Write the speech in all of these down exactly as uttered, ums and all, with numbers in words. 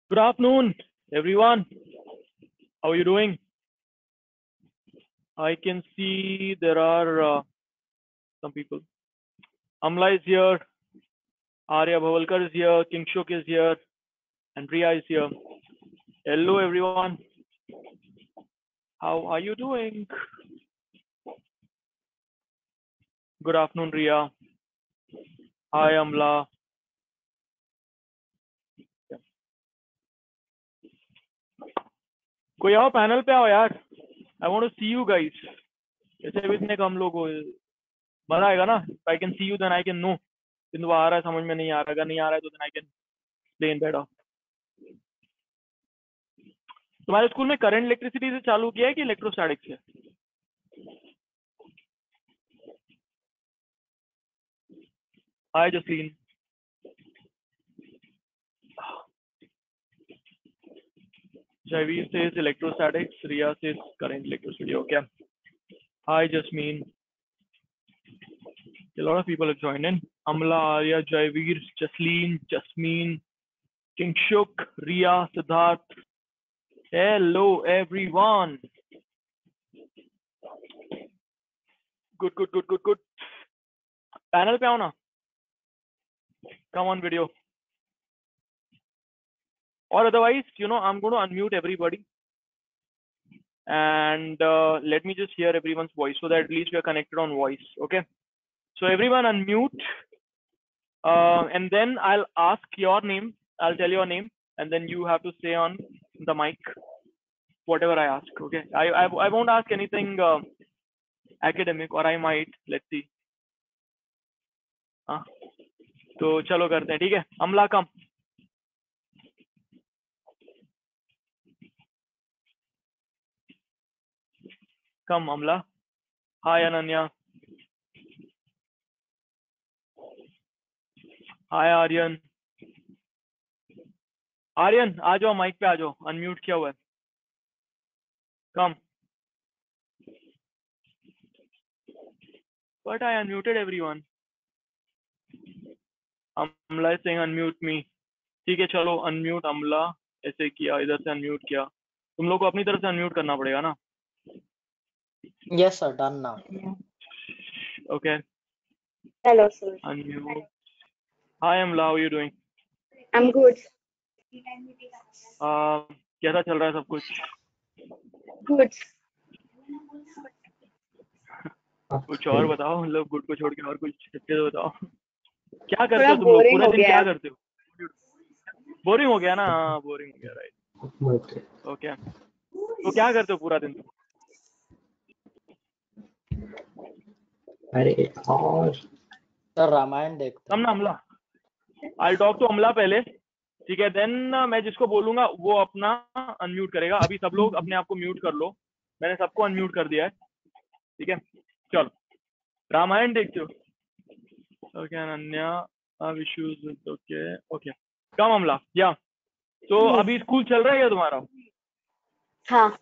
Good afternoon, everyone. How are you doing? I can see there are uh, some people. Amla is here, Arya Bhavalkar is here, Kingshuk is here, and Riya is here. Hello, everyone. How are you doing? Good afternoon, Riya. Hi, Amla. Yeah. कोई आओ panel पे आओ यार. I want to see you guys. ऐसे भी इतने कम लोग हो, मजा आएगा ना. If I can see you, then I can know. किंतु आ रहा है समझ में नहीं आ रहा. अगर नहीं आ रहा है तो then I can explain better. तुम्हारे स्कूल में करंट इलेक्ट्रिसिटी से चालू किया है कि इलेक्ट्रोस्टैटिक से? हाय Jasleen. Javi says electrostatics, Riya says current electricity. Okay. Hi Jasmine. A lot of people have joined in. Amla, Arya, Jaivir, Jasleen, Jasmine, Kingshuk, Riya, Siddharth. Hello everyone. Good, good, good, good, good. Panel pe aao na. Come on video. Or otherwise, you know, I'm going to unmute everybody. And uh, let me just hear everyone's voice so that at least we are connected on voice. Okay. So everyone unmute. Uh, and then I'll ask your name. I'll tell your name, and then you have to say on the mic whatever I ask. Okay. I I, I won't ask anything uh, academic, or I might. Let's see. हाँ. तो चलो करते हैं. ठीक है. अमला कम. कम अमला. Hi Ananya. Hi Aryan. Aryan आ जाओ, माइक पे आ जाओ. अनम्यूट किया हुआ है. कम. But I unmuted everyone. अमला is saying unmute me. ठीक है चलो अनम्यूट अमला. ऐसे किया, इधर से अनम्यूट किया. तुम लोग को अपनी तरफ से अनम्यूट करना पड़ेगा ना. Yes, sir. Done now. Okay. Hello, sir. Unmute. Hi Amla, how are you doing? I'm good. Uh, कैसा चल रहा है सब कुछ? Good. कुछ और बताओ. मतलब गुड को छोड़ के और कुछ अच्छे से बताओ. क्या करते थोड़ा हो तुम लोग boring पूरे हो दिन? गया क्या है. करते हो? बोरिंग हो गया ना. हाँ बोरिंग हो गया. राइट. ओके. तो क्या करते हो पूरा दिन तुम? अरे और सर रामायण देखते हम हैं. ना अमला. आई टॉक टू अमला पहले. ठीक है. देन मैं जिसको बोलूंगा वो अपना अनम्यूट करेगा. अभी सब लोग अपने आप को म्यूट कर लो. मैंने सबको अनम्यूट कर दिया है. ठीक है. चलो. रामायण देखते हो? ओके अनन्या. विशुज. Okay okay. कम अमला. या तो हम्म. अभी स्कूल चल रहा है क्या तुम्हारा? हाँ.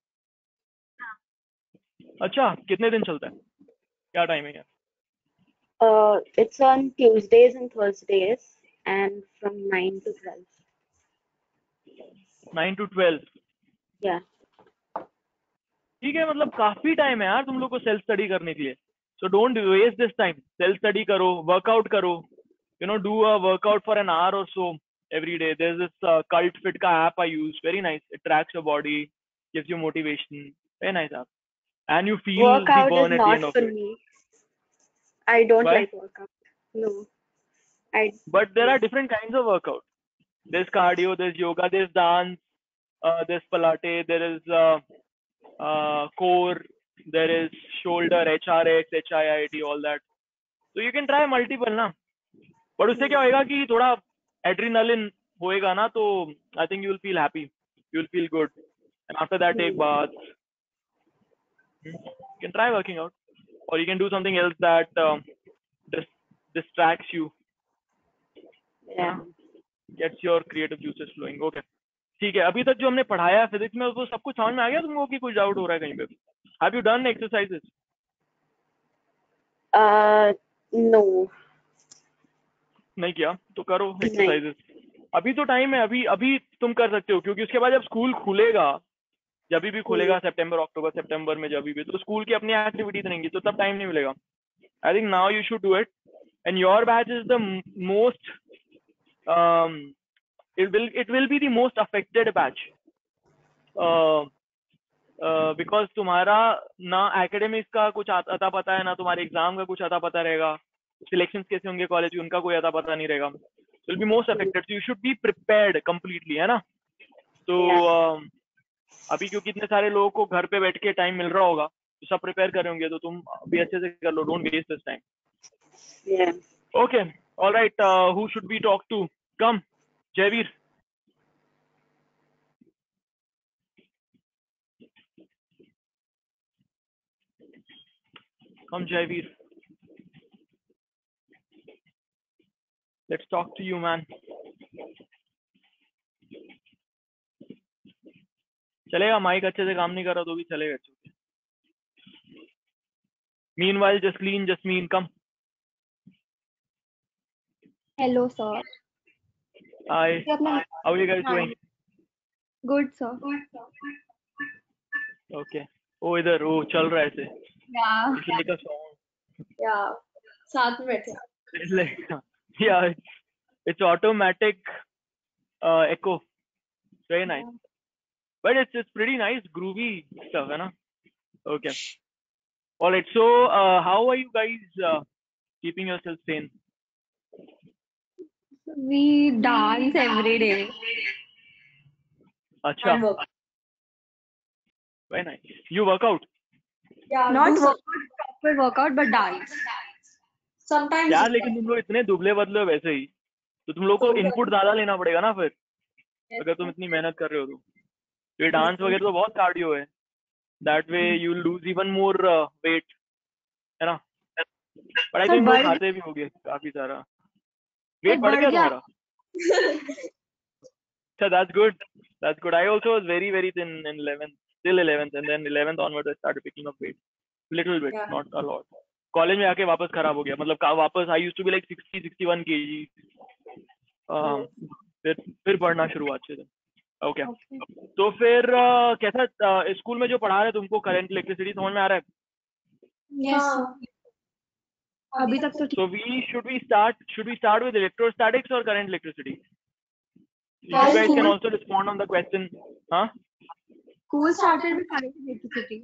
अच्छा. कितने दिन चलता है? क्या टाइमिंग है? Uh, it's on Tuesdays and Thursdays, and from nine to twelve. Nine to twelve. Yeah. ठीक है. मतलब काफी टाइम है यार तुम लोग को सेल्फ स्टडी करने के लिए. So don't waste this time. Self study करो, वर्कआउट करो. You know do a workout for an hour और so every day. There's this uh, Cult Fit ka app I use. Very nice. It tracks your body, gives you motivation. Very nice app. And you feel the Workout is burn at the not end of for it. me. I don't Why? like workout. No. I. But there are different kinds of workout. There's cardio, there's yoga, there's dance, uh, there's Pilates, there is uh, uh, core, there is shoulder, H R X, H I I T, all that. So you can try multiple ना. But उससे क्या होएगा कि थोड़ा adrenaline होएगा ना, तो I think you will feel happy. You will feel good. And after that take bath. You can try working out. Or you can do something else that um, dis- distracts you. Yeah. Gets your creative juices flowing. Okay. ठीक है. अभी तक जो हमने पढ़ाया है physics में, वो सब कुछ समझ में आ गया तुमको कि कुछ डाउट हो रहा है कहीं पे? Have you done exercises? Uh, no. नहीं किया तो करो नहीं. exercises. अभी तो टाइम है, अभी अभी तुम कर सकते हो, क्योंकि उसके बाद जब स्कूल खुलेगा, जब भी खुलेगा सितंबर अक्टूबर सितंबर में जब भी, तो स्कूल की अपनी एक्टिविटीज रहेंगी, तो तब टाइम नहीं मिलेगा. I think now you should do it, and your batch is the most, it will it will be the most affected batch, uh, uh, because तुम्हारा ना एकेडमिक्स का कुछ आता अता पता है, ना तुम्हारे एग्जाम का कुछ अता पता रहेगा, सिलेक्शन कैसे होंगे कॉलेज की उनका कोई अता पता नहीं रहेगा. Will be most affected, so you should be prepared completely, है ना. तो Yeah. uh, अभी क्योंकि इतने सारे लोगों को घर पे बैठ के टाइम मिल रहा होगा, तो सब प्रिपेयर कर होंगे, तो तुम अभी अच्छे से कर लो, don't waste this time. Yeah. Okay, alright, who should we talk to? Come Jaivir. Come, Jaivir. Let's talk to you, man. चलेगा, माइक अच्छे से काम नहीं कर रहा तो भी चलेगा. Meanwhile, Jasleen, Jasmine, come. Hello, sir. Hi. ये अपना How are you guys doing? good, sir. Okay. ओ इधर वो चल रहा है ऐसे. Yeah, It's like a song. yeah. साथ में बैठे. It's like, yeah, it's, it's automatic uh, echo. Very nice. But it's it's pretty nice, groovy stuff, है ना? Okay. All right. So, uh, how are you guys uh, keeping yourself sane? We dance every day. अच्छा. And work. Very nice. You work out? Yeah, not workout, proper workout, but dance. Sometimes. यार लेकिन तुम लोग इतने दुबले बदले हो वैसे ही, तो तुम लोग को इनपुट ज्यादा लेना पड़ेगा ना फिर, अगर तुम इतनी मेहनत कर रहे हो तो. ये डांस वगैरह तो बहुत कार्डियो है. That way you lose even more weight, है ना. बट आई थिंक वो खाते भी होगे काफी सारा. वेट बढ़ गया तुम्हारा? अच्छा, that's good, that's good. I also was very very thin in eleventh, till eleventh, and then eleventh onwards I started picking up weight, little bit, Yeah. not a lot. College में आके वापस खराब हो गया, मतलब का वापस I used to be like sixty sixty-one kg. um, फिर फिर बढ़ना शुरू हुआ अच्छे से. ओके. तो फिर uh, कैसा स्कूल में जो पढ़ा रहे तुमको करंट इलेक्ट्रिसिटी समझ में आ रहा है? Yes. अभी तक तो. So we should we start should we start with electrostatics or current electricity? You guys can also respond on the question. हाँ? School started with current electricity.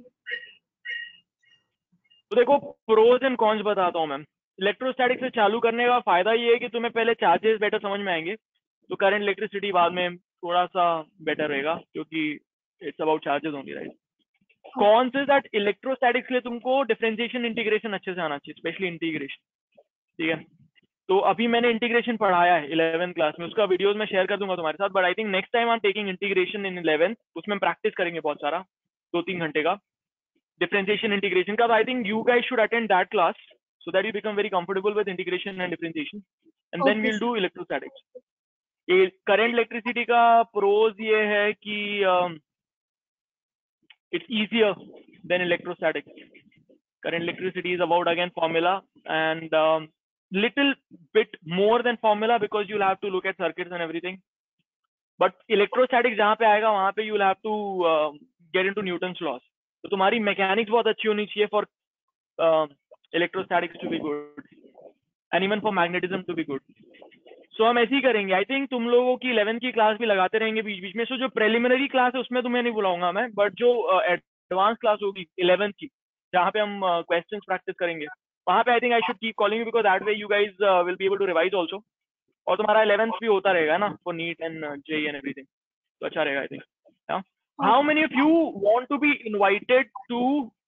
तो देखो, प्रोज एंड कॉन्स बताता हूँ मैम. इलेक्ट्रोस्टैटिक से चालू करने का फायदा ये है कि तुम्हें पहले चार्जेस बेटर समझ में आएंगे, तो करंट इलेक्ट्रिसिटी बाद में थोड़ा सा बेटर रहेगा, क्योंकि it's about charges only, right. Cons is that electrostatics के लिए तुमको डिफरेंशिएशन इंटीग्रेशन अच्छे से आना चाहिए, स्पेशली इंटीग्रेशन. ठीक है. तो अभी मैंने इंटीग्रेशन पढ़ाया है इलेवेंथ क्लास में, उसका वीडियोस मैं शेयर कर दूंगा तुम्हारे साथ. But I think next time I am taking integration in eleventh, उसमें प्रैक्टिस करेंगे बहुत सारा, दो तीन घंटे का डिफरेंशिएशन इंटीग्रेशन का. I think you guys should attend that class so that you become very comfortable with integration and differentiation, and then Okay. we'll do electrostatics. ये current electricity का pros ये है कि um, it's easier than electrostatics. Current electricity is about again formula and um, little bit more than formula because you'll have to look at circuits and everything. But electrostatics जहाँ पे आएगा वहाँ पे you'll have to uh, get into Newton's laws. तो तुम्हारी mechanics बहुत अच्छी होनी चाहिए for uh, electrostatics to be good and even for magnetism to be good. So हम ऐसे ही करेंगे. आई थिंक तुम लोगों की इलेवेंथ की क्लास भी लगाते रहेंगे बीच बीच में. सो so, जो प्रिलिमिनरी क्लास है उसमें तुम्हें नहीं बुलाऊंगा मैं, बट जो एडवांस क्लास होगी इलेवेंथ की, जहाँ पे हम क्वेश्चंस uh, प्रैक्टिस करेंगे, वहाँ पे I think I should keep calling you because that way you guys will be able to revise also. और तुम्हारा इलेवेंथ भी होता रहेगा ना for NEET and JEE and everything, तो अच्छा रहेगा I think. How many of you want to be invited to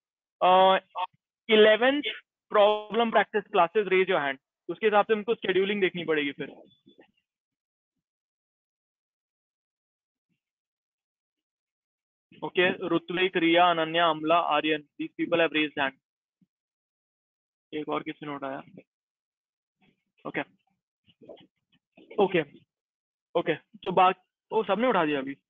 eleventh problem practice classes? Raise your hand. उसके हिसाब से हमको शेड्यूलिंग देखनी पड़ेगी फिर. ओके, ऋत्विक, रिया, अनन्या, अमला, Aryan, these people have raised hand. एक और किसी ने उठाया. ओके ओके ओके तो बात, ओ सबने उठा दिया अभी.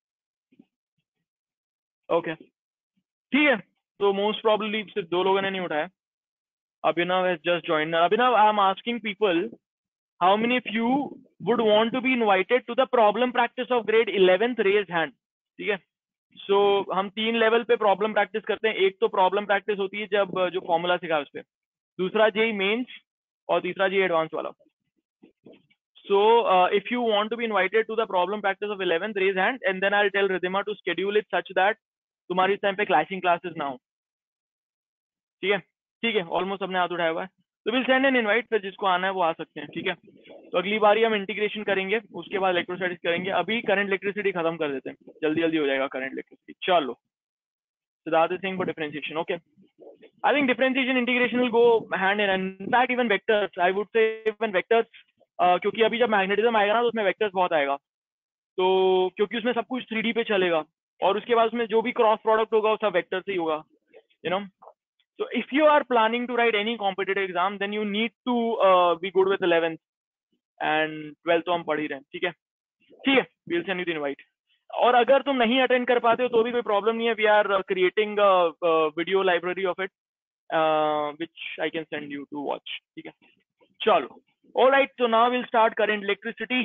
ओके ठीक है. तो मोस्ट प्रॉब्लली सिर्फ दो लोगों ने नहीं उठाया. Abhinav has just joined. Abhinav, I am asking people how many of you would want to be invited to the problem practice of grade eleventh? raise hand. ठीक है, सो so, हम तीन लेवल पे प्रॉब्लम प्रैक्टिस करते हैं. एक तो problem practice होती है जब जो फॉर्मूला सिखा उस पे, दूसरा जेई मेंस और तीसरा जेई एडवांस वाला. So uh, if you want to be invited to the problem practice of eleventh, raise hand, and then I'll tell Ridhima to schedule it such that तुम्हारी इस time पे clashing classes ना हो. ठीक है, ठीक है, ऑलमोस्ट सबने हाथ उठाया हुआ है. तो विल सेंड एन इनवाइट, फिर जिसको आना है वो आ सकते हैं. ठीक है, तो अगली बारी हम इंटीग्रेशन करेंगे, उसके बाद इलेक्ट्रोस्टैटिक्स करेंगे. अभी करंट इलेक्ट्रिसिटी खत्म कर देते हैं, जल्दी जल्दी हो जाएगा करंट इलेक्ट्रिसिटी. चलो, Siddharth is saying for differentiation. Okay, I think differentiation integration will go hand in hand. In fact, even vectors, I would say even vectors, uh, क्योंकि अभी जब मैग्नेटिज्म आएगा ना तो उसमें वेक्टर्स बहुत आएगा. तो क्योंकि उसमें सब कुछ थ्री डी पे चलेगा और उसके बाद उसमें जो भी क्रॉस प्रोडक्ट होगा वो सब वेक्टर से ही होगा. You know, so if you are planning to write any competitive exam, then you need to uh, be good with eleventh and twelfth. तो हम पढ़ ही रहे हैं. ठीक है, ठीक है, we'll send you the invite. और अगर तुम नहीं अटेंड कर पाते हो तो भी कोई प्रॉब्लम नहीं है. We are creating video library of it which I can send you to watch. ठीक है, चलो, alright. So now will start current electricity.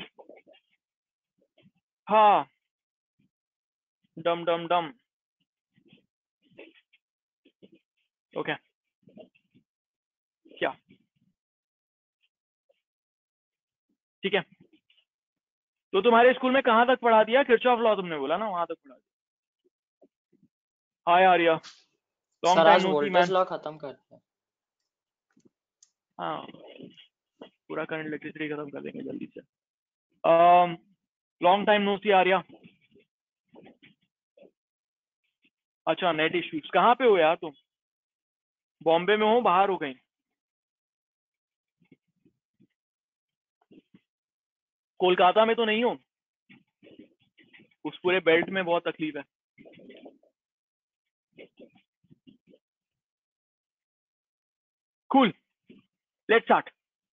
हाँ, डम डम डम. ओके, क्या ठीक है. तो तुम्हारे स्कूल में कहाँ तक पढ़ा दिया? किरचॉफ लॉ तुमने बोला ना, वहां तक पढ़ा दिया. Hi Arya, long sir time आज no see voltage man. Law खत्म करते हैं. हाँ, पूरा करंट इलेक्ट्रिसिटी खत्म कर देंगे जल्दी से. Long time no see Arya. अच्छा, नेट इश्यूज. कहाँ पे हो यार तुम? बॉम्बे में हो, बाहर हो कहीं? कोलकाता में तो नहीं हो? उस पूरे बेल्ट में बहुत तकलीफ है. Cool, let's start.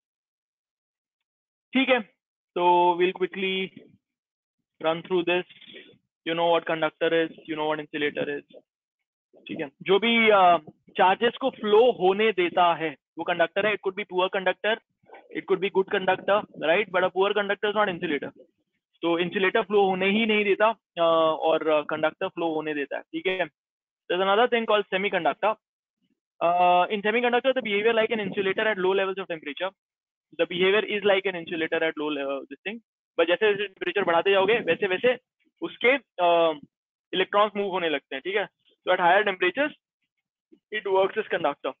ठीक है, तो will quickly run through this. You know what conductor is, you know what insulator is. ठीक है, जो भी चार्जेस uh, को फ्लो होने देता है वो कंडक्टर है. It could be poor conductor, it could be good conductor, right, but a poor conductor is not insulator. तो इंसुलेटर फ्लो होने ही नहीं देता uh, और कंडक्टर uh, फ्लो होने देता है. ठीक है, there's another thing called semiconductor. Uh, in semiconductor, the behavior like an insulator at low levels of temperature. The behavior is like an insulator at low level, this thing. But जैसे जैसे temperature बढ़ाते जाओगे वैसे वैसे उसके electrons uh, move होने लगते हैं. ठीक है, तो at higher temperatures it works as conductor.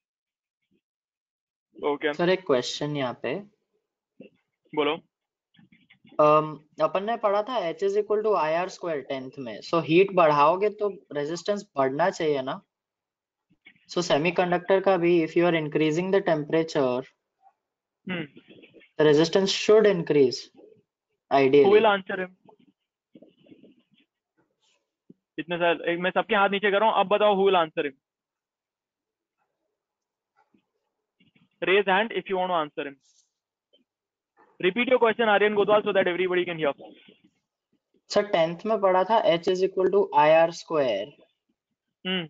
Okay, sir एक क्वेश्चन यहाँ पे. बोलो. um, अपन ने पढ़ा था H is equal to I R square tenth में. सो so, हीट बढ़ाओगे तो रेजिस्टेंस बढ़ना चाहिए ना. सो so, सेमीकंडक्टर का भी if you are increasing the temperature, hmm, the resistance should increase ideally. who will answer him? इतने सारे मैं सबके हाथ नीचे कर रहा हूँ. अब बताओ, who will answer him? Raise hand if you want to answer him. Repeat your question, Aryan Godwal, so that everybody can hear. Sir tenth में पढ़ा था H is equal to I R square. हम्म,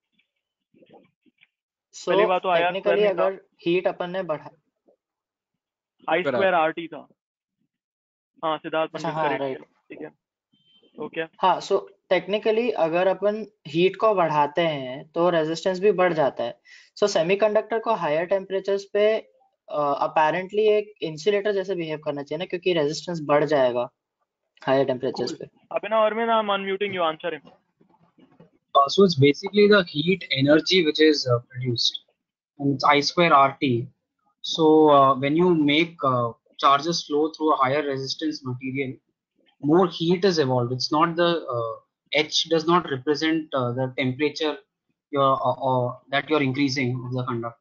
सो पहली बात तो I R technically square नहीं था, अगर heat अपन ने बढ़ा. I square R T था. हाँ, सिद्धार्थ अच्छा, पंडित हाँ करेक्ट. राइट. ठीक है, ओके. हाँ, सो टेक्निकली अगर अपन हीट को बढ़ाते हैं तो रेजिस्टेंस भी बढ़ जाता है. सो सेमीकंडक्टर को हायर टेम्परेचर्स पे अपेरेंटली एक इंसुलेटर जैसे बिहेव करना चाहिए ना, क्योंकि रेजिस्टेंस बढ़ जाएगा हायर टेम्परेचर्स पे. Abhinav Arvind, I'm unmuting you. Answer him. Uh, so it's basically the heat energy which is uh, produced, and it's I square R T. So uh, when you make uh, charges flow through a higher resistance material, more heat is evolved. It's not the uh, H does not represent uh, the temperature you're, uh, uh, that you're increasing of the conductor.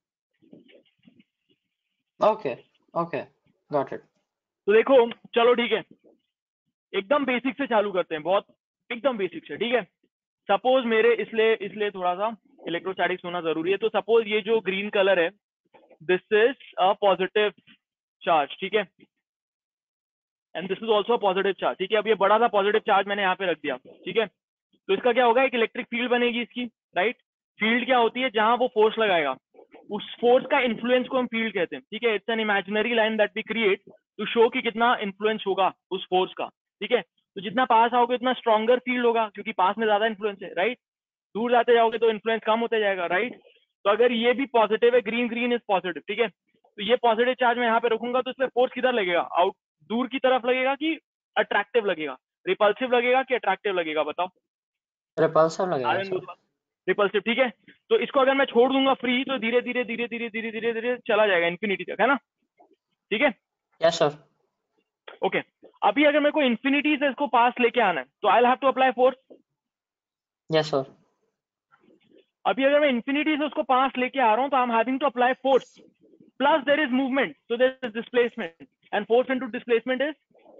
Okay okay, got it. तो देखो, चलो ठीक है, एकदम basic से चालू करते हैं. बहुत एकदम बेसिक से. ठीक है, सपोज मेरे इसलिए इसलिए थोड़ा सा इलेक्ट्रोस्टैटिक्स होना जरूरी है. तो सपोज ये जो ग्रीन कलर है, this is a positive charge. ठीक है, and this is also a positive charge. ठीक है, अब ये बड़ा सा पॉजिटिव चार्ज मैंने यहाँ पे रख दिया. ठीक है, तो इसका क्या होगा, एक इलेक्ट्रिक फील्ड बनेगी इसकी, राइट. फील्ड क्या होती है, जहां वो फोर्स लगाएगा उस फोर्स का इन्फ्लुएंस को हम फील्ड कहते हैं, ठीक है। It's an imaginary line that we create to show कि कितना इन्फ्लुएंस होगा उस फोर्स का, ठीक है। तो जितना पास आओगे उतना स्ट्रॉन्गर फील्ड होगा, क्योंकि पास में ज्यादा इन्फ्लुएंस है, राइट। दूर जाते जाओगे तो इन्फ्लुएंस कम होते जाएगा, राइट। तो अगर ये भी पॉजिटिव है, ग्रीन ग्रीन इज पॉजिटिव, ठीक है, तो ये पॉजिटिव चार्ज मैं यहाँ पे रखूंगा, तो इसमें फोर्स किधर लगेगा, आउट दूर की तरफ लगेगा कि अट्रैक्टिव लगेगा, रिपल्सिव लगेगा कि अट्रैक्टिव लगेगा, बताओ। रिपल्सिव लगेगा सर। रिपल्सिव, ठीक है। तो इसको अगर मैं छोड़ दूंगा फ्री, तो धीरे धीरे धीरे धीरे धीरे धीरे धीरे चला जाएगा इन्फिनिटी तक, है ना, ठीक है। Yes sir. ओके, अभी अगर मेरे को इन्फिनिटी से इसको पास लेके आना है, तो I will have to apply force. Yes sir. अभी अगर मैं इन्फिनिटी से उसको पास लेके आ रहा हूँ, तो I am having to apply force, plus there is movement, so there is displacement, and force into displacement is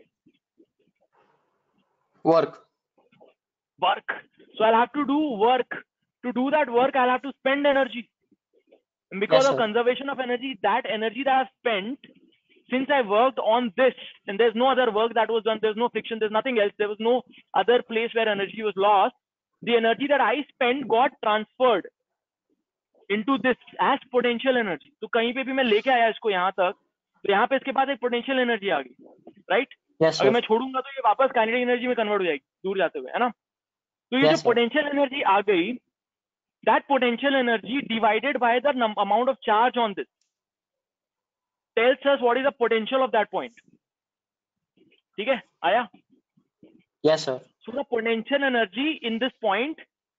work. work. So I'll have to do work. To do that work, I'll have to spend energy. And because Yes, of sir. conservation of energy, that energy that I've spent, since I worked on this, and there's no other work that was done, there's no friction, there's nothing else, there was no other place where energy was lost. The energy that I spent got transferred into this as potential energy. तो कहीं पे भी मैं लेके आया इसको यहाँ तक, तो यहाँ पे इसके बाद एक potential energy आ गई, right? Yes, अगर sir. मैं छोड़ूंगा तो ये वापस kinetic energy में convert हो जाएगी दूर जाते हुए, है ना। तो ये Yes, जो sir. पोटेंशियल एनर्जी आ गई, that potential energy divided by the num amount of charge on this tells us what is the potential of that point, ठीक है, आया। Yes, sir. So the potential energy in this point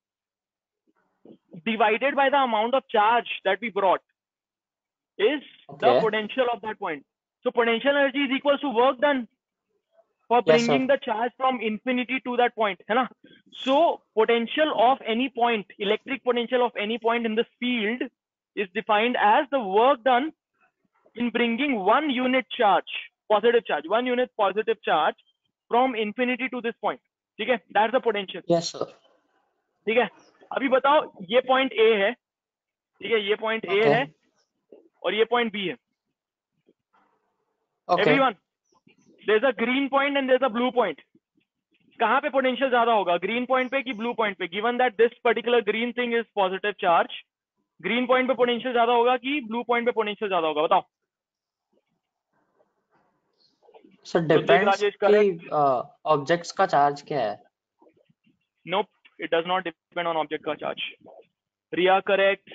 divided by the amount of charge that we brought is the Okay. potential of that point. So potential energy is equal to work done for Yes, sir. bringing the charge from infinity to that point, है ना। So potential of any point, electric potential of any point in this field is defined as the work done in bringing one unit charge, positive charge, one unit positive charge from infinity to this point, ठीक है, that's the potential, Yes, sir. ठीक है। अभी बताओ, ये point A है, ठीक है, ये point A Okay. है और ये point B है। Okay. Everyone, there's a green point and there's a blue point. कहाँ पे पोटेंशियल ज्यादा होगा, ग्रीन पॉइंट पे कि ब्लू पॉइंट पे? Given that this particular green thing is positive charge, green point पे पोटेंशियल ज्यादा होगा कि ब्लू पॉइंट पे पोटेंशियल ज्यादा होगा, बताओ। सर तो देख डिपेंड्स राजेश, कि करेक्ट? ऑब्जेक्ट्स का चार्ज क्या है। Nope, it does not depend on object का charge. Riya correct,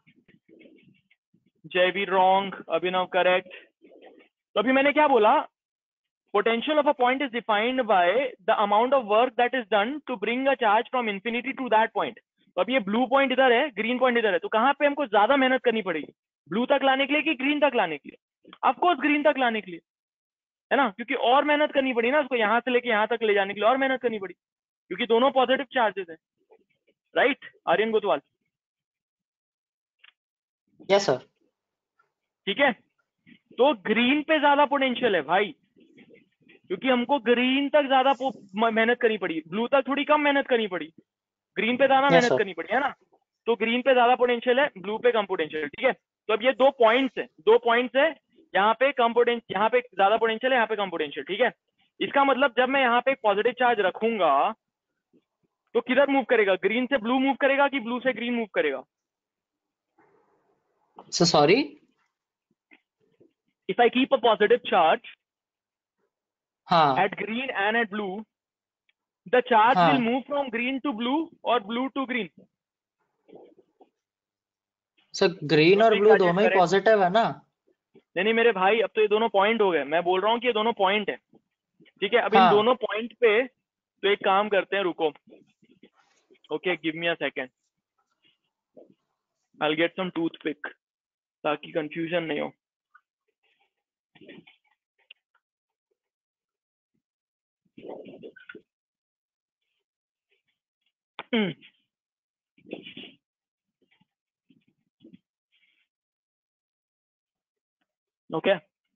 Jayveer wrong, Abhinav correct. तो अभी मैंने क्या बोला, potential of a point is defined by the amount of work that is done to bring a charge from infinity to that point. तो अब ये blue point इधर है, ग्रीन पॉइंट इधर है, तो कहाँ पे हमको ज्यादा मेहनत करनी पड़ेगी, ब्लू तक लाने के लिए कि ग्रीन तक लाने के लिए? ऑफ कोर्स ग्रीन तक लाने के लिए, है ना, क्योंकि और मेहनत करनी पड़ी ना उसको यहाँ से लेके यहाँ तक ले जाने के लिए, और मेहनत करनी पड़ी, क्योंकि दोनों पॉजिटिव चार्जेस है, right Aryan Gotwal? Yes sir. ठीक है, तो ग्रीन पे ज्यादा पोटेंशियल है भाई, क्योंकि हमको ग्रीन तक ज्यादा मेहनत करनी पड़ी, ब्लू तक थोड़ी कम मेहनत करनी पड़ी, ग्रीन पे ज्यादा Yes, मेहनत sir. करनी पड़ी, है ना। तो ग्रीन पे ज्यादा पोटेंशियल है, ब्लू पे कम पोटेंशियल है, ठीक है। तो अब ये दो पॉइंट्स है, दो पॉइंट्स है, यहाँ पे कम पोटेंशियल, यहाँ पे ज्यादा पोटेंशियल है, यहाँ पे कम पोटेंशियल, ठीक है। इसका मतलब जब मैं यहाँ पे पॉजिटिव चार्ज रखूंगा तो किधर मूव करेगा, ग्रीन से ब्लू मूव करेगा कि ब्लू से ग्रीन मूव करेगा? Sir sorry, if I keep a positive charge हाँ at green and at blue, the charge हाँ will move from green to blue or blue to green. Sir green और Pratik blue Rajesh दोनों ही correct. Positive है ना। नहीं नहीं मेरे भाई, अब तो ये दोनों पॉइंट हो गए, मैं बोल रहा हूँ कि ये दोनों पॉइंट है, ठीक है। अब इन हाँ दोनों पॉइंट पे तो एक काम करते हैं, रुको, okay give me a second, I will get some toothpick ताकि कंफ्यूजन नहीं हो। ओके,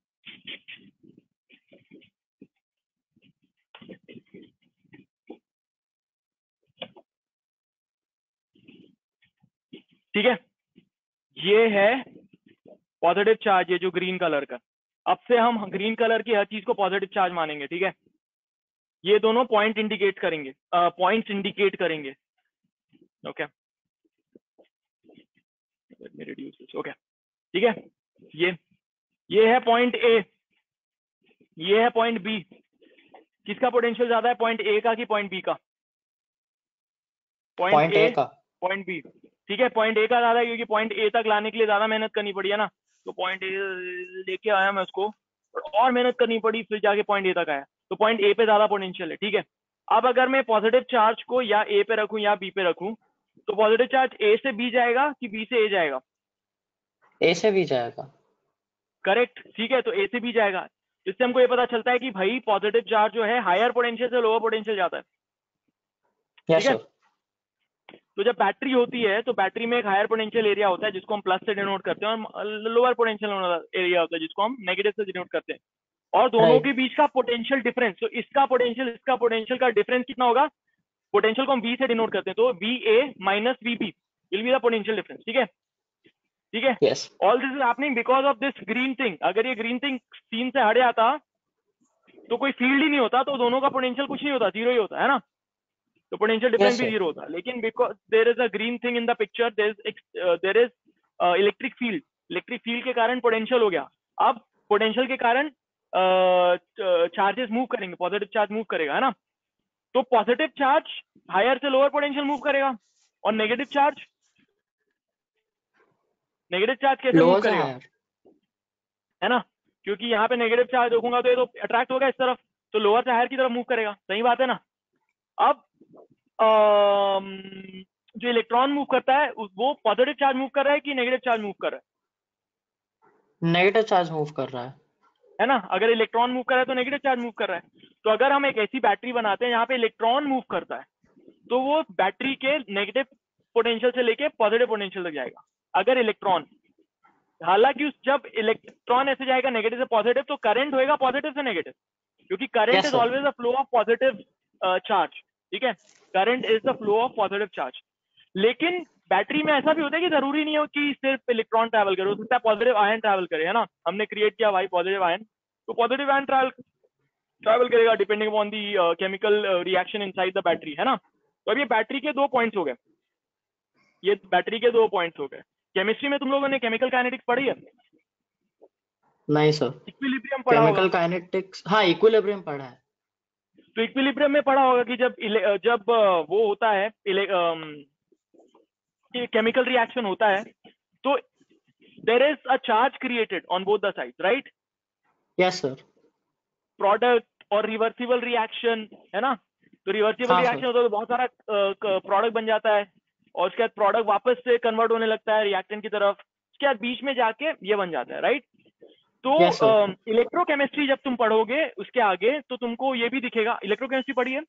ठीक है, ये है पॉजिटिव चार्ज, ये जो ग्रीन कलर का। अब से हम ग्रीन कलर की हर चीज को पॉजिटिव चार्ज मानेंगे, ठीक है। ये दोनों पॉइंट इंडिकेट करेंगे, पॉइंट्स इंडिकेट करेंगे, okay. Let me reduce this. Okay. ठीक है, ये ये है पॉइंट ए, ये है पॉइंट बी। किसका पोटेंशियल ज्यादा है, पॉइंट ए का कि पॉइंट बी का? पॉइंट पॉइंट ए ए का। पॉइंट बी, ठीक है, पॉइंट ए का ज्यादा है क्योंकि पॉइंट ए तक लाने के लिए ज्यादा मेहनत करनी पड़ी है ना। तो पॉइंट ए लेके आया मैं उसको, और मेहनत करनी पड़ी, फिर जाके पॉइंट ए तक आया, तो पॉइंट ए पे ज्यादा पोटेंशियल है। ठीक है, अब अगर मैं पॉजिटिव चार्ज को या ए पे रखूं या बी पे रखूं, तो पॉजिटिव चार्ज ए से बी जाएगा कि बी से ए जाएगा? ए से भी जाएगा। करेक्ट, ठीक है, तो ए से बी जाएगा। इससे हमको ये पता चलता है कि भाई पॉजिटिव चार्ज जो है हायर पोटेंशियल से लोअर पोटेंशियल जाता है। यस ठीक है, सर। तो जब बैटरी होती है तो बैटरी में एक हायर पोटेंशियल एरिया होता है जिसको हम प्लस से डिनोट करते हैं, और लोअर पोटेंशियल एरिया होता है जिसको हम नेगेटिव से डिनोट करते हैं, और दोनों Right. के बीच का पोटेंशियल डिफरेंस, तो इसका पोटेंशियल इसका पोटेंशियल का डिफरेंस कितना होगा? पोटेंशियल को हम बी से डिनोट करते हैं, तो V A minus V B will be the potential difference. ठीक है, ठीक है, yes. All this is happening because of this green thing. अगर ये ग्रीन थिंग सीन से हट जाता तो कोई फील्ड ही नहीं होता, तो दोनों का पोटेंशियल कुछ नहीं होता, जीरो ही होता है ना, तो पोटेंशियल डिफरेंस Yes, भी sir. जीरो होता। लेकिन because there is a green thing in the picture, there is there is electric field, electric field के कारण पोटेंशियल हो गया। अब पोटेंशियल के कारण चार्जेस मूव करेंगे, पॉजिटिव चार्ज मूव करेगा, है ना, तो पॉजिटिव चार्ज हायर से लोअर पोटेंशियल मूव करेगा, और नेगेटिव चार्ज नेगेटिव चार्ज कैसे मूव लोअर से करेगा, हायर। है ना, क्योंकि यहाँ पे नेगेटिव चार्ज देखूंगा तो ये तो अट्रैक्ट होगा इस तरफ, तो लोअर से हायर की तरफ मूव करेगा। सही बात है ना। अब अम, जो इलेक्ट्रॉन मूव करता है उस- वो पॉजिटिव चार्ज मूव कर रहा है कि नेगेटिव चार्ज मूव कर रहा है? नेगेटिव चार्ज मूव कर रहा है। है ना, अगर इलेक्ट्रॉन मूव कर रहा है तो नेगेटिव चार्ज मूव कर रहा है। तो अगर हम एक ऐसी बैटरी बनाते हैं यहाँ पे इलेक्ट्रॉन मूव करता है, तो वो बैटरी के नेगेटिव पोटेंशियल से लेके पॉजिटिव पोटेंशियल तक जाएगा। अगर इलेक्ट्रॉन, हालांकि उस जब इलेक्ट्रॉन ऐसे जाएगा नेगेटिव से पॉजिटिव, तो करंट होएगा पॉजिटिव से नेगेटिव, क्योंकि current Yes, is sir. Always a flow of positive charge. ठीक है, current is the flow of positive charge. लेकिन बैटरी में ऐसा भी होता है कि जरूरी नहीं हो कि सिर्फ इलेक्ट्रॉन ट्रैवल करे, हो सकता है पॉजिटिव आयन ट्रैवल करे, है ना। हमने क्रिएट किया भाई पॉजिटिव आयन, तो पॉजिटिव आयन ट्रैवल ट्रैवल करेगा depending upon the chemical reaction inside the battery, है ना। तो अब ये बैटरी के दो पॉइंट्स हो गए, ये बैटरी के दो पॉइंट्स हो गए। केमिस्ट्री में तुम लोगों ने केमिकल काइनेटिक्स पढ़ी है? नहीं सर। इक्विलिब्रियम पढ़ा होगा। केमिकल काइनेटिक्स, हाँ इक्विलिब्रियम पढ़ा है। तो इक्विलिब्रियम में पढ़ा होगा कि जब इले- जब अ, वो होता है केमिकल रिएक्शन होता है, तो there is a charge created on both the sides, right. Yes sir. Product और रिवर्सिबल रिएक्शन, है ना। तो रिवर्सिबल हाँ, रिएक्शन sir. होता है तो बहुत सारा प्रोडक्ट बन जाता है, और उसके बाद प्रोडक्ट वापस से कन्वर्ट होने लगता है रिएक्टेंट की तरफ, उसके बाद बीच में जाके ये बन जाता है, राइट। तो Yes, sir. इलेक्ट्रोकेमिस्ट्री जब तुम पढ़ोगे उसके आगे, तो तुमको ये भी दिखेगा। इलेक्ट्रोकेमिस्ट्री पढ़ी है?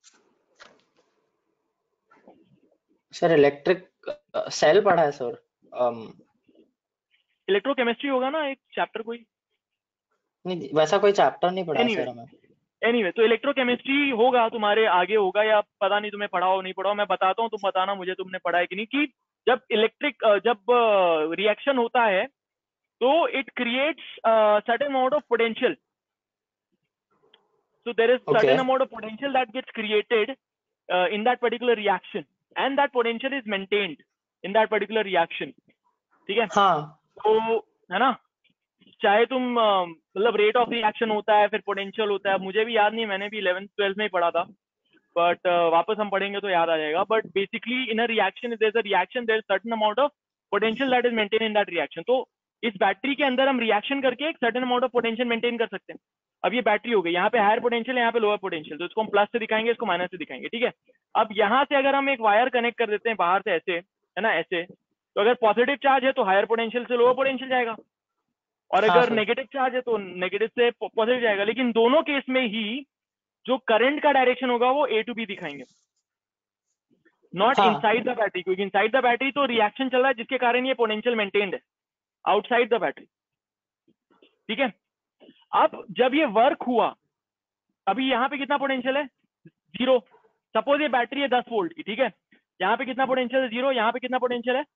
सर इलेक्ट्रिक सेल पढ़ा है सर। um, इलेक्ट्रोकेमिस्ट्री होगा ना एक चैप्टर कोई, नहीं वैसा कोई चैप्टर नहीं पढ़ा है Anyway. सर हमें। एनीवे anyway, तो इलेक्ट्रोकेमिस्ट्री होगा तुम्हारे आगे होगा, या पता नहीं तुम्हें पढ़ा हो नहीं पढ़ा हो, मैं बताता हूँ, तुम बताना मुझे तुमने पढ़ा है कि नहीं। कि जब इलेक्ट्रिक जब रिएक्शन होता है तो it creates certain amount of potential, so there is Okay. certain amount of potential that gets created uh, in that particular reaction, and that potential is maintained in that particular reaction. ठीक है, हाँ तो है ना, चाहे तुम अ, मतलब rate of reaction होता है, फिर पोटेंशियल होता है, मुझे भी याद नहीं, मैंने भी इलेवेंथ ट्वेल्थ में ही पढ़ा था, बट वापस हम पढ़ेंगे तो याद आ जाएगा। But basically in a reaction there is a reaction, there is certain amount of potential that is maintain in that reaction. तो इस बैटरी के अंदर हम रिएक्शन करके एक certain amount of potential maintain कर सकते हैं। अब ये बैटरी हो गई, यहाँ पे हायर पोटेंशियल है, यहाँ पे लोअर पोटेंशियल, तो इसको हम प्लस से दिखाएंगे, इसको माइनस से दिखाएंगे। ठीक है, अब यहाँ से अगर हम एक वायर कनेक्ट कर देते हैं बाहर से ऐसे, है ना, ऐसे, तो अगर पॉजिटिव चार्ज है तो हायर पोटेंशियल से लोअर पोटेंशियल जाएगा, और हाँ, अगर sir. नेगेटिव चार्ज है तो नेगेटिव से पॉजिटिव जाएगा। लेकिन दोनों केस में ही जो करंट का डायरेक्शन होगा वो ए टू बी दिखाएंगे, नॉट हाँ. इनसाइड द बैटरी, क्योंकि इनसाइड द बैटरी तो रिएक्शन चल रहा है जिसके कारण ये पोटेंशियल मेंटेन्ड है आउटसाइड द बैटरी। ठीक है, अब जब ये वर्क हुआ, अभी यहाँ पे कितना पोटेंशियल है? जीरो। सपोज ये बैटरी है दस वोल्ट की, ठीक है, यहाँ पे कितना पोटेंशियल है? जीरो। यहाँ पे कितना पोटेंशियल है?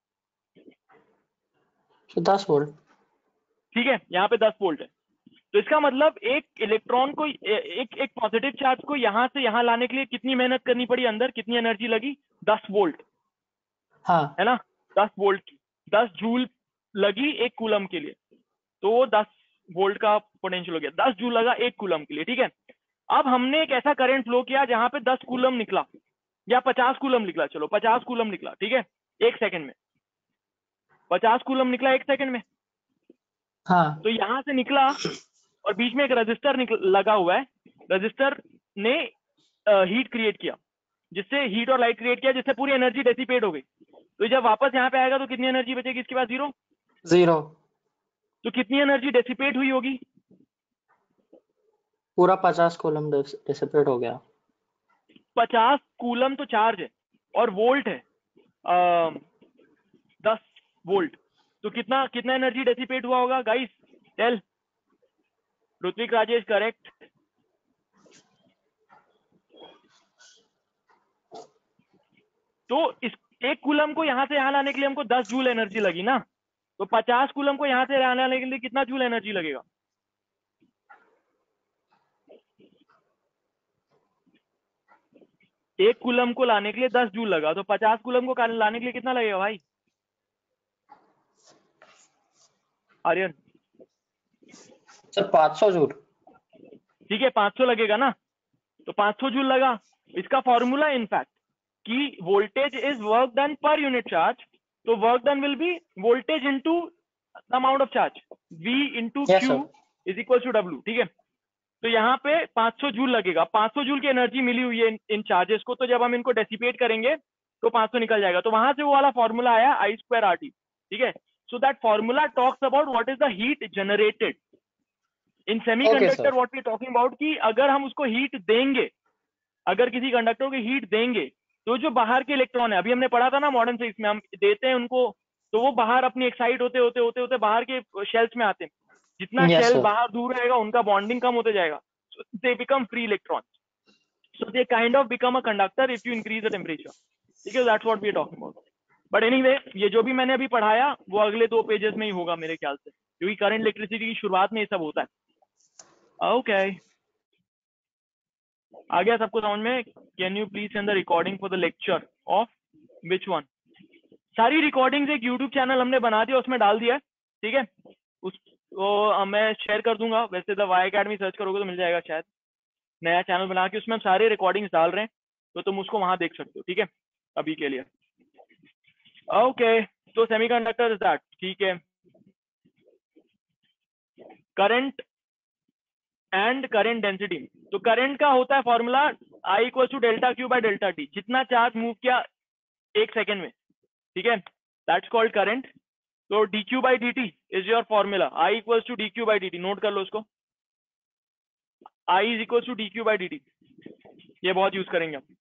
तो दस वोल्ट। ठीक है, यहाँ पे दस वोल्ट है। तो इसका मतलब एक इलेक्ट्रॉन को, एक एक पॉजिटिव चार्ज को यहाँ से यहाँ लाने के लिए कितनी मेहनत करनी पड़ी, अंदर कितनी एनर्जी लगी? दस वोल्ट, हाँ. है ना, दस वोल्ट की, दस जूल लगी एक कूलम के लिए, तो वो दस वोल्ट का पोटेंशियल हो गया, दस जूल लगा एक कूलम के लिए, ठीक है। अब हमने एक ऐसा करंट फ्लो किया जहां पे दस कूलम निकला या पचास कूलम निकला, चलो पचास कूलम निकला, ठीक है, एक सेकंड में पचास कूलम निकला एक सेकंड में। हाँ तो यहां से निकला और बीच में एक रजिस्टर लगा हुआ है, रजिस्टर ने हीट क्रिएट किया, जिससे हीट और लाइट क्रिएट किया, जिससे पूरी एनर्जी डेसिपेट हो गई। तो जब वापस यहाँ पे आएगा तो कितनी एनर्जी बचेगी इसके पास? जीरो। जीरो। तो कितनी एनर्जी डेसिपेट हुई होगी? पूरा पचास कूलम डिसिपेट हो गया। पचास कूलम तो चार्ज है और वोल्ट है आ, दस वोल्ट, तो कितना कितना एनर्जी डेसिपेट हुआ होगा guys? Tell. Ritvik, Rajesh, correct? तो इस एक कूलम को यहां से यहां लाने के लिए हमको दस जूल एनर्जी लगी ना, तो पचास कूलम को यहां से यहां लाने के लिए कितना जूल एनर्जी लगेगा? एक कूलम को लाने के लिए दस जूल लगा, तो पचास कूलम को लाने के लिए कितना लगेगा भाई? आर्यन? सर पाँच सौ जूल। ठीक है, पाँच सौ लगेगा ना, तो पाँच सौ जूल लगा। इसका फॉर्मूला इनफैक्ट कि voltage is work done per unit charge, तो work done will be voltage into the amount of charge, V into Yes, Q sir. Is equal to W, ठीक है। तो यहाँ पे पाँच सौ जूल लगेगा, पाँच सौ जूल की एनर्जी मिली हुई है इन, इन चार्जेस को, तो जब हम इनको डेसिपेट करेंगे तो पाँच सौ निकल जाएगा, तो वहां से वो वाला फॉर्मूला आया आई स्क्वायर आर टी, ठीक है। So that formula talks about what is the heat generated in semiconductor. sir. What we talking about कि अगर हम उसको हीट देंगे, अगर किसी कंडक्टर को हीट देंगे, तो जो बाहर के इलेक्ट्रॉन है, अभी हमने पढ़ा था ना मॉडर्न फिजिक्स में, हम देते हैं उनको, तो वो बाहर अपनी एक्साइट होते होते होते होते बाहर के शेल्स में आते हैं, जितना Yes, शेल sir. बाहर दूर रहेगा उनका बॉन्डिंग कम होते जाएगा, they become free electron, so they kind of become a conductor if you increase the temperature, ठीक है। That's what we are talking about. But anyway, ये जो भी मैंने अभी पढ़ाया वो अगले दो पेजेस में ही होगा मेरे ख्याल से, क्योंकि करंट इलेक्ट्रिसिटी की शुरुआत में ये सब होता है। Okay okay. आ गया सबको समझ में? Can you please send the recording for the lecture of which one? सारी रिकॉर्डिंग्स एक यूट्यूब चैनल हमने बना दिया, उसमें डाल दिया है, ठीक है। उस वो मैं शेयर कर दूंगा, वैसे द वाई अकेडमी सर्च करोगे तो मिल जाएगा शायद, नया चैनल बना के उसमें हम सारे रिकॉर्डिंग्स डाल रहे हैं, तो तुम उसको वहां देख सकते हो, ठीक है, अभी के लिए। ओके, तो सेमीकंडक्टर इज दैट, ठीक है। करंट एंड करंट डेंसिटी, तो करंट का होता है formula I equal to delta Q by delta T, जितना चार्ज मूव किया एक सेकेंड में, ठीक है, दैट्स कॉल्ड करंट। तो D Q by D T is your formula, I equal to D Q by D T, note कर लो उसको, I is equal to D Q by D T, ये बहुत यूज करेंगे हम।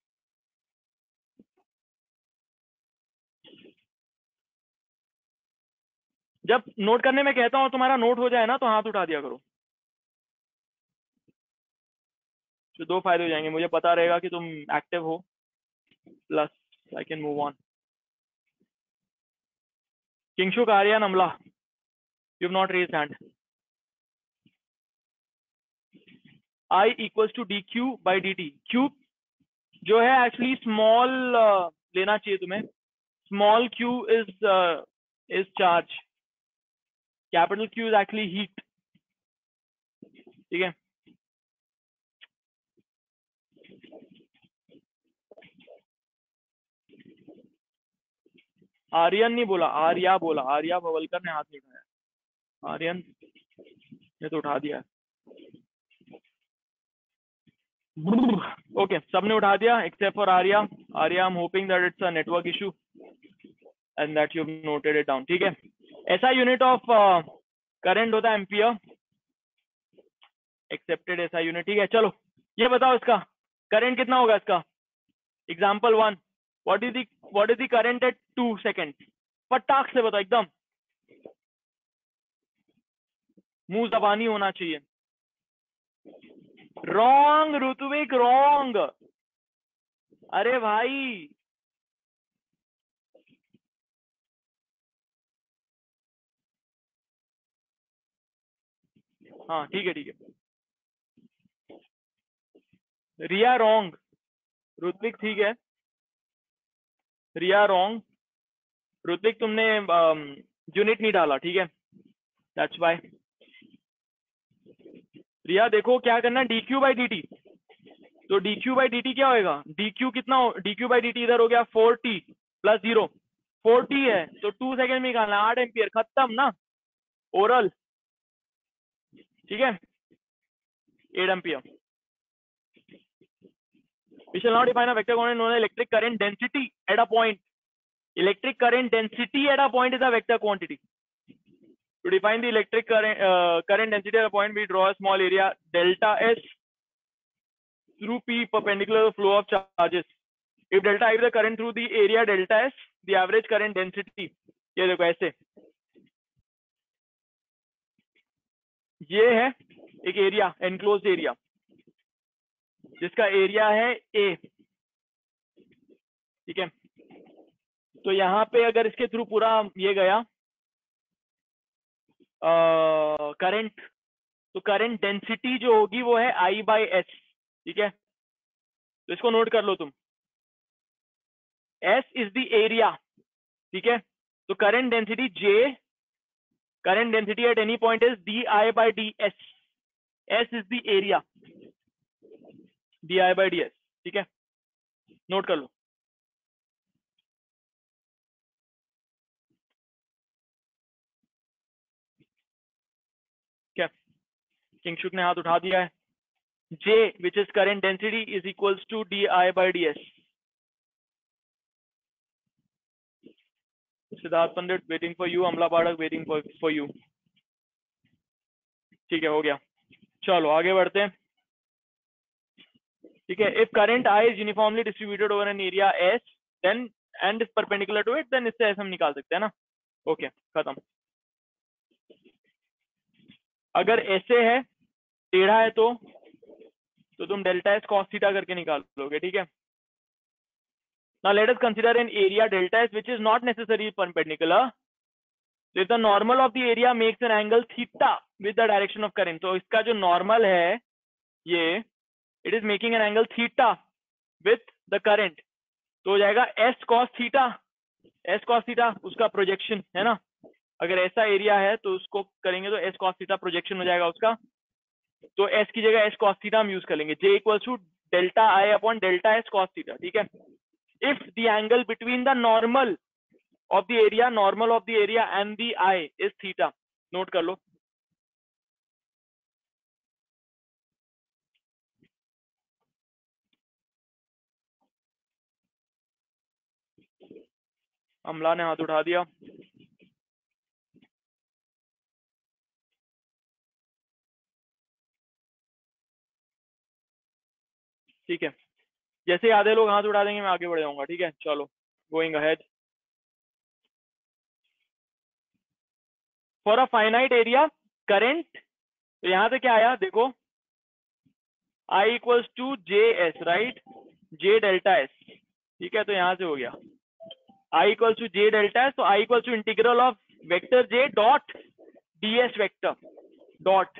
जब नोट करने में कहता हूं तुम्हारा नोट हो जाए ना, तो हाथ उठा दिया करो, तो दो फायदे हो जाएंगे, मुझे पता रहेगा कि तुम एक्टिव हो, plus I can move on. Kingshuk, Aryan, Amla, you have not raised hand. I equals to D Q by D T, Q जो है एक्चुअली स्मॉल लेना चाहिए तुम्हें, small Q is is charge, capital Q is actually heat, ठीक है। आर्यन नहीं बोला, आर्या बोला, आर्या भवलकर ने हाथ नहीं उठाया, आर्यन ने तो उठा दिया। ओके, सबने उठा दिया except for Arya. Arya, I am hoping that it's a network issue and that you have noted it down, ठीक है। ऐसा यूनिट ऑफ करंट होता है एम्पियर, एक्सेप्टेड ऐसा यूनिट, ठीक है। चलो ये बताओ इसका करंट कितना होगा इसका, example one, what is the what is the current at two second, फटाक से बताओ, एकदम मुंह जबानी होना चाहिए। रॉन्ग ऋत्विक, रॉन्ग, अरे भाई हाँ ठीक है ठीक है। रिया रॉन्ग, ऋत्विक ठीक है, रिया रॉन्ग। ऋत्विक तुमने यूनिट नहीं डाला, ठीक है, दैट्स वाई। रिया देखो क्या करना, D Q by D T, तो D Q by D T क्या होएगा, डी क्यू कितना, D Q by D T इधर हो गया four T plus zero, four T है तो टू सेकेंड में निकालना, आठ एम्पियर, खत्म ना, ओरल, ठीक है, eight ampere. We shall now define a vector quantity known as electric current density at a point. Electric current density at a point is a vector quantity. To define the electric current, uh, current density at a point, we draw a small area delta S through P perpendicular to the flow of charges. If delta I is the current through the area delta S, the average current density, ये देखो ऐसे, ये है एक area, enclosed area, जिसका area है A, ठीक है। तो यहाँ पे अगर इसके थ्रू पूरा ये गया करंट, uh, तो करंट डेंसिटी जो होगी वो है आई बाई एस, ठीक है, तो इसको नोट कर लो तुम, एस इज द एरिया, ठीक है, तो current density J, current density at any point is D I by D S, S is the area, D I by D S, ठीक है, नोट कर लो। क्या किंगशुक ने हाथ उठा दिया है, J which is current density is equals to di by ds. Siddharth Pandit waiting for you, अमला पाठक waiting for for you, ठीक है, हो गया, चलो आगे बढ़ते हैं, ठीक है। If current I is uniformly distributed over an area S, then and is perpendicular to it, then इससे ऐसे हम निकाल सकते हैं ना, ओके okay, खत्म। अगर ऐसे है, टेढ़ा है तो तो तुम डेल्टा एस कॉस थीटा करके निकाल लोगे, ठीक है। Now let us consider an area delta S which is not necessarily perpendicular. So if the normal of the area makes an angle theta with the direction of current, तो इसका जो normal है ये, it is making an angle theta with the current, तो हो जाएगा S cos theta, S cos theta उसका projection है ना, अगर ऐसा एरिया है तो उसको करेंगे तो S cos theta projection हो जाएगा उसका, तो S की जगह S cos theta हम यूज कर लेंगे, J equals to delta I upon delta S cos theta, ठीक है। If the angle between the normal of the area, normal of the area and the I is theta, note कर लो, अमला ने हाथ उठा दिया, ठीक है, जैसे आधे लोग हाथ उठा देंगे मैं आगे बढ़ जाऊंगा, ठीक है, चलो going ahead. For a finite area current, तो यहां से क्या आया देखो, I equals to J S, right, J delta S, ठीक है, तो यहां से हो गया I equals to J delta S, तो I equals to integral of vector J dot D S vector dot,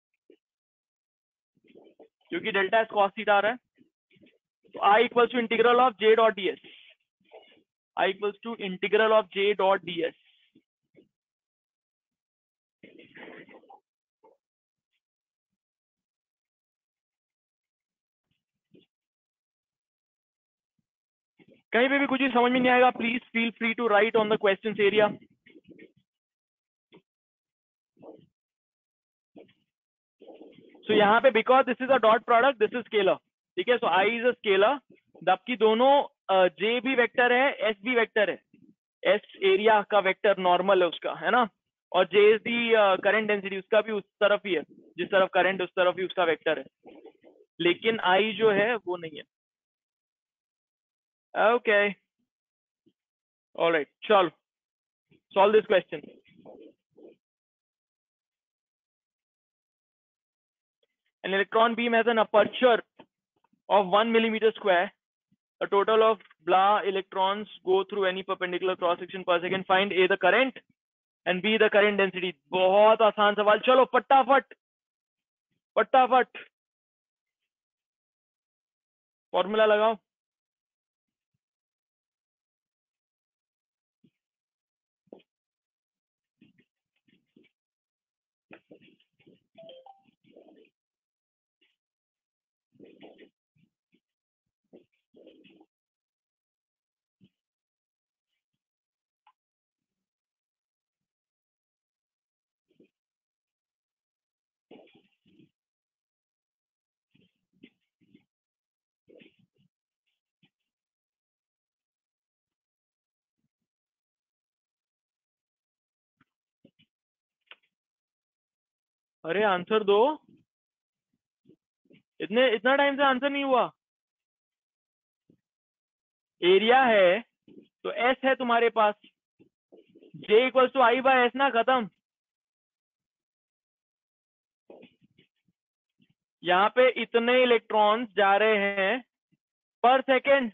क्योंकि डेल्टा एस कॉस थीटा आ रहा है, तो I equals to integral of J dot D S, I equals to integral of J dot D S, कहीं पे भी कुछ ही समझ में नहीं आएगा, please feel free to write on the questions area. So यहाँ पे because this is a dot product, this is scalar, ठीक है, so I is a scalar, जबकि दोनों जे uh, भी वेक्टर है, एस भी वेक्टर है, एस एरिया का वेक्टर नॉर्मल है उसका, है ना, और J is the current density, उसका भी उस तरफ ही है, जिस तरफ करंट उस तरफ ही उसका वेक्टर है, लेकिन आई जो है वो नहीं है, ओके, ऑलराइट, चलो solve this question. An electron beam has an aperture of one millimeter square. A total of blah electrons go through any perpendicular cross section per second. Find A the current and B the current density. बहुत आसान सवाल, चलो फटाफट फटाफट formula लगाओ। अरे answer दो, इतने इतना टाइम से आंसर नहीं हुआ। एरिया है तो एस है तुम्हारे पास, J equals to I by S ना, खत्म। यहाँ पे इतने इलेक्ट्रॉन्स जा रहे हैं पर सेकेंड,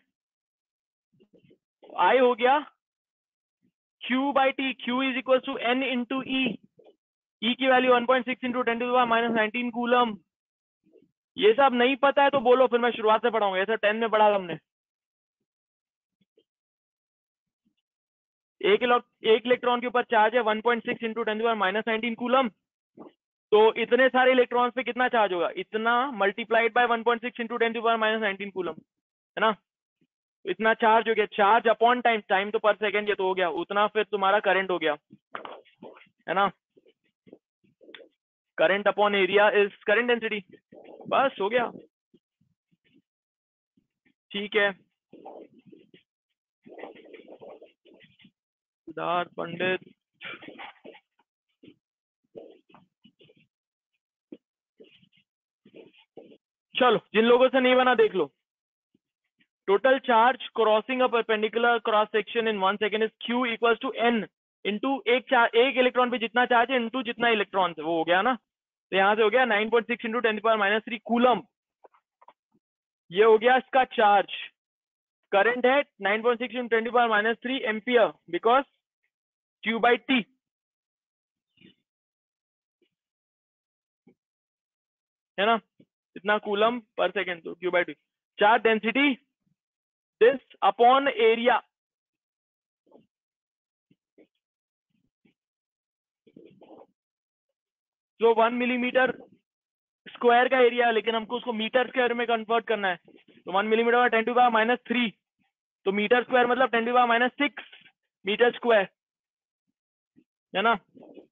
आई हो गया Q by T, Q is equal to N into E, E की value one point six into ten to the power minus nineteen coulomb. ये सब नहीं पता है तो बोलो, फिर मैं शुरुआत से पढ़ाऊंगा। ऐसा टेन में पढ़ा हमने। एक एक इलेक्ट्रॉन के ऊपर चार्ज है one point six into ten to the power minus nineteen coulomb. तो इतने सारे इलेक्ट्रॉन्स पे कितना चार्ज होगा, इतना multiplied by one point six into ten to the power minus nineteen coulomb, है ना। इतना चार्ज हो गया, चार्ज अपॉन टाइम, टाइम तो पर सेकेंड ये तो हो गया, उतना फिर तुम्हारा करंट हो गया, है ना। Current upon area is current density, बस हो गया। ठीक है, सिद्धार्थ पंडित, चलो जिन लोगों से नहीं बना देख लो। Total charge crossing a perpendicular cross section in one second is Q equals to N into एक चार्ज, एक इलेक्ट्रॉन पे जितना चार्ज है इंटू जितना इलेक्ट्रॉन है, वो हो गया ना। तो यहाँ से हो गया nine point six into ten to the power minus three coulomb. ये हो गया इसका चार्ज। करंट है nine point six into ten to the power minus three ampere, because Q by T, है ना, इतना कूलम पर सेकेंड, तो Q by T. Charge density this upon area, जो वन मिलीमीटर स्क्वायर का एरिया है, लेकिन हमको उसको मीटर स्क्वायर में कन्वर्ट करना है। तो one millimeter ten to the power minus three, तो मीटर स्क्वायर मतलब ten to the power minus six metre square, है ना।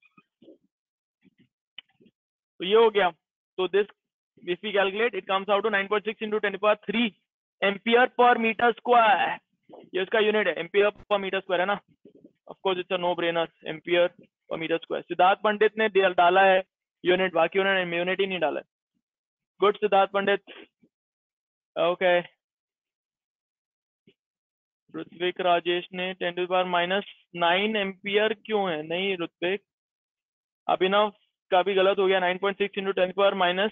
तो ये हो गया। तो this if we calculate it comes out to nine point six into ten to the power three ampere per meter square. ये उसका यूनिट है, एम्पियर पर मीटर स्क्वायर, है ना। Of course it's a no brainer, ampere per meter square. Siddharth Pandit ने डाला है unit, बाकी उन्होंने यूनिट ही नहीं डाला है। Good Siddharth Pandit, okay. ऋत्विक राजेश ने ten to the power minus nine ampere क्यों है, नहीं ऋत्विक, अभिनव का भी गलत हो गया, nine point six into ten power minus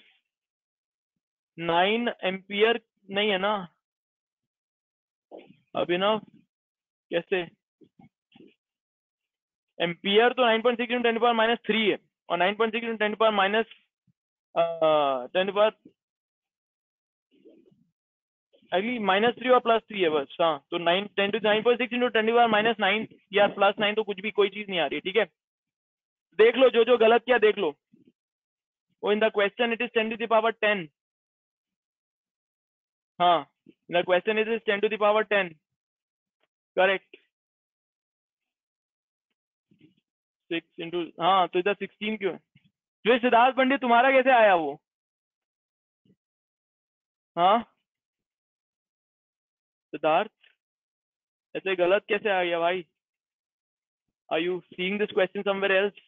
nine ampere नहीं है ना अभिनव, कैसे एम्पियर, तो nine point six into ten power minus three है, और nine point six into ten power minus ten power अगली माइनस थ्री और प्लस थ्री है बस, हाँ। तो nine ten to nine point six into ten power minus nine या plus nine, तो कुछ भी कोई चीज नहीं आ रही है, ठीक है। देख लो जो जो गलत किया देख लो। वो in the question it is ten to the power ten, हाँ, the question is ten to the power ten, correct. Six into, हाँ, तो इधर सिक्सटीन क्यों है। जो सिद्धार्थ पंडित तुम्हारा कैसे आया वो, हाँ सिद्धार्थ, ऐसे गलत कैसे आ गया भाई। Are you seeing this question somewhere else?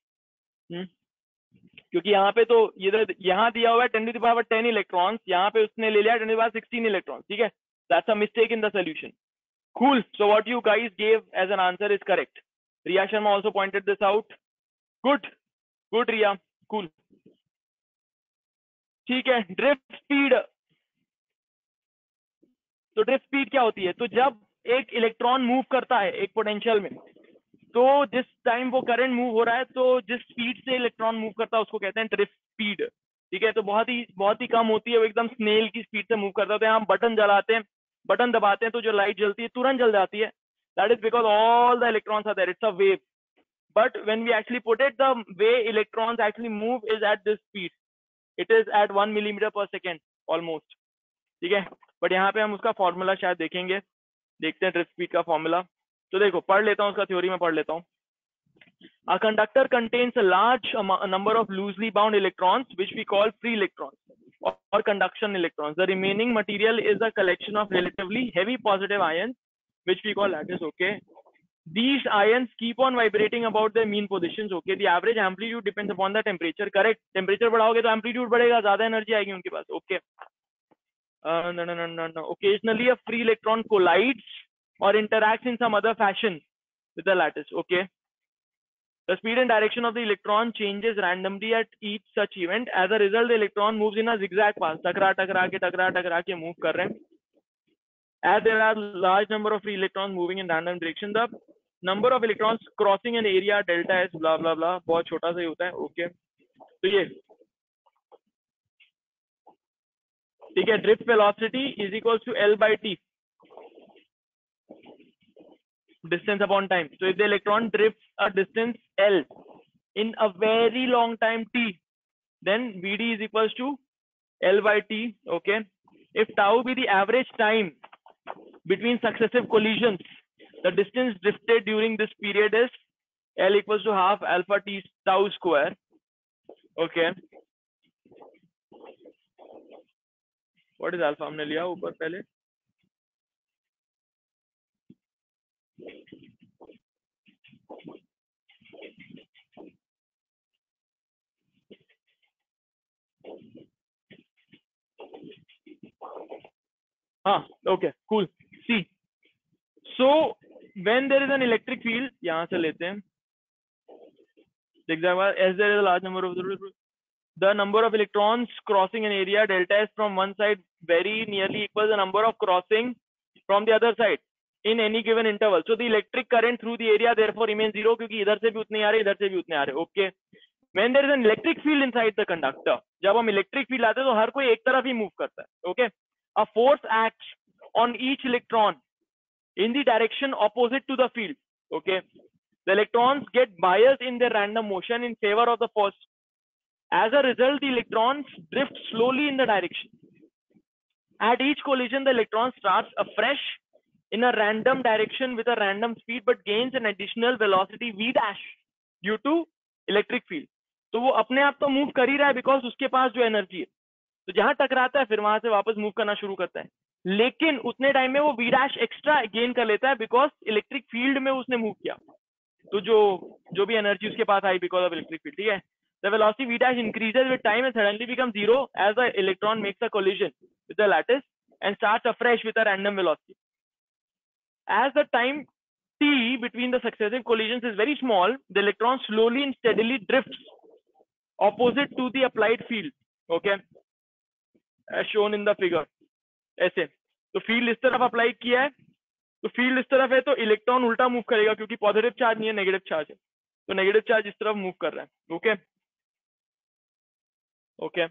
क्योंकि यहाँ पे तो ये यहाँ दिया हुआ है ten to the power ten electrons, यहाँ पे उसने ले लिया ten to the power sixteen electrons, ठीक है। That's a mistake in the solution. Cool. So what you guys gave as an answer is correct. Riya Sharma also pointed this out. Good. Good Riya. Cool. ठीक है, drift speed. तो drift speed क्या होती है, तो जब एक electron move करता है एक पोटेंशियल में, तो जिस टाइम वो करंट मूव हो रहा है, तो जिस स्पीड से इलेक्ट्रॉन मूव करता है उसको कहते हैं ड्रिफ्ट स्पीड, ठीक है। तो बहुत ही बहुत ही कम होती है, वो एकदम स्नेल की स्पीड से मूव करता है। तो यहाँ हम बटन जलाते हैं, बटन दबाते हैं तो जो लाइट जलती है तुरंत जल जाती है, that is because all the electrons are there, it's a wave. But when we actually put it, the way electrons actually move is at this speed. It is at one millimeter per second almost. ठीक है, but यहाँ पे हम उसका formula शायद देखेंगे, देखते हैं ड्रिफ्ट स्पीड का फॉर्मूला। तो देखो पढ़ लेता हूँ उसका थ्योरी में पढ़ लेता हूँ। A conductor contains a large number of loosely bound electrons, which we call free electrons or, or conduction electrons. The remaining material is a collection of relatively heavy positive ions, which we call lattice. Okay. these ions keep on vibrating about their mean positions. Okay, the average amplitude depends upon the temperature. Correct. Temperature बढ़ाओगे तो amplitude बढ़ेगा, ज़्यादा energy आएगी उनके पास. Okay. Uh, no, no, no, no, no. Occasionally, a free electron collides or interacts in some other fashion with the lattice. Okay. The speed and direction of the electron changes randomly at each such event. As a result, the electron moves in a zigzag path. टकरा टकरा के टकरा टकरा के move कर रहे हैं. As there are large number of free electrons moving in random direction, the number of electrons crossing an area delta S blah blah blah बहुत छोटा सा ही होता है. Okay. तो ये ठीक है. Drift velocity is equals to L by T, distance upon time. So if the electron drifts a distance L in a very long time T, then V D is equals to L by T. Okay. If tau be the average time between successive collisions, the distance drifted during this period is L equals to half alpha T tau square. Okay. What is alpha? हमने लिया ऊपर पहले. हाँ, okay, cool. See, so when there is an electric field, यहाँ से लेते हैं. As there is a large number of the number of electrons crossing an area delta S from one side very nearly equals the number of crossing from the other side in any given interval. So the electric current through the area therefore remains zero क्योंकि इधर से भी उतने आ रहे, इधर से भी उतने आ रहे. Okay. When there is an electric field inside the conductor, जब हम electric field आते हैं तो हर कोई एक तरफ ही move करता है. Okay. A force acts on each electron in the direction opposite to the field. Okay. The electrons get biased in their random motion in favor of the force. As a result, the electrons drift slowly in the direction. At each collision, the electron starts afresh in a random direction with a random speed but gains an additional velocity v dash due to electric field. तो वो अपने आप तो move कर ही रहा है because उसके पास जो एनर्जी है, तो जहां टकराता है फिर वहां से वापस मूव करना शुरू करता है, लेकिन उतने टाइम में वो v डैश एक्स्ट्रा गेन कर लेता है बिकॉज इलेक्ट्रिक फील्ड में उसने मूव किया. तो जो जो भी एनर्जी उसके पास आई बिकॉज ऑफ इलेक्ट्रिक फील्ड, ठीक है. The velocity v dash increases with time and suddenly becomes zero as the electron makes a collision with the lattice and starts afresh with a random velocity. As the time t between the successive collisions is very small, the electron slowly and steadily drifts opposite to the applied field. Okay, as shown in the figure. ऐसे तो field इस तरफ apply किया है, तो field इस तरफ है तो इलेक्ट्रॉन उल्टा मूव करेगा क्योंकि पॉजिटिव चार्ज नहीं है, नेगेटिव चार्ज है, तो नेगेटिव चार्ज इस तरफ मूव कर रहा है. Okay okay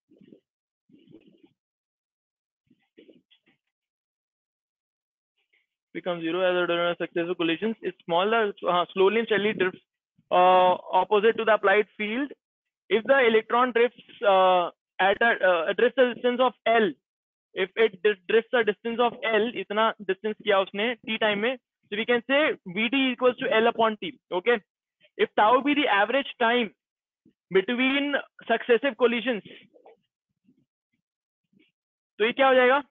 becomes zero as the successive collisions is smaller, uh, slowly and steadily drifts uh, opposite to the applied field. If the electron drifts uh, at a uh, drifts a distance of L, if it drifts a distance of L, इतना distance किया उसने t time में, so we can say Vd equals to L upon T. Okay. If tau be the average time between successive collisions, तो ये क्या हो जाएगा?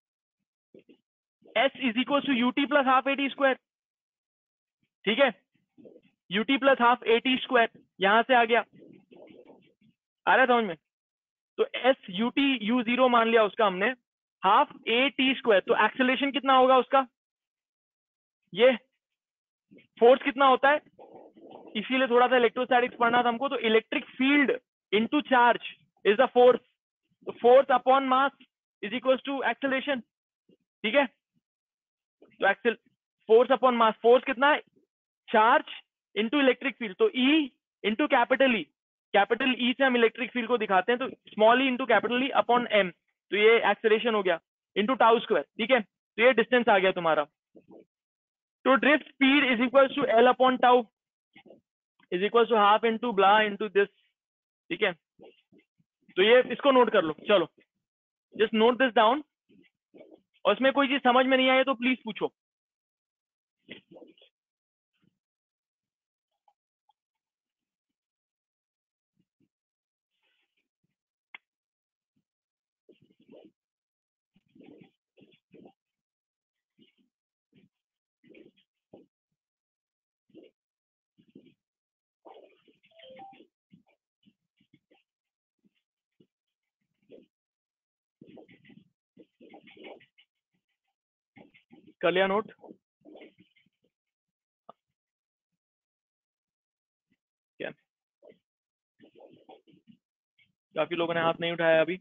S is equals to ut plus half at square. ठीक है, ut plus half at square यहां से आ गया, आ रहा है समझ में? तो s ut u zero मान लिया उसका हमने, हाफ a t स्क्वायर, तो एक्सेलरेशन कितना होगा उसका? ये फोर्स कितना होता है, इसीलिए थोड़ा सा इलेक्ट्रोस्टैटिक्स पढ़ना था हमको. तो electric field into charge is the force, तो force upon mass is equals to acceleration. ठीक है, तो accel force upon mass, force कितना है? चार्ज इनटू इलेक्ट्रिक फील्ड, तो E into capital E, capital E से हम इलेक्ट्रिक फील्ड को दिखाते हैं, तो small E into capital E upon M, तो ये एक्सेलरेशन हो गया इंटू टाउ स्क्वायर. ठीक है, तो ये डिस्टेंस आ गया तुम्हारा. तो drift speed is equal to L upon tau is equal to half into blah into this. ठीक है, तो ये इसको नोट कर लो. चलो जस्ट नोट दिस डाउन, और इसमें कोई चीज समझ में नहीं आए तो प्लीज पूछो. कर लिया नोट? क्या काफी लोगों ने हाथ नहीं उठाया अभी?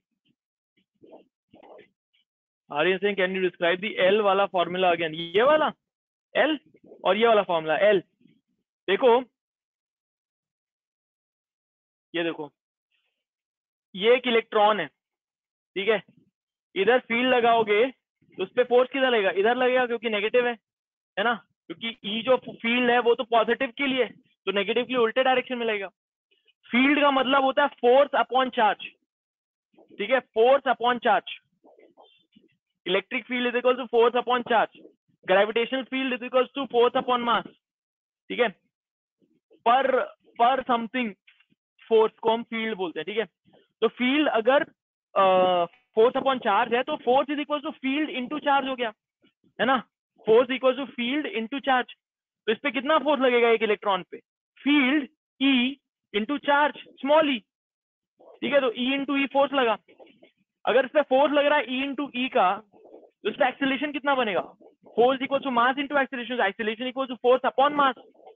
Aryan Singh, can you describe the L वाला फॉर्मूला अगेन? ये वाला एल और ये वाला फॉर्मूला एल। देखो ये देखो, ये एक इलेक्ट्रॉन है, ठीक है। इधर फील्ड लगाओगे तो उस पर फोर्स किधर लगेगा? इधर लगेगा, क्योंकि नेगेटिव है, है ना। क्योंकि ई जो फील्ड है वो तो पॉजिटिव के लिए, तो नेगेटिव के लिए उल्टे डायरेक्शन में लगेगा। फील्ड का मतलब होता है फोर्स अपॉन चार्ज, ठीक है, force upon charge. Electric field is equal to force upon charge, gravitational field is equal to force upon mass, ठीक है। पर पर समथिंग फोर्स को हम फील्ड बोलते हैं, ठीक है। तो फील्ड अगर फोर्स अपॉन चार्ज है तो force is equal to field into charge हो गया, है ना। Force equal to field into charge. तो इस पे कितना फोर्स लगेगा एक इलेक्ट्रॉन पे? Field E into charge small E, ठीक है। तो ई इंटू ई फोर्स लगा। अगर इस पे फोर्स लग रहा है ई इंटू ई का, तो इस पे एक्सेलरेशन कितना बनेगा? Force equal to mass into acceleration, acceleration equal to force upon mass.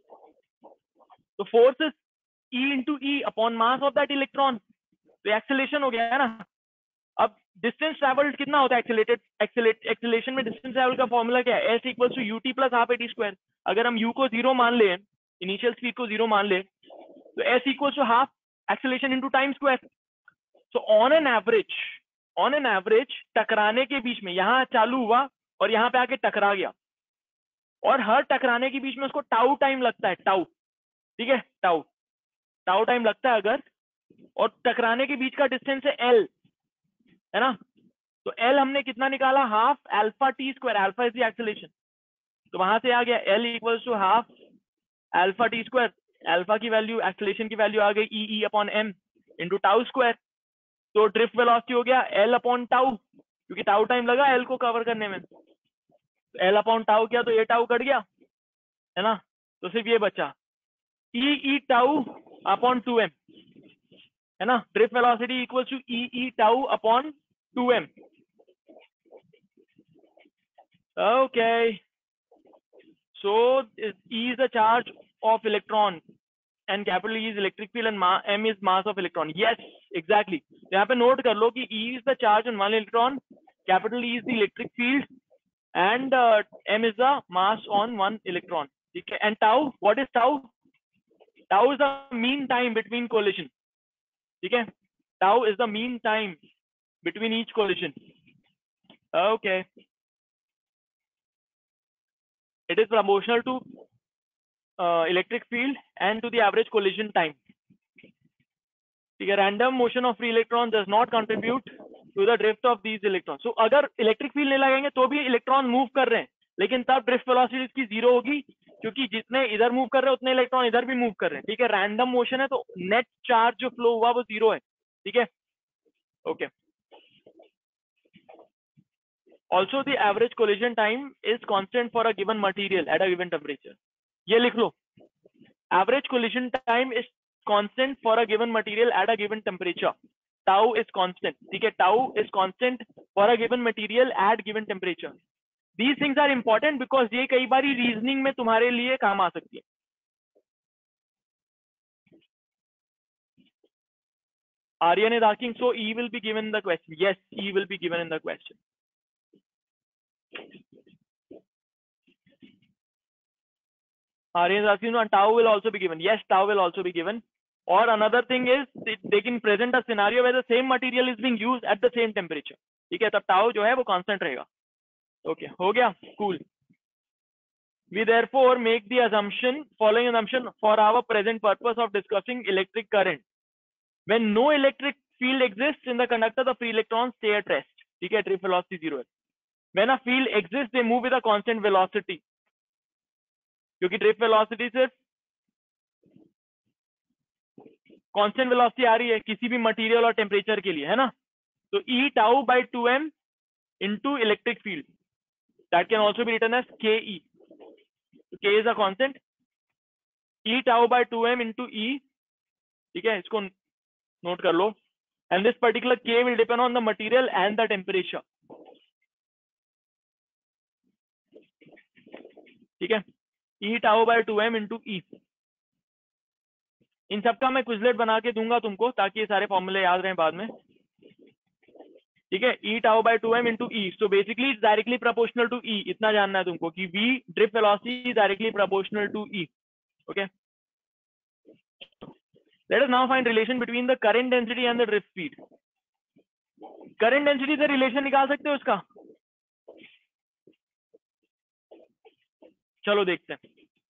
तो force is E into E upon mass of that electron, तो एक्सेलरेशन हो गया है ना। अब डिस्टेंस ट्रैवल्ड कितना होता है एक्सेलेरेटेड एक्सेलरेशन में? डिस्टेंस ट्रैवल का फॉर्मूला क्या है? S equal to U T plus half A T square. अगर हम यू को जीरो मान ले, इनिशियल स्पीड को जीरो मान ले, तो S equal to half acceleration into time square. So on an average on an average टकराने के बीच में, यहाँ चालू हुआ और यहाँ पे आके टकरा गया, और हर टकराने के बीच में उसको टाउ टाइम लगता है, टाउ, ठीक है, टाउ टाउ टाइम लगता है अगर, और टकराने के बीच का डिस्टेंस है एल, है ना। तो एल हमने कितना निकाला? Half alpha T square, alpha is the acceleration. तो वहां से आ गया L equals to half alpha T square. Alpha की वैल्यू, एक्सेलरेशन की वैल्यू आ गई E E upon M into tau square. तो ड्रिफ्ट वेलोसिटी हो गया एल अपॉन टाउ, क्योंकि टाउ टाइम लगा एल को कवर करने में। तो एल अपॉन टाउ किया तो ये टाउ कट गया, है ना। तो सिर्फ ये बचा E E tau upon two M, है ना। Drift velocity equals to E E tau upon two M. Okay, so E is the charge of electron and capital E is electric field and ma M is mass of electron. Yes, exactly. यहाँ पे note कर लो कि E is the charge on one electron, capital E is the electric field and uh, M is the mass on one electron. ठीक है. And tau, what is tau? Tau is the mean time between collision. ठीक है. Tau is the mean time between each collision. Okay. It is proportional to uh, electric field and to the average collision time. The random motion of free electron does not contribute to the drift of these electrons. So अगर electric field नहीं लगाएंगे तो भी electron move कर रहे हैं, लेकिन तब drift velocity इसकी zero होगी, क्योंकि जितने इधर move कर रहे हैं उतने electron इधर भी move कर रहे हैं, ठीक है। random motion है तो net charge जो flow हुआ वो zero है, ठीक है। Okay. Also, the average collision time is constant for a given material at a given temperature. ये लिख लो, average collision time is constant for a given material at a given temperature. Tau is constant, ठीक है, tau is constant for a given material at given temperature. These things are important because ये कई बारी reasoning में तुम्हारे लिए काम आ सकती है. Aryan is asking, so E will be given in the question. Yes, E will be given in the question. Aryan is asking, and tau will also be given. Yes, tau will also be given. Or another thing is, they can present a scenario where the same material is being used at the same temperature. ठीक है, तब tau जो है वो constant रहेगा. Okay, हो गया, cool. We therefore make the assumption, following assumption for our present purpose of discussing electric current. When no electric field exists in the conductor, the free electrons stay at rest. ठीक है, drift velocity zero है. When a field exists, they move with a constant velocity. क्योंकि drift velocity सिर्फ constant velocity आ रही है किसी भी material और temperature के लिए, है ना. तो E tau by two m into electric field. That can also be written as K E. So K is a constant. E tau by two m into E. ठीक है, इसको नोट कर लो. And this particular K will depend on the material and the temperature. ठीक है, E tau by two M into E. इन सबका मैं Quizlet बना के दूंगा तुमको ताकि ये सारे फॉर्मूले याद रहें बाद में। ठीक है, E tau by two M into E, so basically it's directly proportional to E. इतना जानना है तुमको कि V drip velocity is directly proportional to E. Okay, let us now find relation between the current density and the drift speed. Current density से रिलेशन निकाल सकते हो इसका? चलो देखते हैं।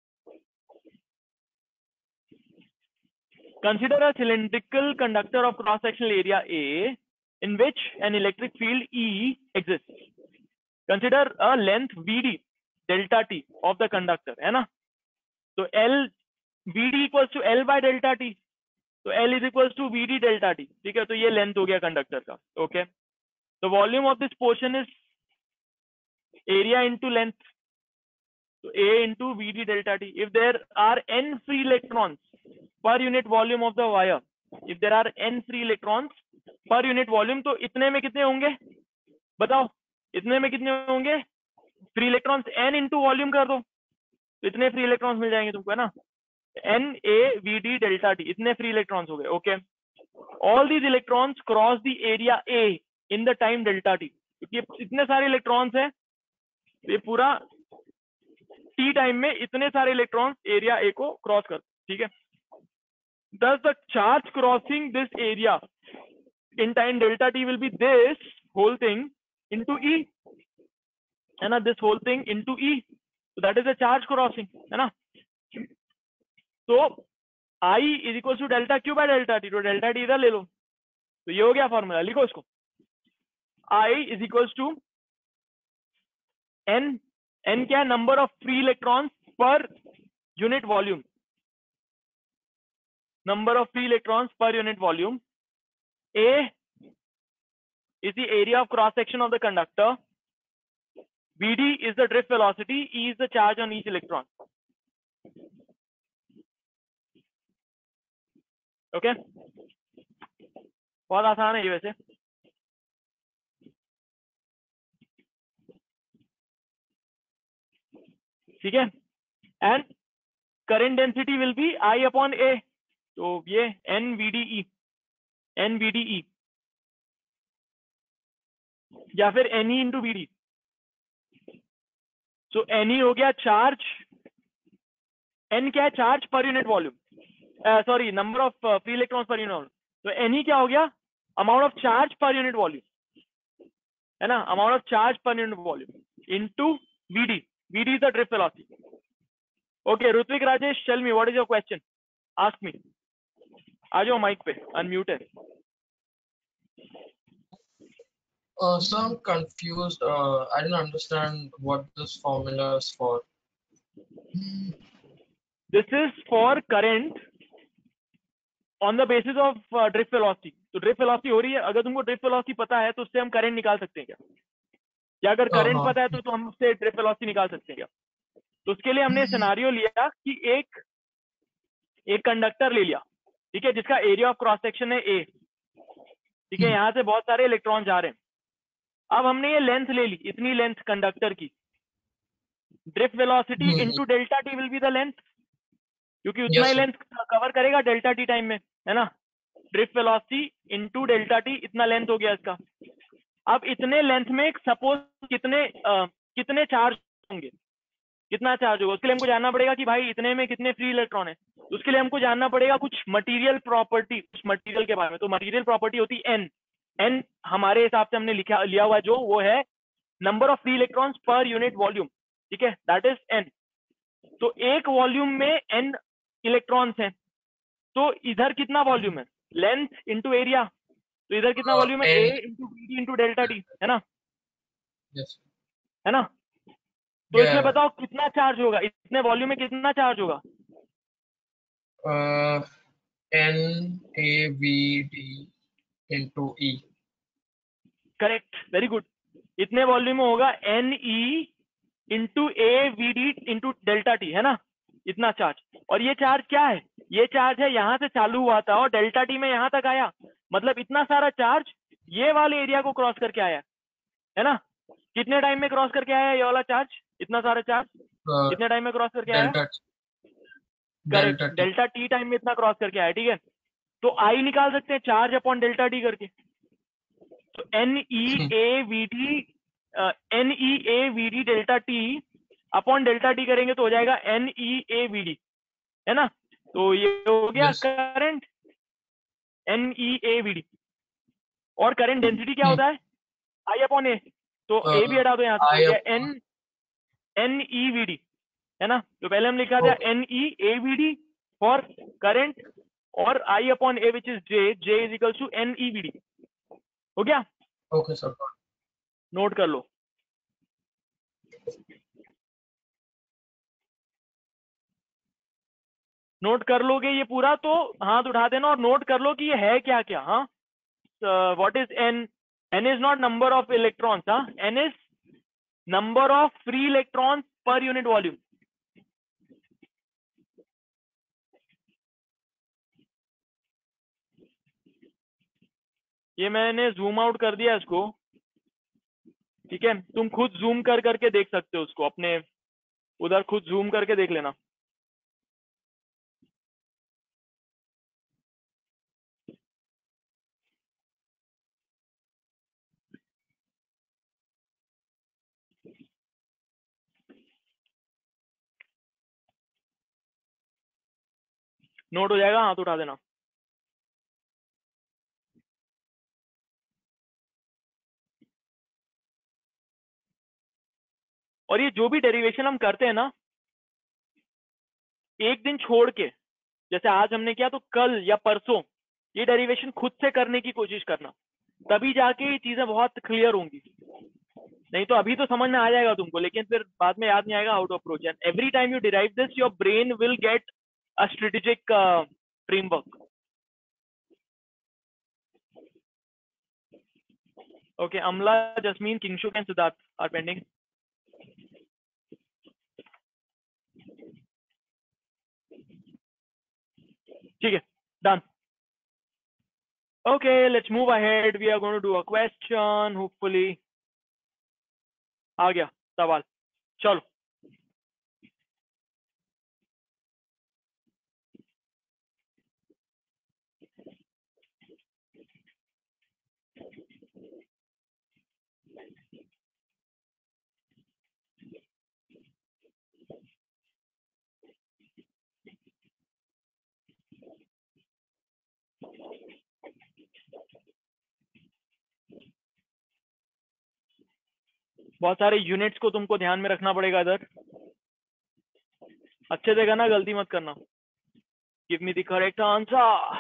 Consider a cylindrical conductor of cross-sectional area A in which an electric field E exists. Consider a length V D delta T of the conductor, है ना? तो L V D equals to L by delta T, तो L is equals to V D delta T. ठीक है, तो ये length हो गया कंडक्टर का। ओके, तो volume of this portion is area into length, so A into V D delta T. If there are n free electrons per unit volume of the wire, if there are n free electrons per unit volume, तो इतने में कितने होंगे बताओ? इतने में कितने होंगे free electrons? n into volume कर दो तो इतने फ्री इलेक्ट्रॉन्स मिल जाएंगे तुमको, है ना? n a v d delta t, इतने फ्री इलेक्ट्रॉन्स हो गए। Okay, all these electrons cross the area a in the time delta t, क्योंकि इतने सारे इलेक्ट्रॉन्स हैं, ये पूरा टी टाइम में इतने सारे इलेक्ट्रॉन्स एरिया ए को क्रॉस कर। ठीक है, thus the charge crossing this area in time delta t will be this whole thing into E, है ना? this whole thing into E, so that is a charge crossing, है ना? तो I is equals to delta Q by delta t, तो delta t इधर ले लो, तो ये हो गया फॉर्मूला। लिखो इसको, I is equals to n, n क्या है? Number of free electrons per unit volume, number of free electrons per unit volume. A is the area of cross section of the conductor. V D is the drift velocity. E is the charge on each electron. Okay, बहुत आसान है ये वैसे। ठीक है, and current density will be I upon A, तो ये N V D E, N V D E या फिर N E into V D। सो N E हो गया चार्ज, N क्या है? Charge per unit volume, sorry number of free electrons per unit volume. तो N E क्या हो गया? Amount of charge per unit volume, है ना? Amount of charge per unit volume into V D। V D is the drift velocity. Okay, Ritwik Rajesh, tell me what is your question, ask me. आ जाओ mike पे, unmute है। Uh, so I'm confused. Uh, I didn't understand what this formula is for. This is for current on the basis of uh, drift velocity. तो drift velocity हो रही है, अगर तुमको drift velocity पता है तो उससे हम current निकाल सकते हैं क्या? या अगर current हाँ। पता है तो, तो हम उससे drift velocity निकाल सकते हैं क्या? तो उसके लिए हमने सिनारियो लिया कि एक एक कंडक्टर ले लिया, ठीक है, जिसका एरिया ऑफ क्रॉस सेक्शन है ए। ठीक है, यहाँ से बहुत सारे इलेक्ट्रॉन जा रहे हैं। अब हमने ये लेंथ ले ली, इतनी लेंथ कंडक्टर की। Drift velocity into delta T will be the length, क्योंकि उतना Yes, ही sir. लेंथ कवर करेगा डेल्टा टी टाइम में, है ना? Drift velocity into delta T, इतना लेंथ हो गया इसका। अब इतने लेंथ में सपोज कितने uh, कितने चार्ज होंगे, कितना चार्ज होगा, उसके लिए हमको जानना पड़ेगा कि भाई इतने में कितने फ्री इलेक्ट्रॉन है। तो उसके लिए हमको जानना पड़ेगा कुछ मटेरियल प्रॉपर्टी, कुछ मटेरियल के बारे में। तो मटेरियल प्रॉपर्टी होती है एन। एन हमारे हिसाब से हमने लिखा लिया हुआ जो वो है number of free electrons per unit volume. ठीक है, दैट इज एन। तो एक वॉल्यूम में एन इलेक्ट्रॉन्स हैं, तो इधर कितना वॉल्यूम है? Length into area. तो इधर कितना Uh, वॉल्यूम है? A N- into B D into delta T, है ना? Yes. है ना? तो Yeah. इसमें बताओ कितना चार्ज होगा, इतने वॉल्यूम में कितना चार्ज होगा? Uh, N A V D into E. Correct, very good. इतने वॉल्यूम में होगा N E into A V D into delta T, है ना? इतना चार्ज। और ये चार्ज क्या है? ये चार्ज है यहाँ से चालू हुआ था और डेल्टा टी में यहाँ तक आया, मतलब इतना सारा चार्ज ये वाले एरिया को क्रॉस करके आया, है ना? कितने टाइम में क्रॉस करके आया ये वाला चार्ज, इतना सारा चार्ज uh, कितने टाइम में क्रॉस करके आया? delta correct, delta t. Delta T time में इतना क्रॉस करके आया, ठीक है। तो आई निकाल सकते हैं चार्ज अपॉन डेल्टा टी करके। तो N E A V D N E A V D delta T upon delta T करेंगे तो हो जाएगा N E A V D, है ना। तो ये हो गया Yes. Current N E A V D. और करंट डेंसिटी क्या Hmm. होता है? I upon A. तो Uh, ए भी हटा दो यहाँ से, I हो गया upon N N E V D, है ना। तो पहले हम लिखा था okay. N E A V D for current और I upon A which is J, J is equal to N E V D. हो गया, Okay, sir. नोट कर लो। नोट कर लोगे ये पूरा तो हाथ उठा देना और नोट कर लो कि ये है क्या क्या। हाँ, what is N? N is not number of electrons, हाँ, N is number of free electrons per unit volume. ये मैंने जूम आउट कर दिया इसको, ठीक है। तुम खुद जूम कर करके देख सकते हो उसको, अपने उधर खुद जूम करके देख लेना। नोट हो जाएगा, हाथ उठा देना। और ये जो भी डेरिवेशन हम करते हैं ना, एक दिन छोड़ के, जैसे आज हमने किया तो कल या परसों ये डेरिवेशन खुद से करने की कोशिश करना, तभी जाके ये चीजें बहुत क्लियर होंगी। नहीं तो अभी तो समझ में आ जाएगा तुमको, लेकिन फिर बाद में याद नहीं आएगा how to approach. And every time you derive this your brain will get a strategic framework. Okay, Amla, Jasmine, Kingshuk, and Siddharth are pending. Okay, done. Okay, let's move ahead. We are going to do a question. Hopefully, आ गया सवाल। चलो, बहुत सारे units को तुमको ध्यान में रखना पड़ेगा इधर। अच्छे से करना, गलती मत करना। Give me the correct answer.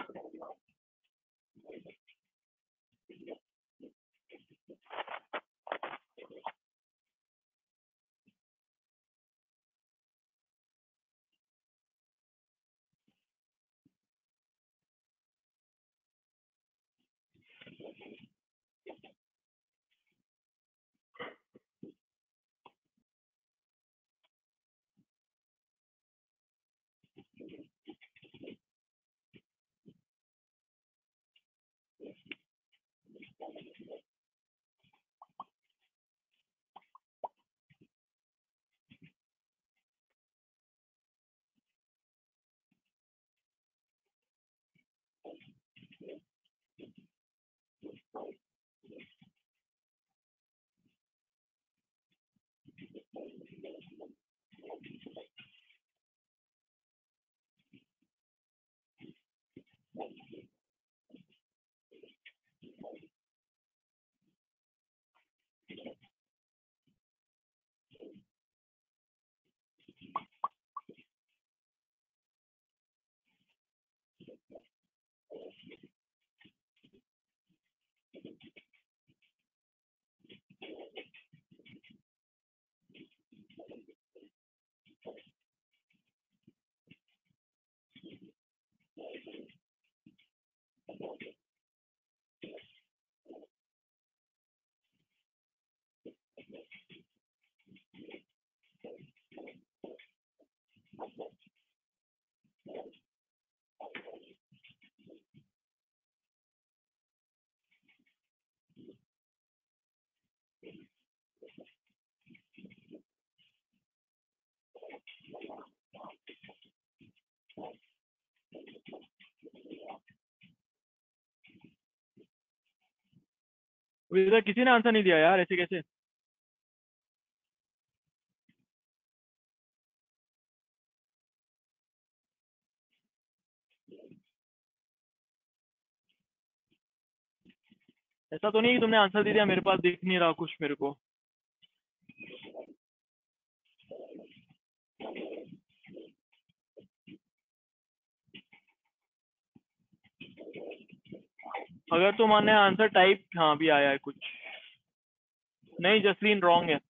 अभी तक किसी ने आंसर नहीं दिया यार, ऐसे कैसे? ऐसा तो नहीं कि तुमने आंसर दे दिया, मेरे पास दिख नहीं रहा कुछ मेरे को। अगर तुमने आंसर टाइप, हाँ भी आया है कुछ। नहीं जसलीन रॉन्ग है।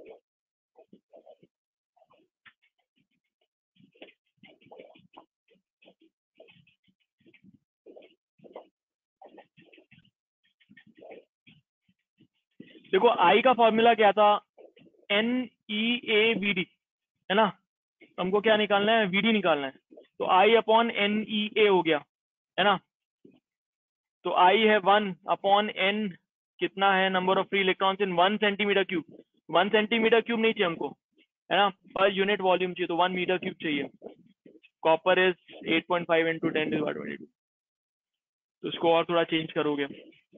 देखो आई का फॉर्मूला क्या था, N E A V D, है ना? हमको क्या निकालना है, वी डी निकालना है। तो आई अपॉन एन ई ए हो गया, है ना? तो आई है वन अपॉन एन, कितना है number of free electrons in one centimetre cube. One centimetre cube नहीं चाहिए हमको, है ना, पर यूनिट वॉल्यूम चाहिए, तो वन मीटर क्यूब चाहिए। Copper is eight point five into ten to twenty two, तो इसको और थोड़ा चेंज करोगे,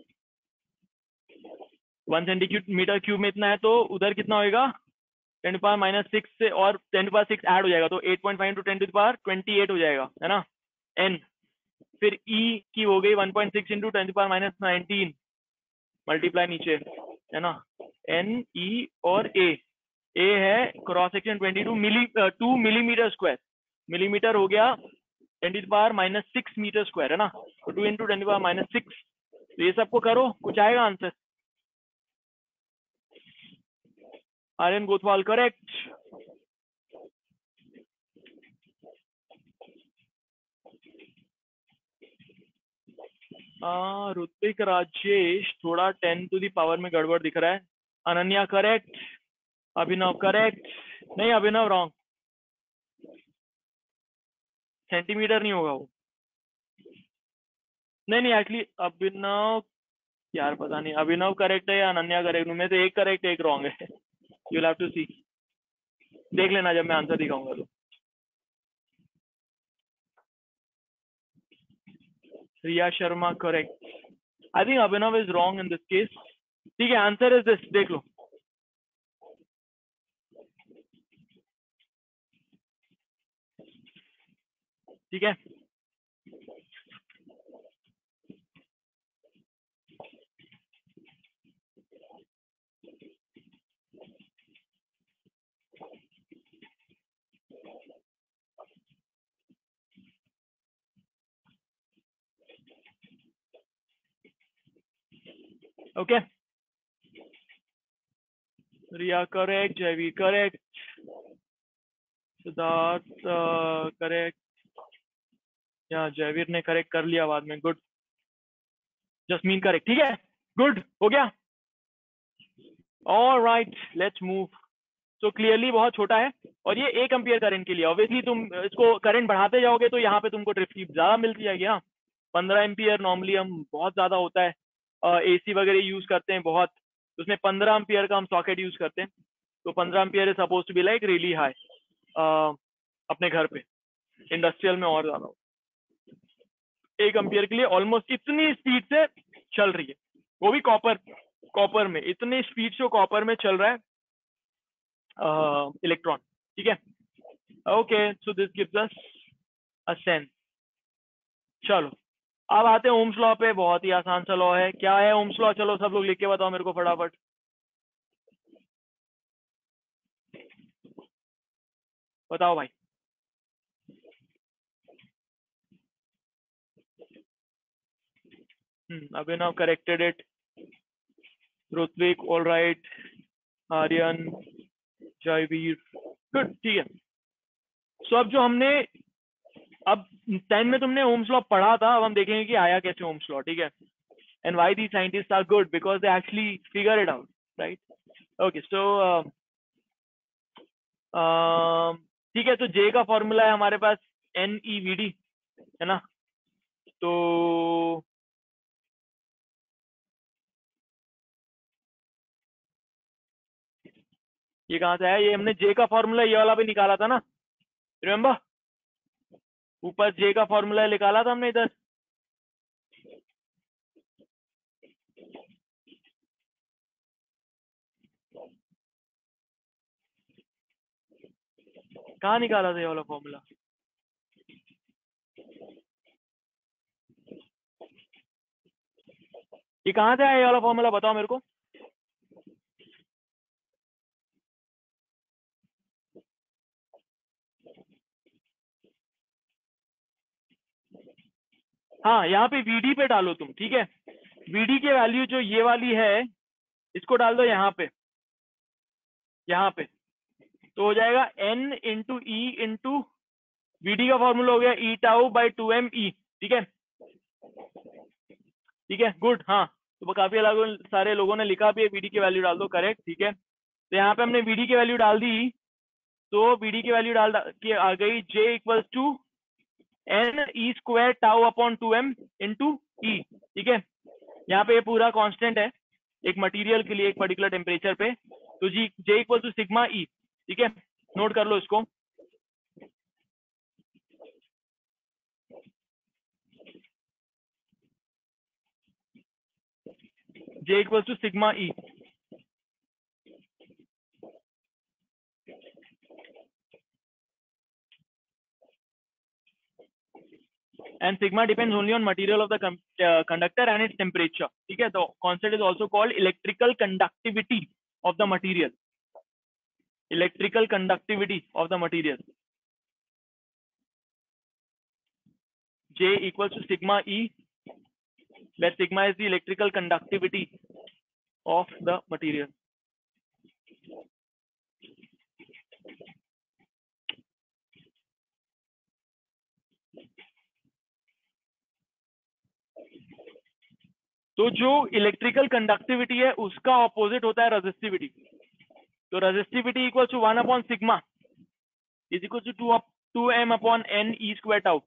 वन सेंटीमीटर क्यूब में इतना है, तो उधर कितना होएगा, ten to power minus six से और ten to power six add हो जाएगा, तो eight point five into ten to power twenty eight हो जाएगा, है ना, एन। फिर ई e की हो गई one point six into ten to power minus nineteen, multiply नीचे, है ना, एन ई और ए। ए है cross section twenty two milli two millimetre square, millimetre हो गया ten to power minus six metre square, है ना, तो two into ten to power minus six. तो ये सबको करो, कुछ आएगा आंसर। आर्यन गोथवाल करेक्ट। ऋत्विक राजेश थोड़ा टेन टू दी पावर में गड़बड़ दिख रहा है। अनन्या करेक्ट, अभिनव करेक्ट, नहीं अभिनव रॉन्ग, सेंटीमीटर नहीं होगा वो, नहीं नहीं एक्चुअली अभिनव, यार पता नहीं अभिनव करेक्ट है या अनन्या करेक्ट, में से एक करेक्ट एक रॉन्ग है। यू हैव टू सी, देख लेना जब मैं आंसर दिखाऊंगा तो। Riya Sharma correct, I think Abhinav is wrong in this case. ठीक है, आंसर इज दिस, देख लो। ठीक है, okay, Riya correct, Jaiveer correct, Siddharth correct, या जयवीर ने करेक्ट कर लिया बाद में, गुड। जसमीन करेक्ट, ठीक है, गुड हो गया। All right, let's move. तो क्लियरली बहुत छोटा है, और ये एक एम्पियर करंट के लिए, ऑब्वियसली तुम इसको करंट बढ़ाते जाओगे तो यहाँ पे तुमको ड्रिफ्ट की ज्यादा मिलती जाएगी। हाँ, पंद्रह एम्पियर नॉर्मली हम बहुत ज्यादा होता है, एसी वगैरह यूज करते हैं बहुत, उसमें पंद्रह एम्पियर का हम सॉकेट यूज करते हैं, तो पंद्रह ampere is suppose to be like really high. अपने घर पे, इंडस्ट्रियल में और ज्यादा, एक एम्पियर के लिए ऑलमोस्ट इतनी स्पीड से चल रही है, वो भी कॉपर, कॉपर में इतनी स्पीड से कॉपर में चल रहा है इलेक्ट्रॉन, ठीक है। Okay, so this gives us a sense. चलो अब आते हैं ओम्स लॉ पे, बहुत ही आसान सा लॉ है। क्या है ओम्स लॉ, चलो सब लोग लिख के बताओ मेरे को फटाफट। बताओ भाई। Hmm, Abhinav corrected it, Ritvik all right, Aryan, Jaiveer, good, ठीक है। सो अब जो हमने, अब टेन में तुमने ओम्स लॉ पढ़ा था, अब हम देखेंगे कि आया कैसे ओम्स लॉ, ठीक है। And why the scientists are good, because they actually figure it out, right. Okay, so ठीक है, तो जे का फॉर्मूला है हमारे पास एन ई वी डी, है ना, तो ये कहाँ से आया? ये हमने जे का फॉर्मूला ये वाला भी निकाला था ना, रिमेम्बर? ऊपर जे का फॉर्मूला निकाला था हमने इधर। कहाँ निकाला था ये वाला फॉर्मूला? ये कहाँ से आया ये वाला फॉर्मूला, बताओ मेरे को। हाँ, यहाँ पे वीडी पे डालो तुम, ठीक है? वीडी की वैल्यू जो ये वाली है, इसको डाल दो यहाँ पे, यहाँ पे, तो हो जाएगा n into E into VD का फॉर्मूला हो गया E tau by two M E, ठीक है? ठीक है, गुड। हाँ, तो काफी अलग सारे लोगों ने लिखा भी है वीडी की वैल्यू डाल दो, करेक्ट, ठीक है? तो यहाँ पे हमने वीडी की वैल्यू डाल दी, तो वीडी की वैल्यू डाल के आ गई J equals to N E square tau upon two M into E, ठीक है? यहाँ पे ये पूरा कांस्टेंट है एक मटेरियल के लिए एक पर्टिकुलर टेम्परेचर पे, तो G J equal to sigma E, ठीक है? नोट कर लो इसको। J equal to sigma E, and sigma depends only on material of the uh, conductor and its temperature, ठीक है? तो concept is also called electrical conductivity of the material, electrical conductivity of the material. J equals to sigma E, where sigma is the electrical conductivity of the material. तो जो electrical conductivity है उसका opposite होता है resistivity. तो resistivity equal to one upon sigma is equal to two two M upon N E square tau.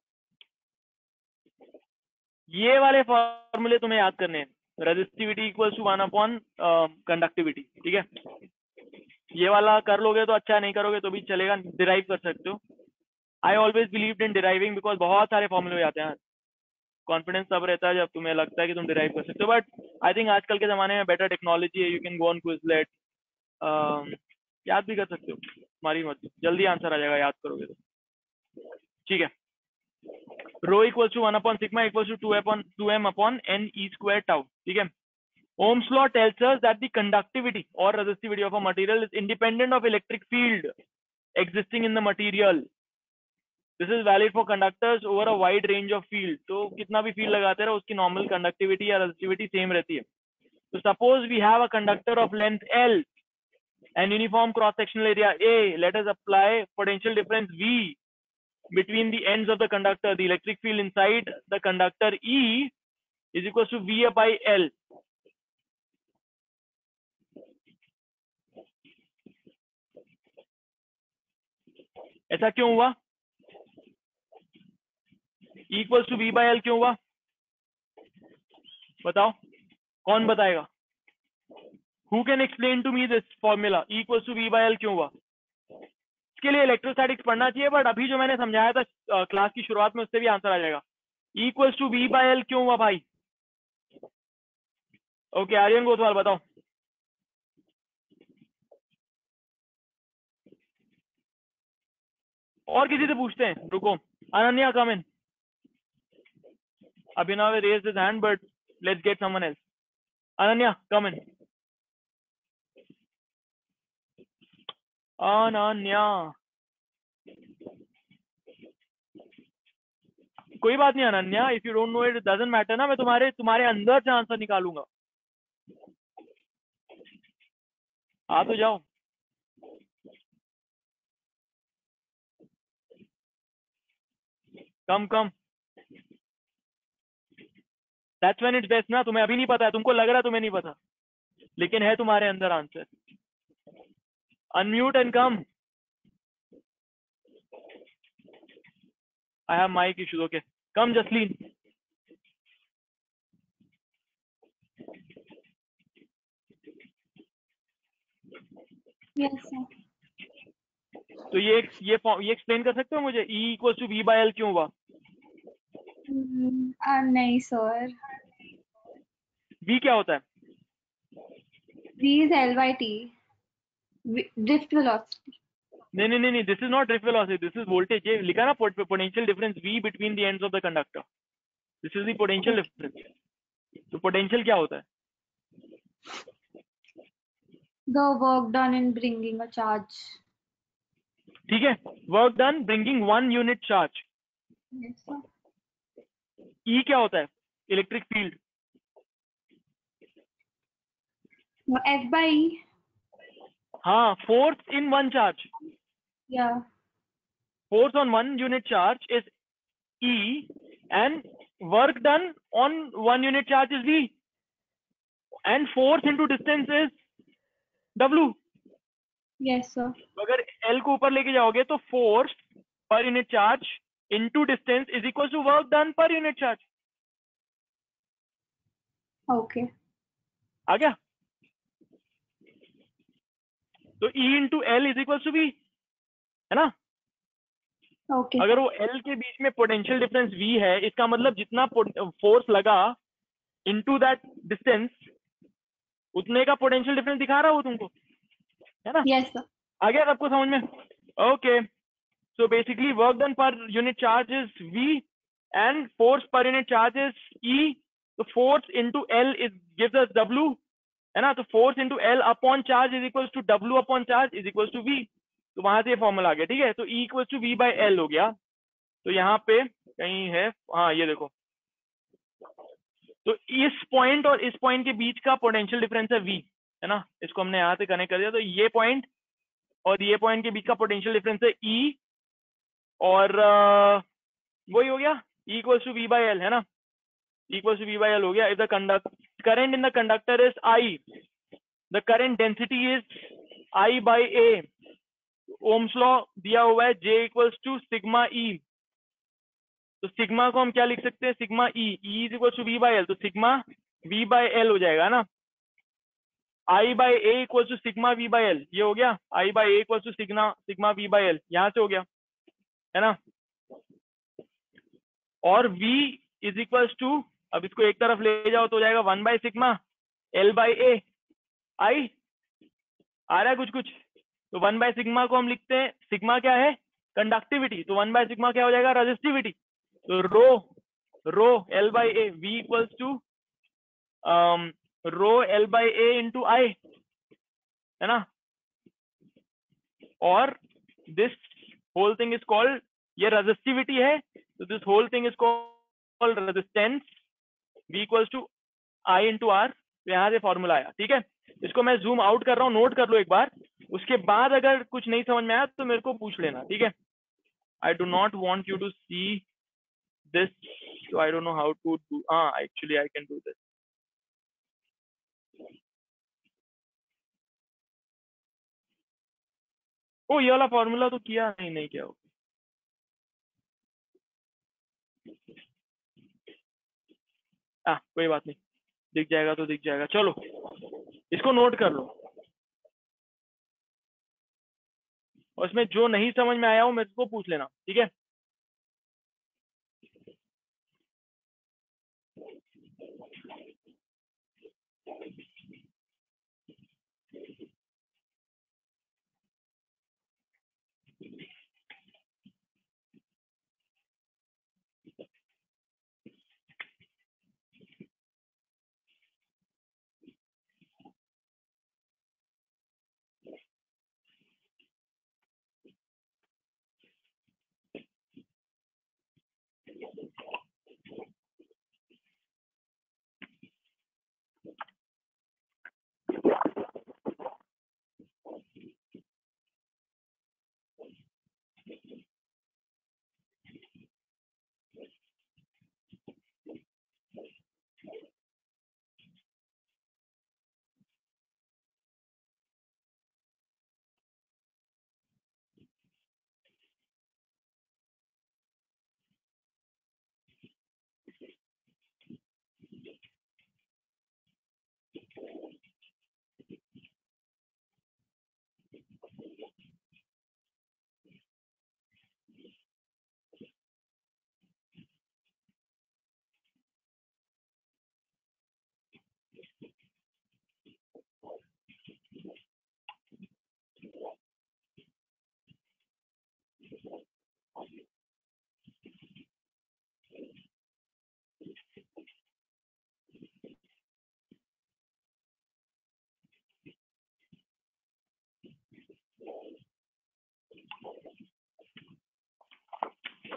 ये वाले फॉर्मूले तुम्हें याद करने हैं, resistivity equal to one upon conductivity, ठीक है? ये वाला कर लोगे तो अच्छा, नहीं करोगे तो भी चलेगा, डिराइव कर सकते हो। I always believed in deriving because बहुत सारे फॉर्मूले आते हैं। कॉन्फिडेंस तब रहता है जब तुम्हें लगता है कि तुम डिराइव कर सकते हो, बट आई थिंक आजकल के जमाने में बेटर टेक्नोलॉजी है, you can go on Quizlet, याद भी कर सकते हो, हमारी मर्जी, जल्दी आंसर आ जाएगा याद करोगे तो, ठीक है? Rho equal to one upon sigma equal to two upon two M upon N E square tau, ठीक है? Ohm's law tells us that the conductivity or resistivity of a material is independent of electric field existing in the material. This is valid for conductors over a wide range of field. तो कितना भी field लगाते रहो उसकी normal conductivity या resistivity same रहती है। So suppose we have a conductor of length L and uniform cross sectional area A. Let us apply potential difference V between the ends of the conductor. The electric field inside the conductor E is equal to V by L. ऐसा क्यों हुआ? Equals to V by L क्यों हुआ? बताओ, कौन बताएगा? Who can explain to me this formula equals to V by L क्यों हुआ? इसके लिए इलेक्ट्रोस्टैटिक्स पढ़ना चाहिए, बट अभी जो मैंने समझाया था क्लास की शुरुआत में उससे भी आंसर आ जाएगा। Equals to V by L क्यों हुआ भाई? ओके, आर्यन गोथवाल बताओ। और किसी से पूछते हैं, रुको। अनन्या कम इन। Abhinav raised his hand, but let's get someone else. Ananya, come in. Ananya. कोई बात नहीं Ananya, if you don't know it, it doesn't matter ना, मैं तुम्हारे तुम्हारे अंदर से आंसर निकालूंगा। आ तो जाओ। कम कम। That's when it's best ना, तुम्हें अभी नहीं पता है, तुमको लग रहा है तुम्हें नहीं पता, लेकिन है तुम्हारे अंदर answer. Unmute and come. I have mic issues. Okay, come Jasleen. Yes, sir. तो ये ये फॉर्म ये एक्सप्लेन कर सकते हो मुझे, E equal to V by L क्यों हुआ? हम्म, आ, नहीं सर, V क्या होता है? V is L by T, wi- drift velocity. नहीं नहीं नहीं नहीं, this is not drift velocity, this is voltage. ये लिखा ना potential difference V between the ends of the conductor, this is the potential Okay. Difference. तो potential क्या होता है? The work done in bringing a charge. ठीक है, work done bringing one unit charge. Yes, sir. E क्या होता है? Electric field. No, F by E. हाँ, force in one charge, Yeah. force on one unit charge is E and work done on one unit charge is V and force into distance is W। Yes, sir. तो अगर L को ऊपर लेके जाओगे तो force per unit charge into distance is equal to work done per unit charge। Okay. आ गया? तो E into L is equal to V, है ना? Okay. अगर वो L के बीच में पोटेंशियल डिफरेंस V है, इसका मतलब जितना फोर्स लगा इनटू दैट डिस्टेंस उतने का पोटेंशियल डिफरेंस दिखा रहा हूँ तुमको, है ना? Yes, sir. आ गया सबको समझ में? Okay, so basically work done per unit charge is V and force per unit charge is E। तो force into L is gives us W, है ना? तो force into L upon charge is equals to W upon charge is equals to V। तो वहां से ये formula आ गया, ठीक है? तो E equals to V by L हो गया। तो यहाँ पे कहीं है, हाँ ये देखो, तो इस पॉइंट और इस पॉइंट के बीच का पोटेंशियल डिफरेंस है V, है ना? इसको हमने यहाँ से कनेक्ट कर दिया। तो ये पॉइंट और ये पॉइंट के बीच का पोटेंशियल डिफरेंस है E, और uh, वही हो गया E equals to V by L, है ना? E equals to V by L हो गया। If the conduct current in the conductor is I, the current density is I by A। Ohm's law दिया हुआ है J equals to sigma E। तो sigma को हम क्या लिख सकते हैं? Sigma E, E is equal to V by L, तो सिग्मा V बाय L हो जाएगा ना? I by A equal to sigma V by L, ये हो गया। I by A equal to sigma sigma V by L, यहाँ से हो गया, है ना? और V इज इक्वल टू, अब इसको एक तरफ ले जाओ तो हो जाएगा one by sigma L by A। आई आ रहा है कुछ कुछ? तो वन बाय सिग्मा को हम लिखते हैं, सिग्मा क्या है? कंडक्टिविटी। तो वन बाय सिग्मा क्या हो जाएगा? रेजिस्टिविटी। तो rho rho L by A, V equals to rho L by A into I, है ना? और this whole thing is called, ये रेजिस्टिविटी है, तो this whole thing is called resistance, V equals to I into R. तो यहाँ से formula आया, ठीक है? इसको मैं जूम आउट कर रहा हूँ, नोट कर लो एक बार। उसके बाद अगर कुछ नहीं समझ में आया तो मेरे को पूछ लेना, ठीक है? I do not want you to see this, so I don't know how to do, ah actually I can do this। ओ ये वाला फॉर्मूला तो किया नहीं, नहीं किया। आ कोई बात नहीं, दिख जाएगा तो दिख जाएगा। चलो इसको नोट कर लो, और इसमें जो नहीं समझ में आया हो मेरे को पूछ लेना, ठीक है?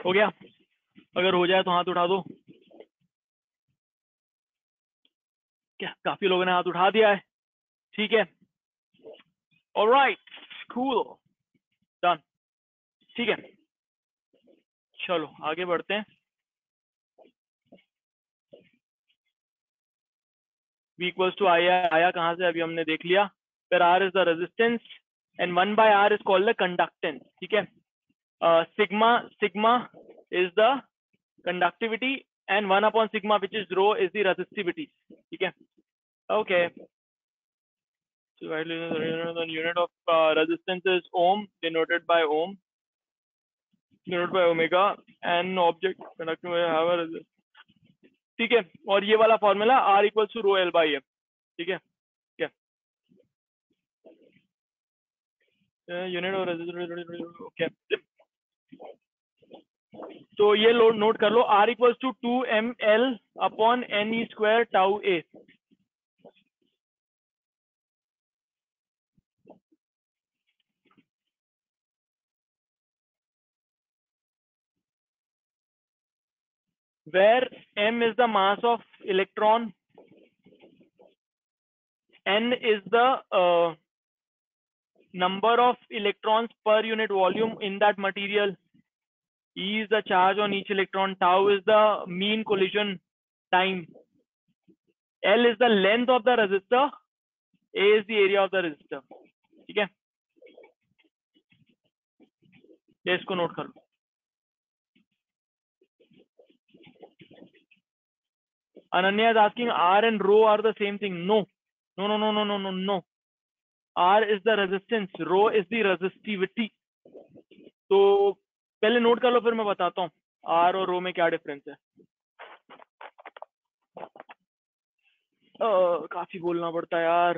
हो गया? अगर हो जाए तो हाथ उठा दो। क्या काफी लोगों ने हाथ उठा दिया है? ठीक है, ऑलराइट, कूल, डन। ठीक है, चलो आगे बढ़ते हैं। V equals to I आया कहाँ से? अभी हमने देख लिया। फिर R is the resistance and one by R is called the conductance। ठीक है, sigma sigma is the conductivity and one upon sigma which is rho is the resistivity। ठीक है, okay, so the unit of uh, resistance is ohm, denoted by ohm, denoted by omega, and object conducting will have a resistance। ठीक है, और ये वाला formula R equals to rho L by M। ठीक है, क्या यूनिट और resistance? Okay, तो ये लो नोट कर लो, R equals to two M L upon n e square tau a। where m is the mass of electron, n is the uh, number of electrons per unit volume in that material, E is the charge on each electron, tau is the mean collision time, L is the length of the resistor, A is the area of the resistor। ठीक है, ये इसको note कर लो। Ananya is asking, R and rho are the same thing? No, no, no, no, no, no, no, no. R is the resistance, rho is the resistivity। तो पहले note कर लो, फिर मैं बताता हूँ R और rho में क्या डिफरेंस है। uh, काफी बोलना पड़ता है यार।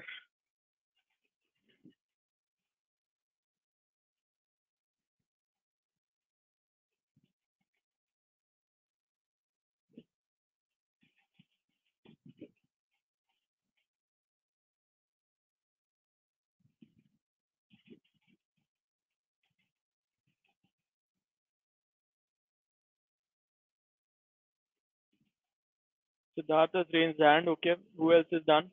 Siddharth has raised hand. Okay, who else is done?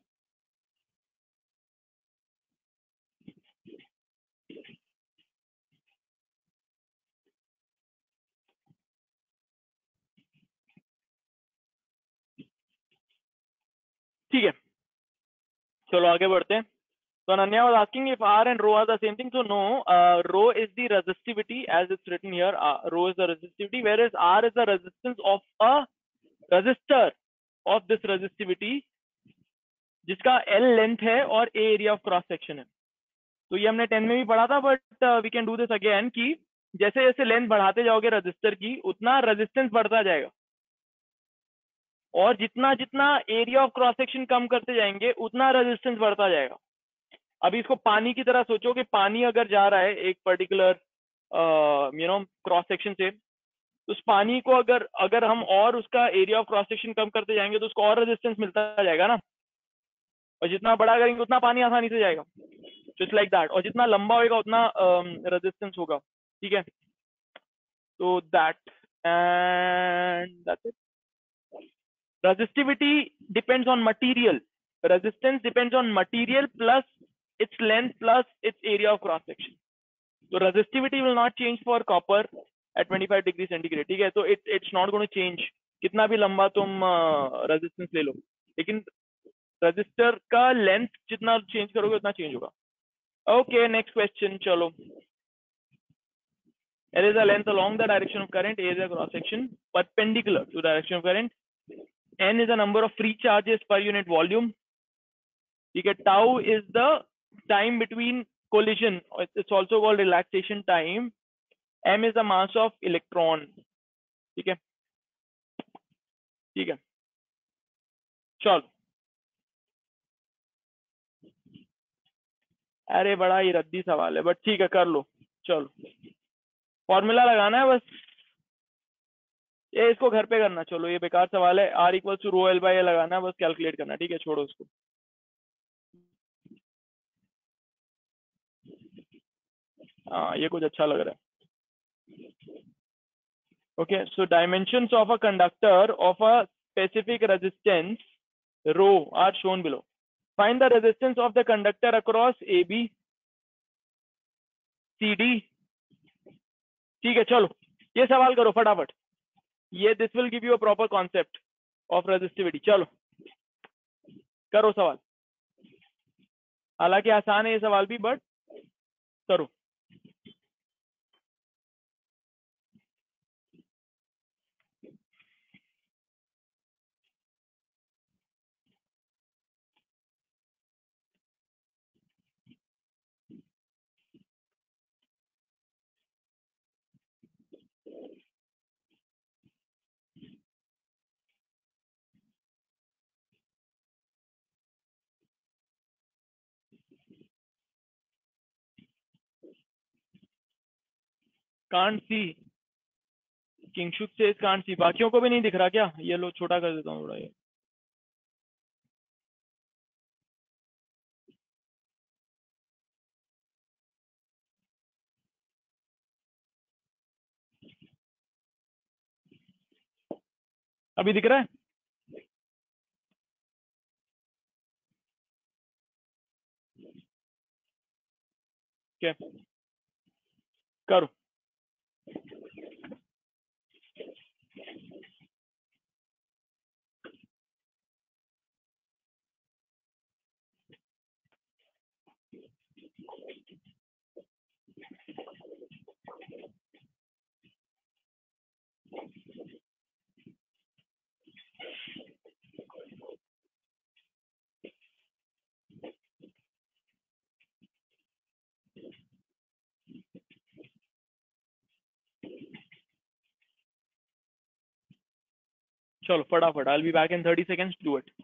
ठीक है, चलो आगे बढ़ते हैं। So Ananya was asking if R and rho are the same thing. So no, uh, rho is the resistivity as it's written here. Uh, rho is the resistivity, whereas R is the resistance of a resistor of this resistivity, जिसका L length है और A area of cross section है। तो ये हमने ten में भी पढ़ा था, but we can do this again कि जैसे जैसे लेंथ बढ़ाते जाओगे रजिस्टर की, उतना रेजिस्टेंस बढ़ता जाएगा, और जितना जितना एरिया ऑफ क्रॉस सेक्शन कम करते जाएंगे उतना रेजिस्टेंस बढ़ता जाएगा। अभी इसको पानी की तरह सोचो कि पानी अगर जा रहा है एक particular you know cross section से, तो उस पानी को अगर अगर हम और उसका एरिया ऑफ क्रॉस सेक्शन कम करते जाएंगे तो उसको और रेजिस्टेंस मिलता जाएगा ना, और जितना बड़ा करेंगे उतना पानी आसानी से जाएगा। जस्ट लाइक दैट, और जितना लंबा होगा उतना रेजिस्टेंस होगा। ठीक है, तो that and that's it. resistivity depends on material, resistance depends on material plus its length plus its area of cross section। so resistivity will not change for copper at twenty-five degree centigrade। ठीक है, तो it it's not going to change, कितना भी लंबा तुम resistance uh, ले लो, लेकिन register का लेंथ जितना चेंज करोगे उतना चेंज होगा। ओके, नेक्स्ट क्वेश्चन, चलो। There is a length along the direction of current, A is a cross section perpendicular to the direction of current, N is the number of free charges per unit volume। ठीक है, tau is the time between collision, it's also called relaxation time, M is the mass of electron। ठीक है, ठीक है, चलो। अरे बड़ा ही रद्दी सवाल है, बट ठीक है, कर लो। चलो, फॉर्मूला लगाना है बस, ये इसको घर पे करना। चलो, ये बेकार सवाल है। R equal to rho L by A लगाना है, बस कैलकुलेट करना। ठीक है, छोड़ो उसको। हाँ, ये कुछ अच्छा लग रहा है। Okay, so dimensions of a conductor of a specific resistance rho are shown below. Find the resistance of the conductor across A B C D. ठीक है, चलो ये सवाल करो फटाफट. ये this will give you a proper concept of resistivity. चलो करो सवाल. हालांकि आसान है ये सवाल भी, बट करो. Can't see. किंगशुक से can't see. बाकियों को भी नहीं दिख रहा क्या? ये लो छोटा कर देता हूँ थोड़ा ये. अभी दिख रहा है? क्या करो. चलो फटाफट. I'll be back in thirty seconds. Do it.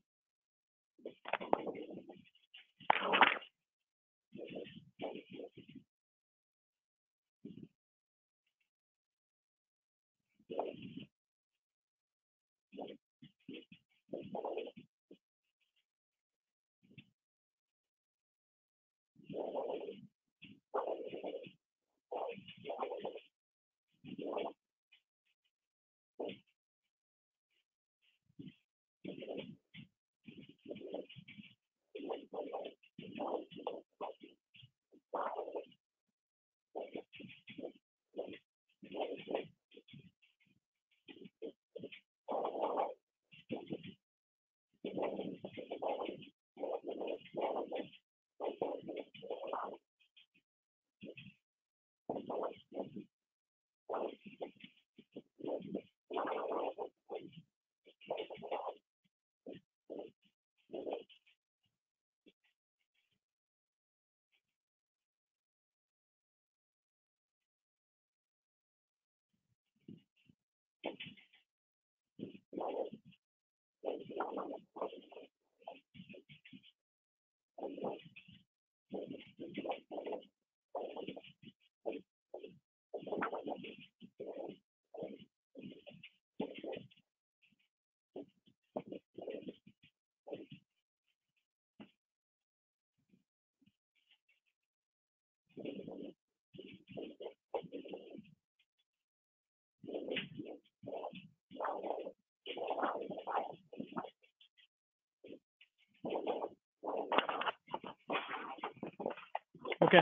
Okay.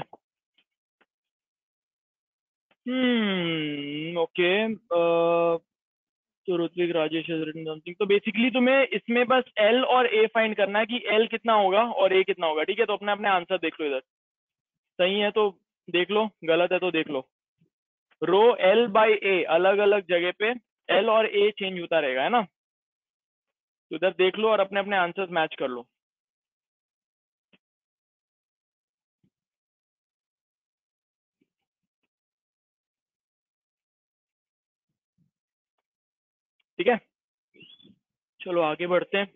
Hmm. Okay. Uh, तो Ritvik Rajesh has written something. तो बेसिकली तुम्हें इसमें बस L और A फाइंड करना है कि L कितना होगा और A कितना होगा. ठीक है, तो अपने अपने आंसर देख लो. इधर सही है तो देख लो, गलत है तो देख लो. रो L बाई A अलग अलग जगह पे L और A चेंज होता रहेगा, है ना. तो इधर देख लो और अपने अपने आंसर्स मैच कर लो. ठीक है, चलो आगे बढ़ते हैं.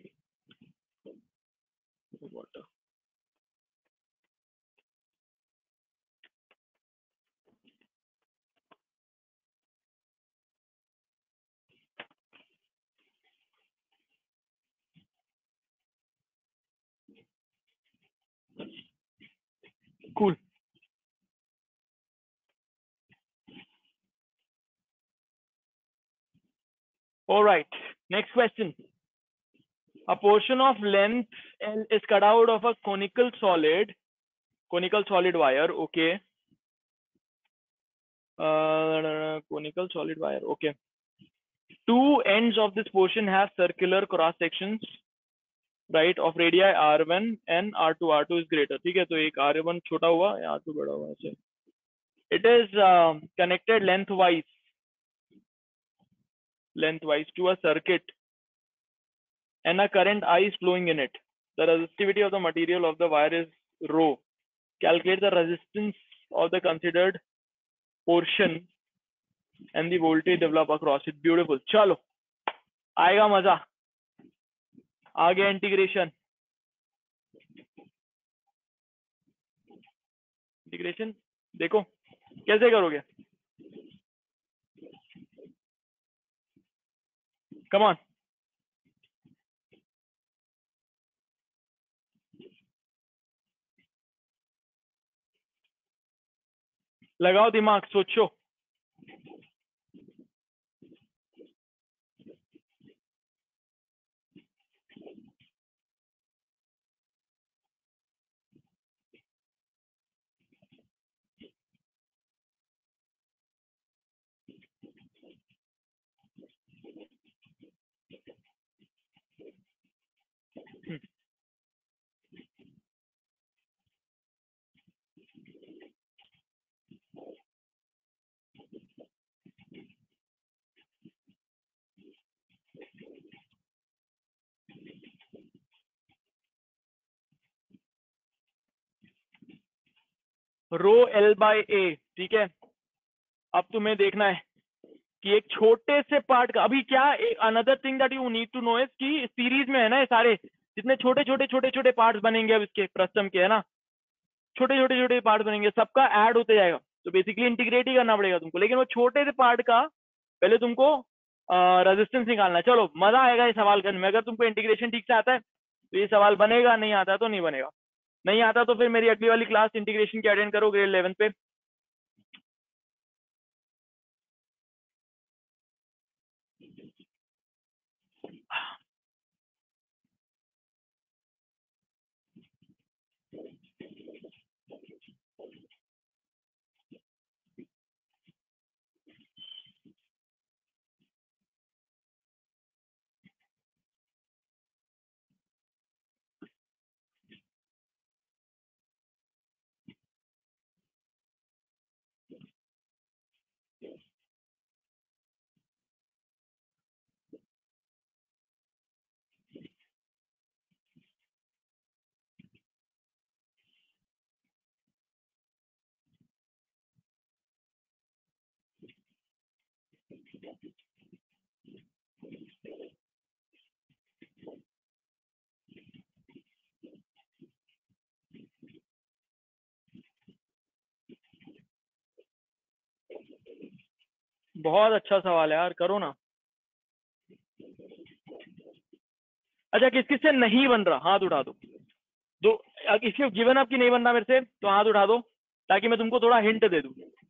Cool. All right, next question. A portion of length L is cut out of a conical solid, conical solid wire. Okay. Uh, conical solid wire. Okay. Two ends of this portion have circular cross sections, right, of radii R one and R two. R two is greater. ठीक है, तो एक R one छोटा हुआ, R two बड़ा हुआ ऐसे. It is uh, connected lengthwise, lengthwise to a circuit, and a current I is flowing in it. The resistivity of the material of the wire is rho. Calculate the resistance of the considered portion and the voltage develop across it. Beautiful. चलो, आएगा मजा. आ गया integration. Integration देखो कैसे करोगे. Come on. लगाओ दिमाग, सोचो. Rho L by A. ठीक है, अब तुम्हें देखना है कि एक छोटे से पार्ट का अभी क्या. Another thing that you need to know is कि सीरीज में है ना ये सारे जितने छोटे छोटे छोटे छोटे पार्ट्स बनेंगे अब इसके प्रस्तम के, है ना, छोटे छोटे छोटे पार्ट बनेंगे, सबका ऐड होते जाएगा. तो बेसिकली इंटीग्रेट ही करना पड़ेगा तुमको, लेकिन वो छोटे से पार्ट का पहले तुमको रेजिस्टेंस निकालना है. चलो मजा आएगा ये सवाल करने में. अगर तुमको इंटीग्रेशन ठीक से आता है तो ये सवाल बनेगा, नहीं आता तो नहीं बनेगा. नहीं आता तो फिर मेरी अगली वाली क्लास इंटीग्रेशन की अटेंड करो ग्रेड इलेवन पे. बहुत अच्छा सवाल है यार, करो ना. अच्छा, किस किस से नहीं बन रहा हाथ उठा दो. दो इसलिए गिवन आपकी नहीं बन रहा मेरे से तो हाथ उठा दो ताकि मैं तुमको थोड़ा हिंट दे दूं.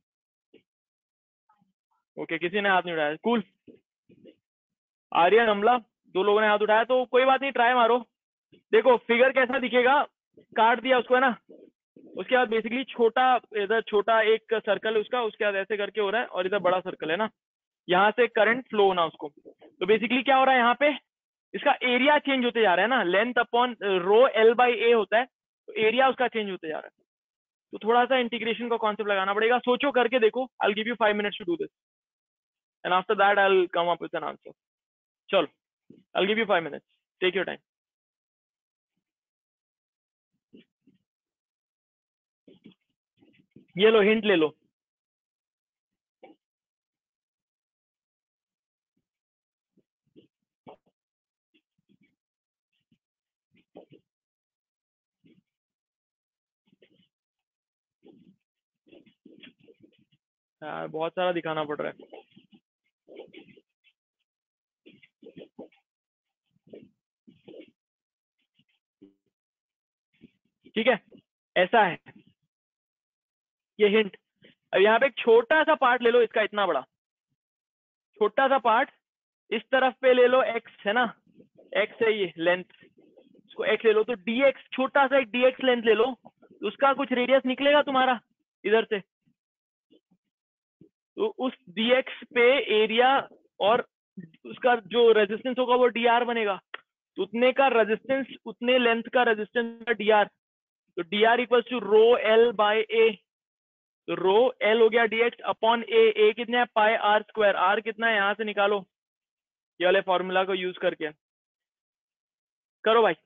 ओके, किसी ने हाथ नहीं उठाया. कूल. आर्यन, अमला, दो लोगों ने हाथ उठाया तो कोई बात नहीं, ट्राई मारो. देखो फिगर कैसा दिखेगा, काट दिया उसको, है ना. उसके बाद बेसिकली छोटा, इधर छोटा एक सर्कल है उसका, उसके बाद ऐसे करके हो रहा है और इधर बड़ा सर्कल है ना, यहाँ से करंट फ्लो होना उसको. तो बेसिकली क्या हो रहा है यहाँ पे, इसका एरिया चेंज होते जा रहा है ना. Length upon rho L by A होता है, तो एरिया उसका चेंज होते जा रहा है. तो थोड़ा सा इंटीग्रेशन का कॉन्सेप्ट लगाना पड़ेगा. सोचो, करके देखो. I will give you five minutes to do this and after that I will come up with an answer. चलो, I will give you five minutes, take your time. ये लो, हिंट ले लो. यार बहुत सारा दिखाना पड़ रहा है. ठीक है, ऐसा है ये हिंट. अब यहाँ पे एक छोटा सा पार्ट ले लो इसका, इतना बड़ा छोटा सा पार्ट, इस तरफ पे ले लो x है ना, x है ये लेंथ, इसको x ले लो, तो dx छोटा सा एक dx लेंथ ले लो, तो उसका कुछ रेडियस निकलेगा तुम्हारा इधर से, तो उस dx पे एरिया और उसका जो रेजिस्टेंस होगा वो dr बनेगा, तो उतने का रेजिस्टेंस, उतने लेंथ का रेजिस्टेंस का dr, तो dr equals to rho L by A, तो रो एल हो गया dx अपॉन ए, ए कितना है पाई आर स्क्वायर, आर कितना है यहां से निकालो ये वाले फॉर्मूला को यूज करके, करो भाई।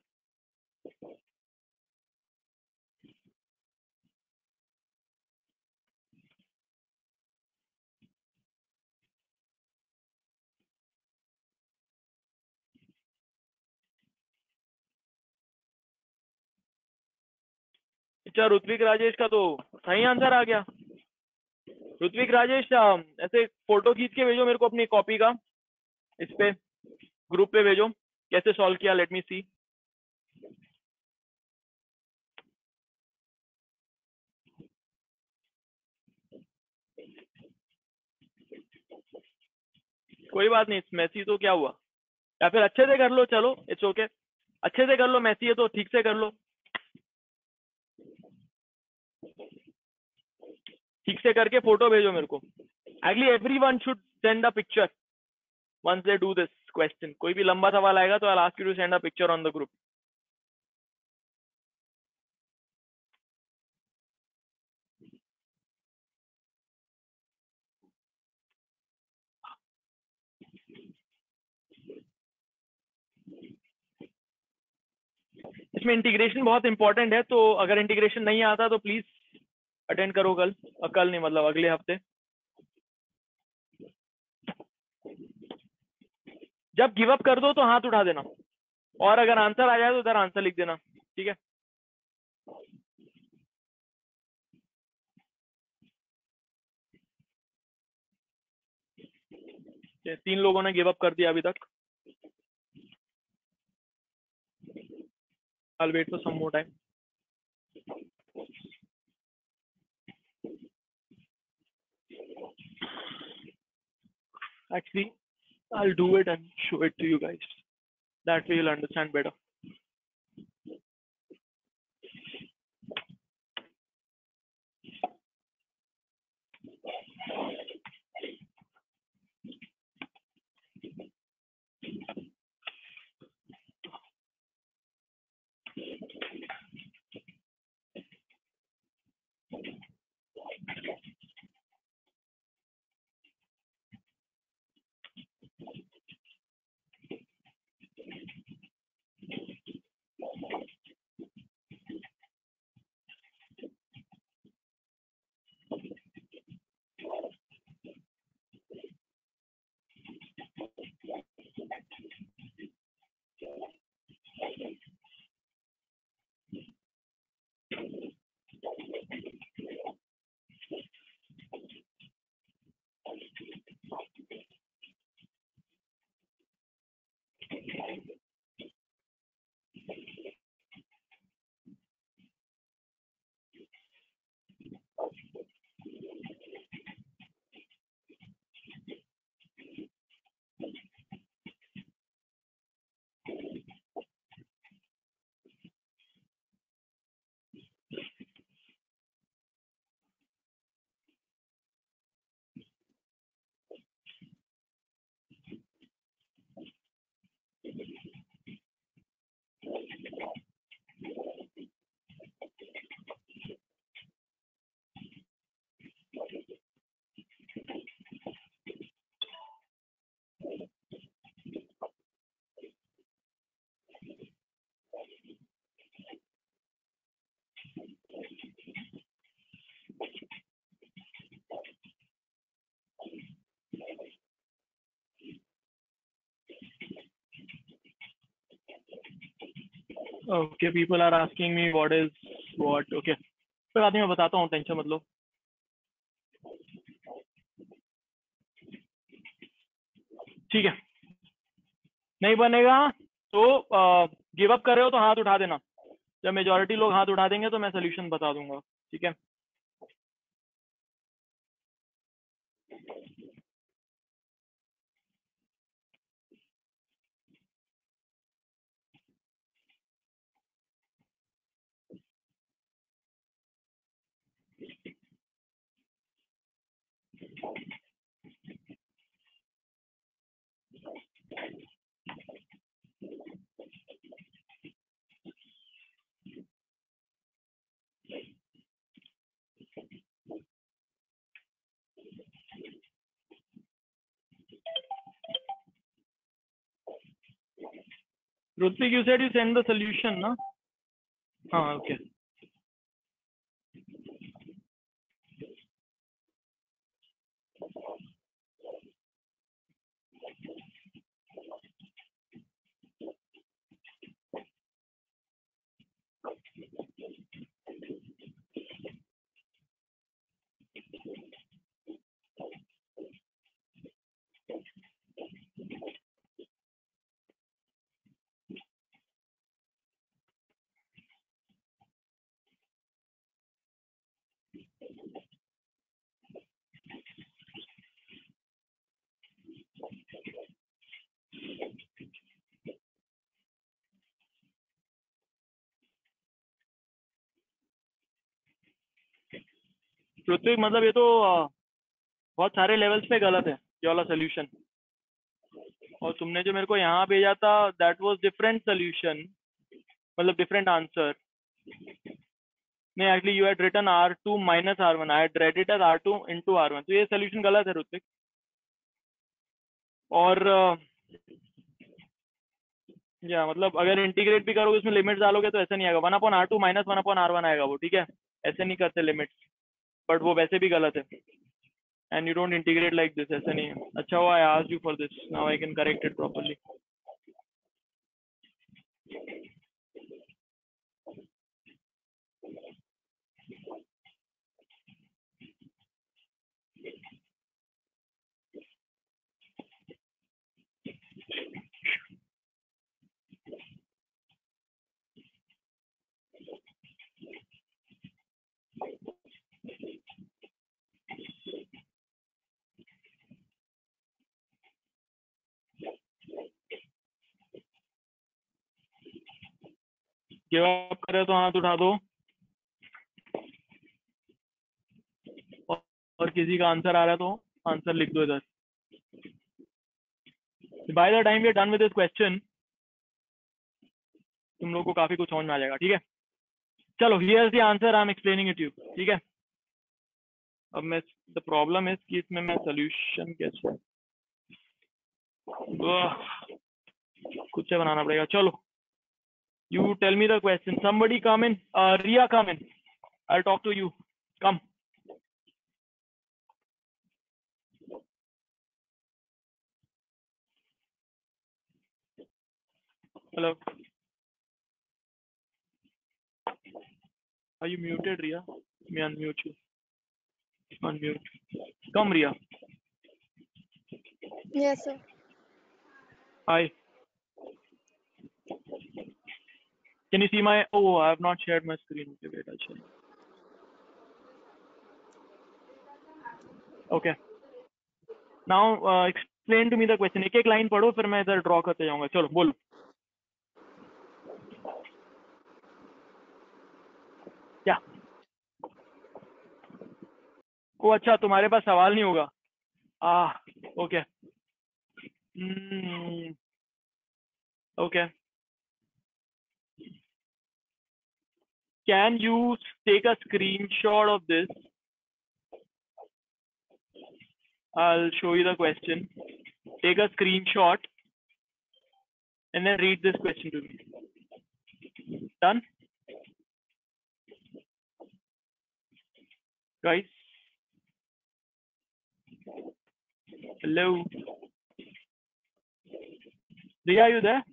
अच्छा ऋत्विक राजेश का तो सही आंसर आ गया। ऋत्विक राजेश अ, ऐसे फोटो खींच के भेजो मेरे को अपनी कॉपी का, इस पे ग्रुप पे भेजो कैसे सॉल्व किया, लेट मी सी। कोई बात नहीं, मैसी तो क्या हुआ, या फिर अच्छे से कर लो, चलो इट्स ओके, अच्छे से कर लो, मैसी है तो ठीक से कर लो, ठीक से करके फोटो भेजो मेरे को। Actually everyone should send a picture once they do this question, कोई भी लंबा सवाल आएगा तो I'll ask you to send a picture on the group। इसमें इंटीग्रेशन बहुत इंपॉर्टेंट है, तो अगर इंटीग्रेशन नहीं आता तो प्लीज अटेंड करो कल, अ, कल नहीं मतलब अगले हफ्ते। जब गिव अप कर दो तो हाथ उठा देना, और अगर आंसर आ जाए तो उधर आंसर लिख देना, ठीक है। ये तीन लोगों ने गिव अप कर दिया अभी तक। I'll wait for some more time। Actually I'll do it and show it to you guys, that way you'll understand better। Okay people are asking me what is what, okay फिर आदमी मैं बताता हूँ, tension मत लो। ठीक है, नहीं बनेगा तो गिव अप कर रहे हो तो हाथ उठा देना, जब मेजोरिटी लोग हाथ उठा देंगे तो मैं सोल्यूशन बता दूंगा, ठीक है। Rutvik, you said you send the solution, no? Ah, okay. Ritwik, मतलब ये तो आ, बहुत सारे लेवल्स पे गलत है ये वाला सोल्यूशन। और तुमने जो मेरे को यहाँ भेजा था दैट वाज डिफरेंट सोल्यूशन, मतलब डिफरेंट आंसर। नहीं, actually you had written R two minus R one, I had read it as R two into R one. तो ये सोल्यूशन गलत है ऋत्विक। और आ, या मतलब अगर इंटीग्रेट भी करोगे उसमें लिमिट्स डालोगे तो ऐसा नहीं आएगा, one upon R two minus one upon R one आएगा वो, ठीक है? ऐसे नहीं करते लिमिट्स, बट वो वैसे भी गलत है। And you don't integrate like this, ऐसा नहीं है। अच्छा हुआ I asked you for this, now I can correct it properly. Give up करे तो हाथ उठा दो, और, और किसी का आंसर आ रहा है तो आंसर लिख दो इधर। By the time we are done with this question तुम लोग को काफी कुछ समझ में आ जाएगा, ठीक है? चलो, here is the answer, I am explaining it you, ठीक है? अब मैं द प्रॉब्लम है कि इसमें मैं सोल्यूशन कैसे वाह, खुद से बनाना पड़ेगा। चलो, you tell me the question. Somebody come in. Uh, Ria, come in. I'll talk to you. Come. Hello. Are you muted, Ria? Let me unmute you. Unmute. Come, Ria. Yes, sir. Hi. Can you see my? Oh, I have not shared my screen. Okay, wait, I'll share. Okay. Now uh, explain to me the question. एक एक line पढ़ो, फिर मैं इधर draw करते जाऊंगा। चलो बोलो। क्या? ओ अच्छा, तुम्हारे पास सवाल नहीं होगा। Ah, okay. Hmm. Okay. Can you take a screenshot of this? I'll show you the question. Take a screenshot and then read this question to me. Done? Guys? Hello? Riya, are you there?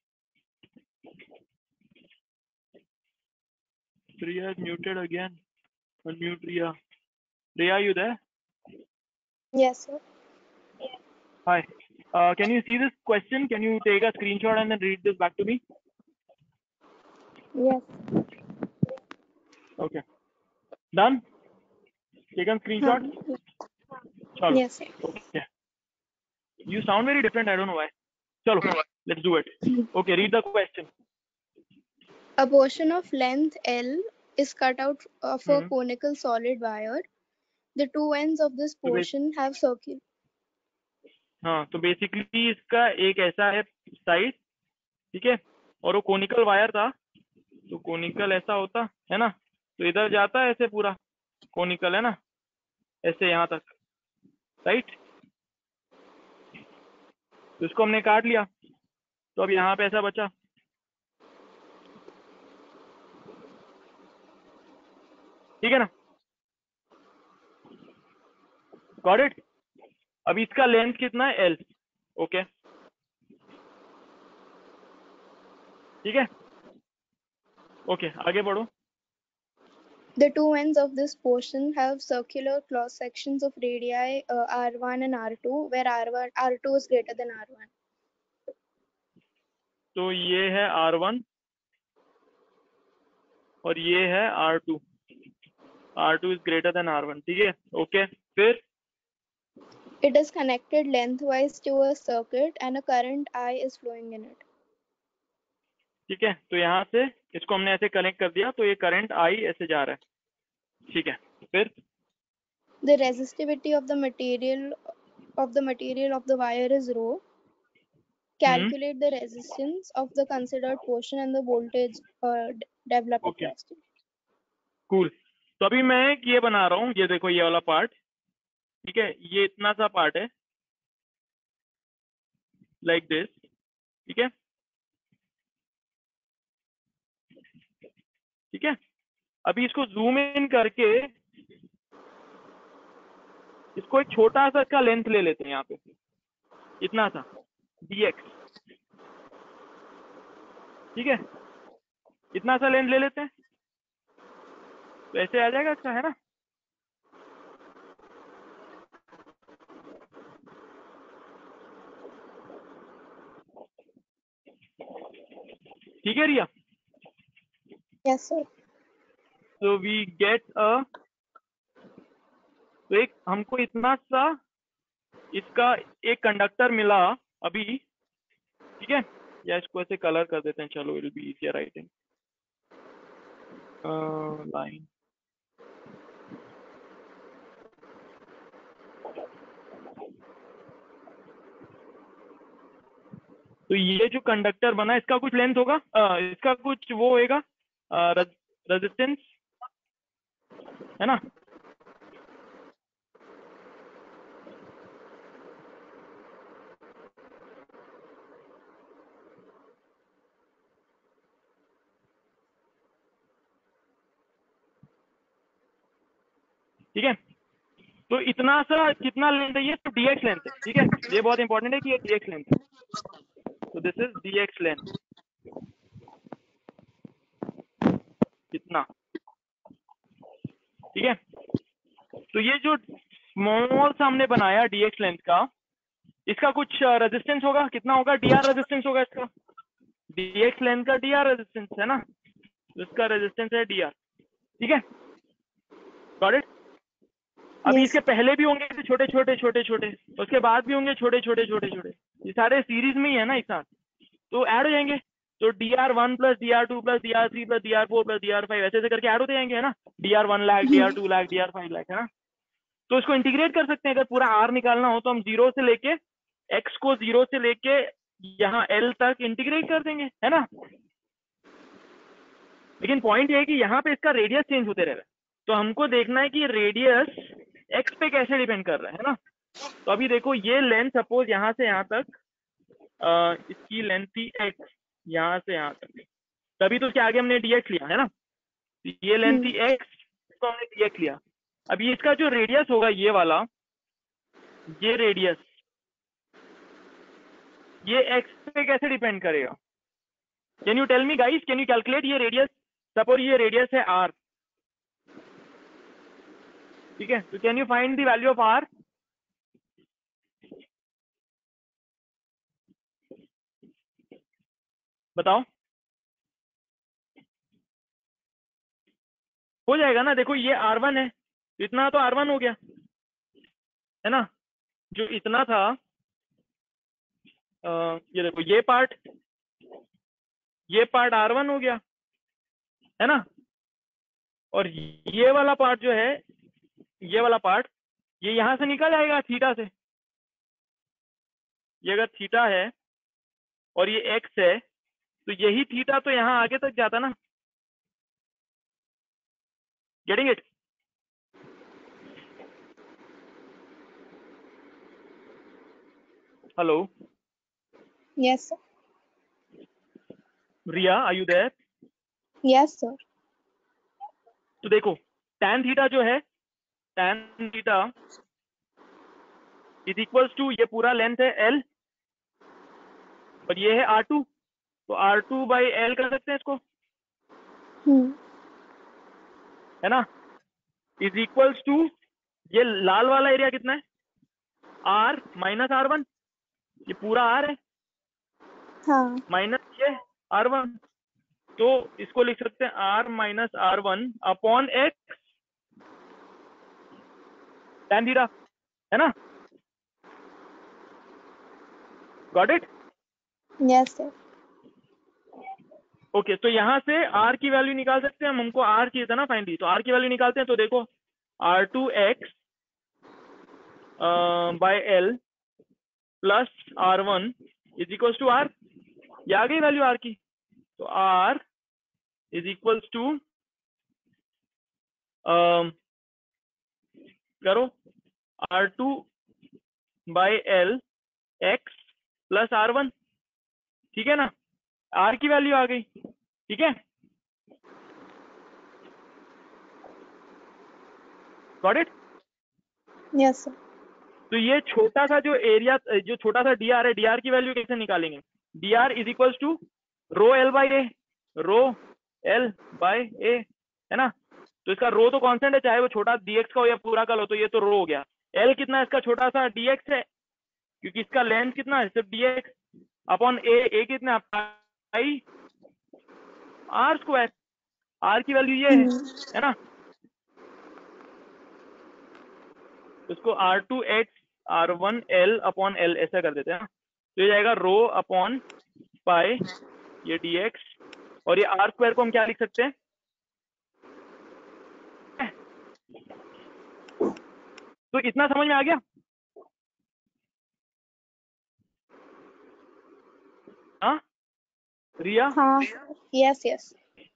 Riya is muted again. Unmute Riya. Riya, are you there? Yes, sir. Hi. Uh, can you see this question? Can you take a screenshot and then read this back to me? Yes. Okay. Done? Taken screenshot? Huh. Chalo. Yes, sir. Okay. You sound very different. I don't know why. Chalo, let's do it. Okay, read the question. A portion of length L is cut out of a hmm conical solid wire. The two ends of this तो बे- portion have circular. हाँ तो basically इसका एक ऐसा है side, ठीक है, और वो कोनिकल वायर था, तो कोनिकल ऐसा होता है ना, तो इधर जाता है ऐसे पूरा कोनिकल है ना, ऐसे यहाँ तक, राइट। तो इसको हमने काट लिया, तो अब यहाँ पे ऐसा बचा, ठीक है ना, गॉट इट। अब इसका लेंथ कितना है, एल, ओके, ठीक है, ओके, आगे बढ़ो। The two ends of this portion have circular cross sections of radii uh, R one and R two, where R one R two is greater than R one. तो ये है are one और ये है R two, R two is greater than R one, ठीक है, okay. फिर It is connected lengthwise to a circuit and a current I is flowing in it. ठीक है, तो यहाँ से इसको हमने ऐसे कनेक्ट कर दिया, तो ये करंट आई ऐसे जा रहा है, ठीक है। फिर The resistivity of the material of the material of the wire is rho. Hmm Calculate the resistance of the considered portion and the voltage uh, d- developed okay, across it. Cool. तो अभी मैं एक ये बना रहा हूँ, ये देखो ये वाला पार्ट, ठीक है, ये इतना सा पार्ट है, लाइक दिस, ठीक है, ठीक है। अभी इसको जूम इन करके इसको एक छोटा सा इसका लेंथ ले लेते हैं यहाँ पे, इतना सा dx, ठीक है, इतना सा लेंथ ले लेते हैं, तो ऐसे आ जाएगा इसका, है ना। ठीक है रिया, Yes, sir. तो वी गेट अ, तो एक हमको इतना सा इसका एक कंडक्टर मिला अभी, ठीक है, या इसको ऐसे कलर कर देते हैं, चलो, it will be easier writing line. तो ये जो कंडक्टर बना, इसका कुछ लेंथ होगा, अ, इसका कुछ वो होएगा, रेजिस्टेंस, है ना। ठीक है, तो इतना सा कितना लेंथ है, ये तो dx लेंथ है, ठीक है, ये बहुत इंपॉर्टेंट है कि ये dx लेंथ है, तो दिस इज dx लेंथ, कितना, ठीक है। तो ये जो स्मॉल सा हमने बनाया dx लेंथ का, इसका कुछ रेजिस्टेंस होगा, कितना होगा, dr रेजिस्टेंस होगा इसका, dx लेंथ का dr रेजिस्टेंस है ना, तो इसका रेजिस्टेंस है dr, ठीक है, गॉट इट। अभी Yes. इसके पहले भी होंगे छोटे छोटे छोटे छोटे, उसके बाद भी होंगे छोटे छोटे छोटे छोटे, ये सारे सीरीज में ही है ना एक साथ, तो ऐड हो जाएंगे, तो D R one plus D R two plus D R three plus D R four plus D R five ऐसे ऐसे करके ऐड होते जाएंगे, है ना, डी आर वन लाख, डी आर टू लाख, डी आर फाइव लाख, है ना। तो इसको इंटीग्रेट कर सकते हैं, अगर पूरा आर निकालना हो तो हम जीरो से लेके एक्स को जीरो से लेके यहाँ एल तक इंटीग्रेट कर देंगे, है ना। लेकिन पॉइंट ये है कि यहाँ पे इसका रेडियस चेंज होते रह रहा है, तो हमको देखना है कि रेडियस एक्स पे कैसे डिपेंड कर रहा है ना। तो अभी देखो ये लेंथ सपोज यहाँ से यहाँ तक, आ, इसकी लेंथ थी एक्स, यहाँ से यहाँ तक, तभी तो उसके आगे हमने dx लिया, है ना। तो ये लेंथ थी एक्स, इसको हमने dx लिया। अभी इसका जो रेडियस होगा ये वाला, ये रेडियस, ये एक्स पे कैसे डिपेंड करेगा, can you tell me guys, can you calculate ये रेडियस, सपोज ये रेडियस है आर, ठीक है, तो can you find the value of R, बताओ, हो जाएगा ना। देखो ये आर वन है, इतना तो आर वन हो गया, है ना, जो इतना था, आ, ये देखो ये पार्ट, ये पार्ट आर वन हो गया, है ना। और ये वाला पार्ट जो है, ये वाला पार्ट, ये यहां से निकल जाएगा थीटा से। ये अगर थीटा है और ये एक्स है, तो यही थीटा तो यहाँ आगे तक जाता ना। Getting it? Hello Yes, sir. Riya, are you there? Yes, sir. तो देखो tan थीटा जो है, tan theta is equals to, ये पूरा लेंथ है l और ये है आर टू, तो आर टू बाई एल कर सकते हैं इसको, Hmm. है ना, इज इक्वल्स टू, ये लाल वाला एरिया कितना है, r माइनस आर वन, ये पूरा r है हाँ. माइनस ये आर वन, तो इसको लिख सकते हैं r minus R one upon X tan theta, है ना। Got it? Yes, sir. Okay okay, तो यहाँ से r की वैल्यू निकाल सकते हैं हम, हमको r चाहिए था ना फाइनली, तो r की वैल्यू निकालते हैं। तो देखो R two X by L plus R one is equals to R, ये आ गई वैल्यू r की, तो r इज इक्वल्स टू, करो R two by L X plus R one, ठीक है ना, r की वैल्यू आ गई, ठीक है। Got it? Yes, sir. तो ये छोटा सा जो एरिया, जो छोटा सा डी आर है, डी आर की वैल्यू कैसे निकालेंगे, D R is equals to rho L by A, rho L by A, है ना। तो इसका रो तो कांस्टेंट है, चाहे वो छोटा dx का हो या पूरा का हो, तो ये तो रो हो गया। एल कितना है इसका, छोटा सा dx है, क्योंकि इसका लेंथ कितना है, सिर्फ dx अपॉन ए, ए कितना पाई आर स्क्वायर, आर की वैल्यू ये है, Hmm. है ना। इसको R two X R one L upon L ऐसा कर देते हैं ना, तो ये जाएगा रो अपॉन पाई ये dx, और ये आर स्क्वायर को हम क्या लिख सकते हैं, तो इतना समझ में आ गया? हाँ रिया? हाँ. Yes, yes.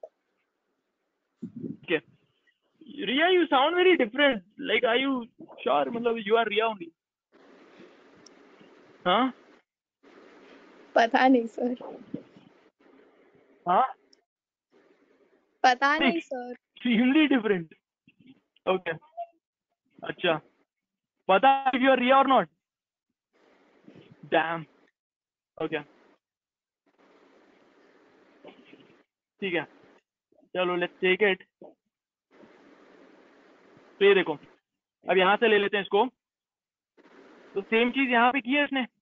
Okay. Riya, you sound very different. Like, are you sure? मतलब you are Riya only. हाँ पता नहीं सर, हाँ पता नहीं सर. extremely different. Okay. अच्छा, पता if you are Riya or not? Damn. Okay. ठीक है, चलो let's take it. तो ये देखो, अब यहाँ से ले लेते हैं इसको, तो सेम चीज यहाँ पे की है इसने,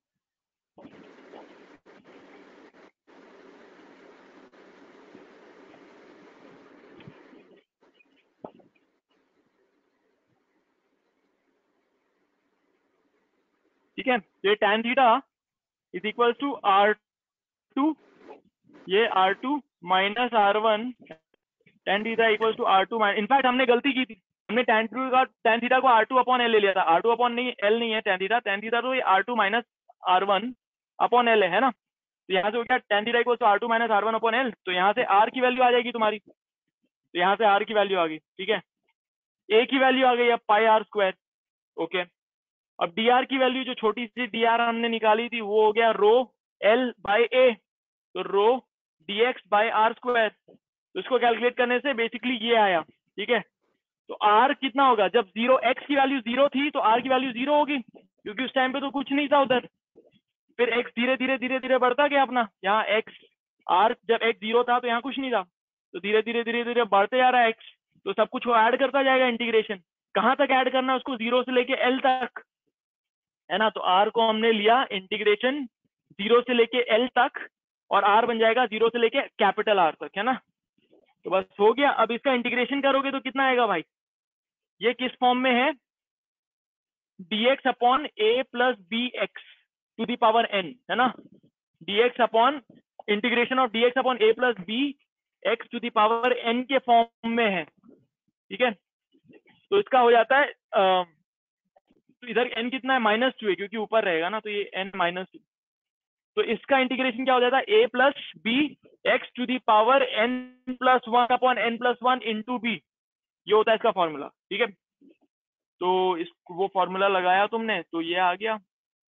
ठीक है। तो ये tan theta is equal to R two, ये R two minus R one, tan theta equal to R two, in fact हमने गलती की थी, हमने tan टू का tan थीटा को आर टू अपॉन एल ले लिया था, आर टू अपॉन नहीं, एल नहीं है tan थीटा, tan थीटा तो ये R two minus R one upon L है ना। तो यहाँ से हो गया tan theta equal to R two minus R one upon L, तो यहाँ से r की वैल्यू आ जाएगी तुम्हारी, तो यहाँ से r की वैल्यू आ गई, ठीक है। a की वैल्यू आ गई अब पाई आर स्क्वायर, ओके। अब dr की वैल्यू जो छोटी सी dr हमने निकाली थी वो हो गया रो l बाई ए, तो rho dx by R square, तो इसको कैलकुलेट करने से बेसिकली ये आया, ठीक है। तो r कितना होगा, जब जीरो x की वैल्यू जीरो थी तो r की वैल्यू जीरो होगी, क्योंकि उस टाइम पे तो कुछ नहीं था उधर। फिर x धीरे धीरे धीरे धीरे बढ़ता गया अपना, यहाँ x r जब x जीरो था तो यहाँ कुछ नहीं था, तो धीरे धीरे धीरे धीरे बढ़ते जा रहा है x, तो सब कुछ वो ऐड करता जाएगा, इंटीग्रेशन कहाँ तक ऐड करना है उसको, जीरो से लेके l तक, है ना। तो r को हमने लिया इंटीग्रेशन जीरो से लेके l तक, और r बन जाएगा जीरो से लेके कैपिटल R तक, है ना। तो बस हो गया। अब इसका इंटीग्रेशन करोगे तो कितना आएगा भाई, ये किस फॉर्म में है, dx अपॉन a plus B X to the power n, है ना। dx अपॉन इंटीग्रेशन ऑफ dx अपॉन a plus B X to the power n के फॉर्म में है, ठीक है, तो इसका हो जाता है अ, तो इधर n कितना है, माइनस टू है क्योंकि ऊपर रहेगा ना, तो ये n माइनस टू, तो इसका इंटीग्रेशन क्या हो जाता है, a plus B X to the power n plus one upon N plus one into B, ये होता है इसका फॉर्मूला। ठीक है, तो इस वो फॉर्मूला लगाया तुमने तो ये आ गया।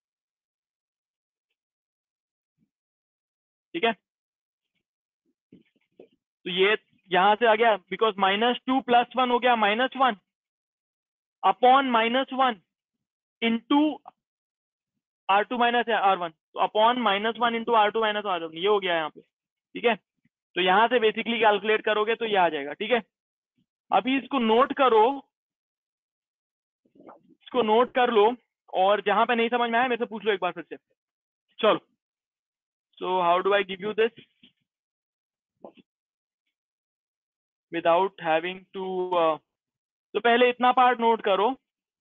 ठीक है, तो ये यहां से आ गया, because minus two plus one हो गया minus one upon minus one into R two minus R one, तो upon minus one into R two minus R one, ये हो गया यहाँ पे। ठीक है, तो यहाँ से बेसिकली कैलकुलेट करोगे तो ये आ जाएगा। ठीक है, अभी इसको नोट करो, इसको नोट कर लो, और जहां पे नहीं समझ में आया मेरे से पूछ लो एक बार फिर से। चलो, so how do I give you this without having to, तो पहले इतना पार्ट नोट करो।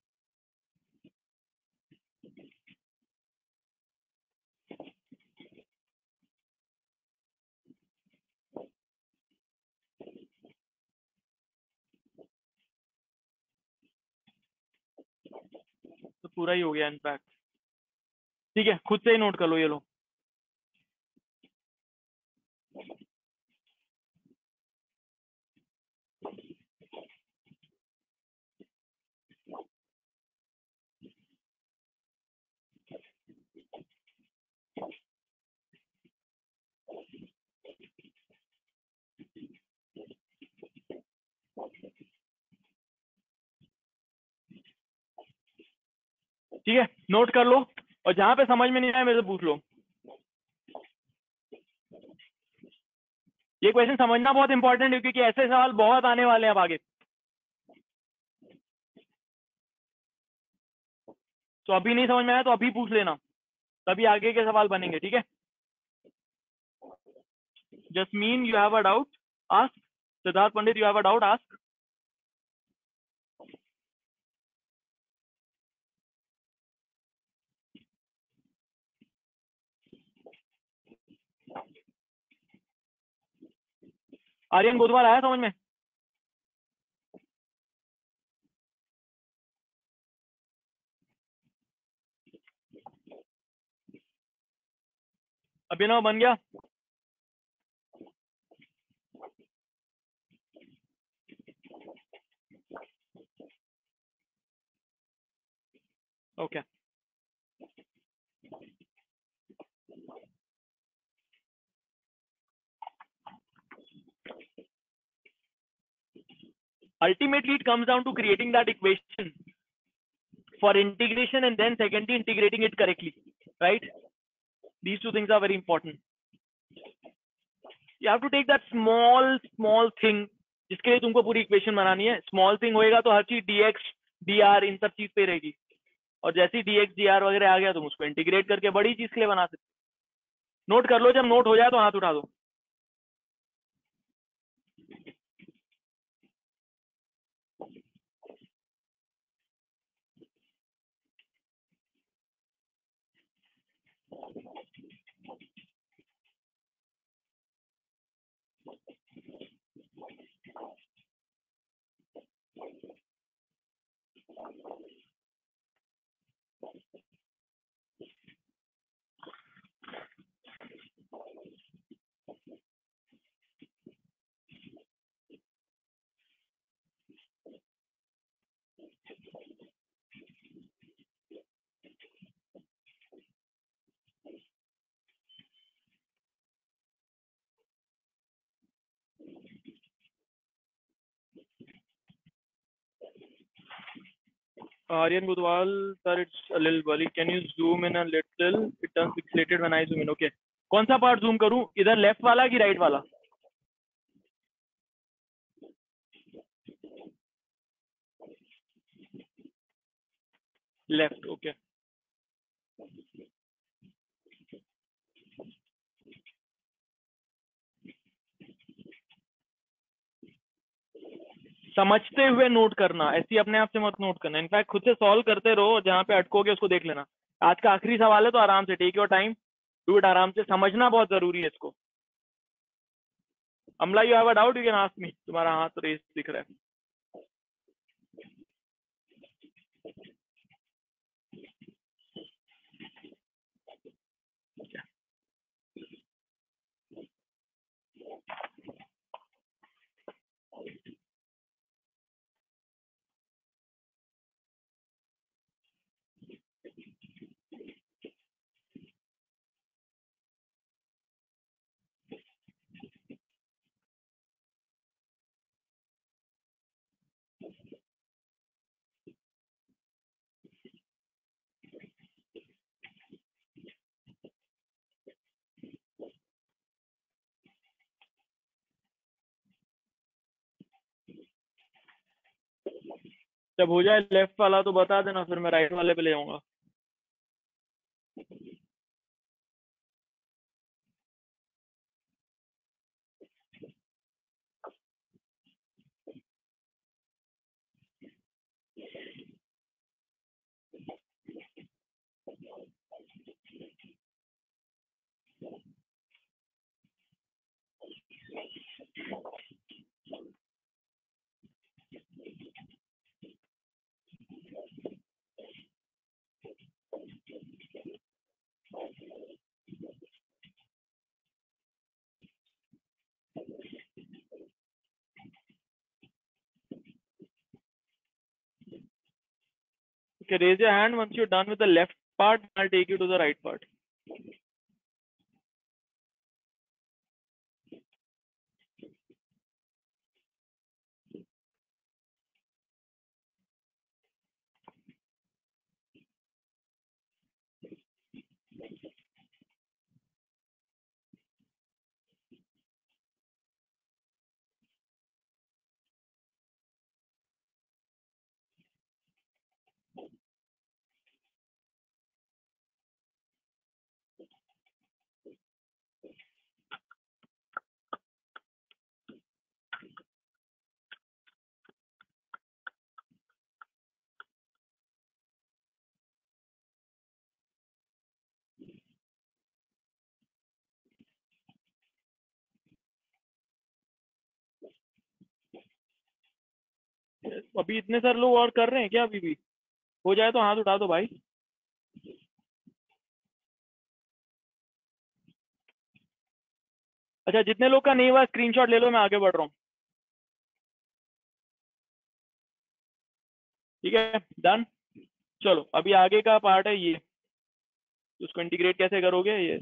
तो पूरा ही हो गया इनफैक्ट। ठीक है, खुद से ही नोट कर लो, ये लो। ठीक है, नोट कर लो, और जहां पे समझ में नहीं आया मेरे से पूछ लो। ये क्वेश्चन समझना बहुत इंपॉर्टेंट है क्योंकि ऐसे सवाल बहुत आने वाले हैं अब आगे। तो अभी नहीं समझ में आया तो अभी पूछ लेना, तभी आगे के सवाल बनेंगे। ठीक है, Jasmeen you have a doubt, ask. Siddharth Pandit you have a doubt, ask. Aryan Godwal आया समझ में? अभिनव बन गया? Okay, ultimately it comes down to creating that equation for integration and then secondly integrating it correctly, right? These two things are very important. You have to take that small small thing जिसके लिए तुमको पूरी equation बनानी है। Small thing होएगा तो हर चीज dx dr इन सब चीज पे रहेगी, और जैसे ही dx dr वगैरह आ गया तुम उसको इंटीग्रेट करके बड़ी चीज के लिए बना सकते। नोट कर लो, जब नोट हो जाए तो हाथ उठा दो। Aryan Budwal, sir, it's a little blurry. Can you zoom in a little? It turns pixelated when I zoom in. Okay. कौन सा पार्ट जूम करूं, इधर लेफ्ट वाला कि राइट वाला? Left, okay. समझते हुए नोट करना, ऐसी अपने आप से मत नोट करना। इनफैक्ट खुद से सॉल्व करते रहो, जहां पे अटकोगे उसको देख लेना। आज का आखिरी सवाल है तो आराम से take your time, do it आराम से। समझना बहुत जरूरी है इसको। Amla, you have a doubt, you can ask me. तुम्हारा हाथ रेस दिख रहा है। जब हो जाए लेफ्ट वाला तो बता देना, फिर मैं राइट वाले पे ले जाऊंगा। Okay, raise your hand once you're done with the left part. I'll take you to the right part. अभी इतने सारे लोग और कर रहे हैं क्या? अभी भी हो जाए तो हाथ उठा दो भाई। अच्छा, जितने लोग का नहीं हुआ स्क्रीनशॉट ले लो, मैं आगे बढ़ रहा हूँ। ठीक है, डन। चलो अभी आगे का पार्ट है ये, उसको इंटीग्रेट कैसे करोगे ये।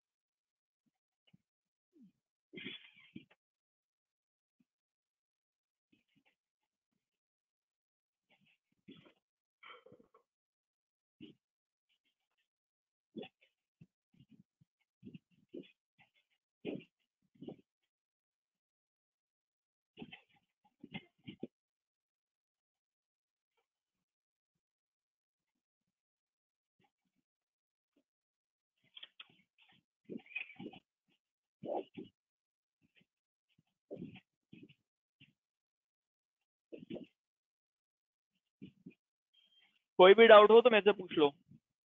कोई भी डाउट हो तो मेरे से पूछ लो।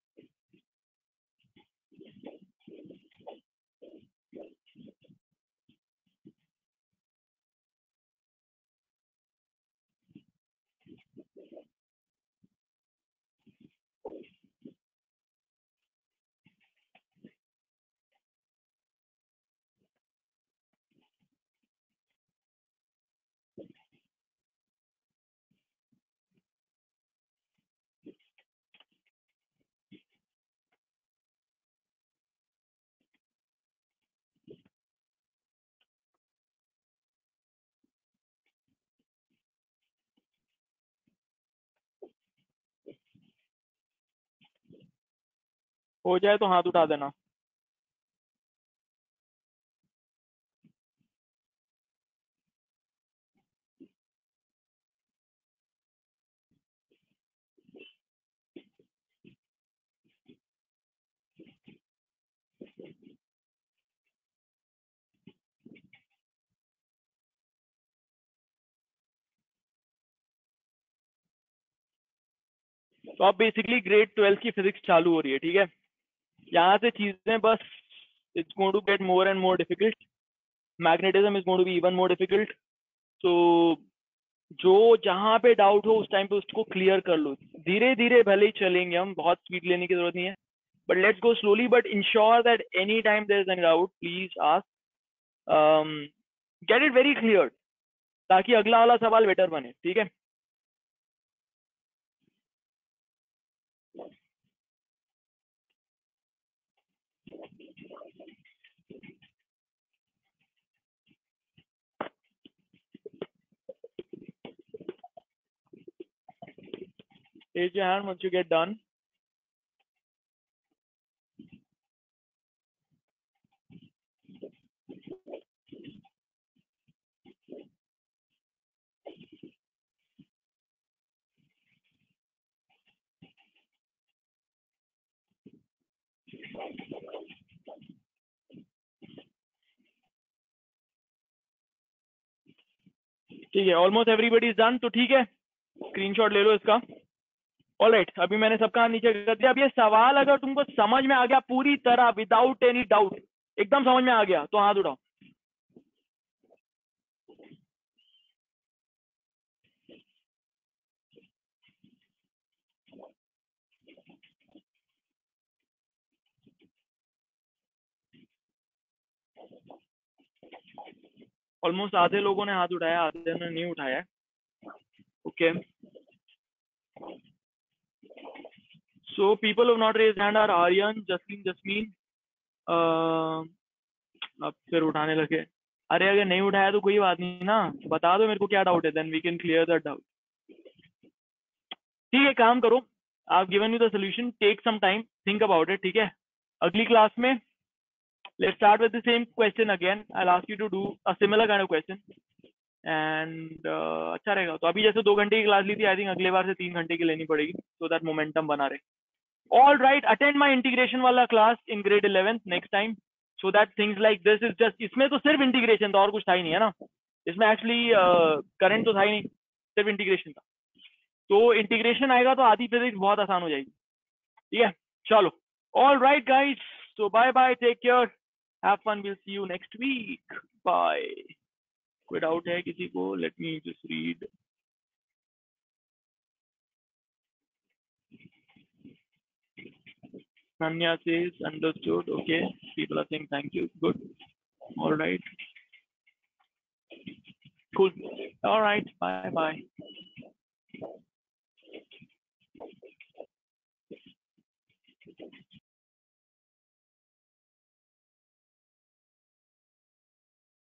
हो जाए तो हाथ उठा देना। तो अब बेसिकली ग्रेड ट्वेल्थ की फिजिक्स चालू हो रही है। ठीक है, यहाँ से चीजें बस it's going to get more and more difficult. Magnetism is going to be even more difficult. तो जो जहां पे डाउट हो उस टाइम पे उसको क्लियर कर लो। धीरे धीरे भले ही चलेंगे हम, बहुत स्पीड लेने की जरूरत नहीं है, but let's go slowly. But ensure that any time there is any doubt please ask, get it very clear, ताकि अगला वाला सवाल बेटर बने। ठीक है, raise your hand once you get done. ठीक है, ऑलमोस्ट एवरीबडी इज डन। तो ठीक है, स्क्रीनशॉट ले लो इसका। ऑलराइट, अभी मैंने सबका नीचे कर दिया। अब ये सवाल अगर तुमको समझ में आ गया पूरी तरह, विदाउट एनी डाउट, एकदम समझ में आ गया, तो हाथ उठाओ। ऑलमोस्ट आधे लोगों ने हाथ उठाया, आधे ने नहीं उठाया। Okay, so people who not raise hand are Aryan, Jasleen, Jasmeen. अब फिर उठाने लगे। अरे अगर नहीं उठाया तो कोई बात नहीं ना, बता दो मेरे को क्या डाउट है, then we can clear that doubt. ठीक है, काम करो, I have given you the solution, take some time, think about it. ठीक है, अगली क्लास में let's start with the same question again. I'll ask you to do a similar kind of question and uh, अच्छा रहेगा। तो अभी जैसे दो घंटे की क्लास ली थी, आई थिंक अगले बार से तीन घंटे की लेनी पड़ेगी, so that momentum बना रहे। All right, attend my integration वाला class in grade eleventh next time, so that things like this is just, इसमें तो सिर्फ इंटीग्रेशन था और कुछ था ही नहीं है ना, इसमें एक्चुअली करंट तो था ही नहीं, सिर्फ इंटीग्रेशन था। तो इंटीग्रेशन आएगा तो आधी फिजिक्स बहुत आसान हो जाएगी। ठीक है, चलो, all right guys, so bye bye, take care, have fun, we'll see you next week, bye। कोई डाउट है किसी को? let me just read। Nanya says understood, okay, people are saying thank you, good, all right, cool, all right, bye bye।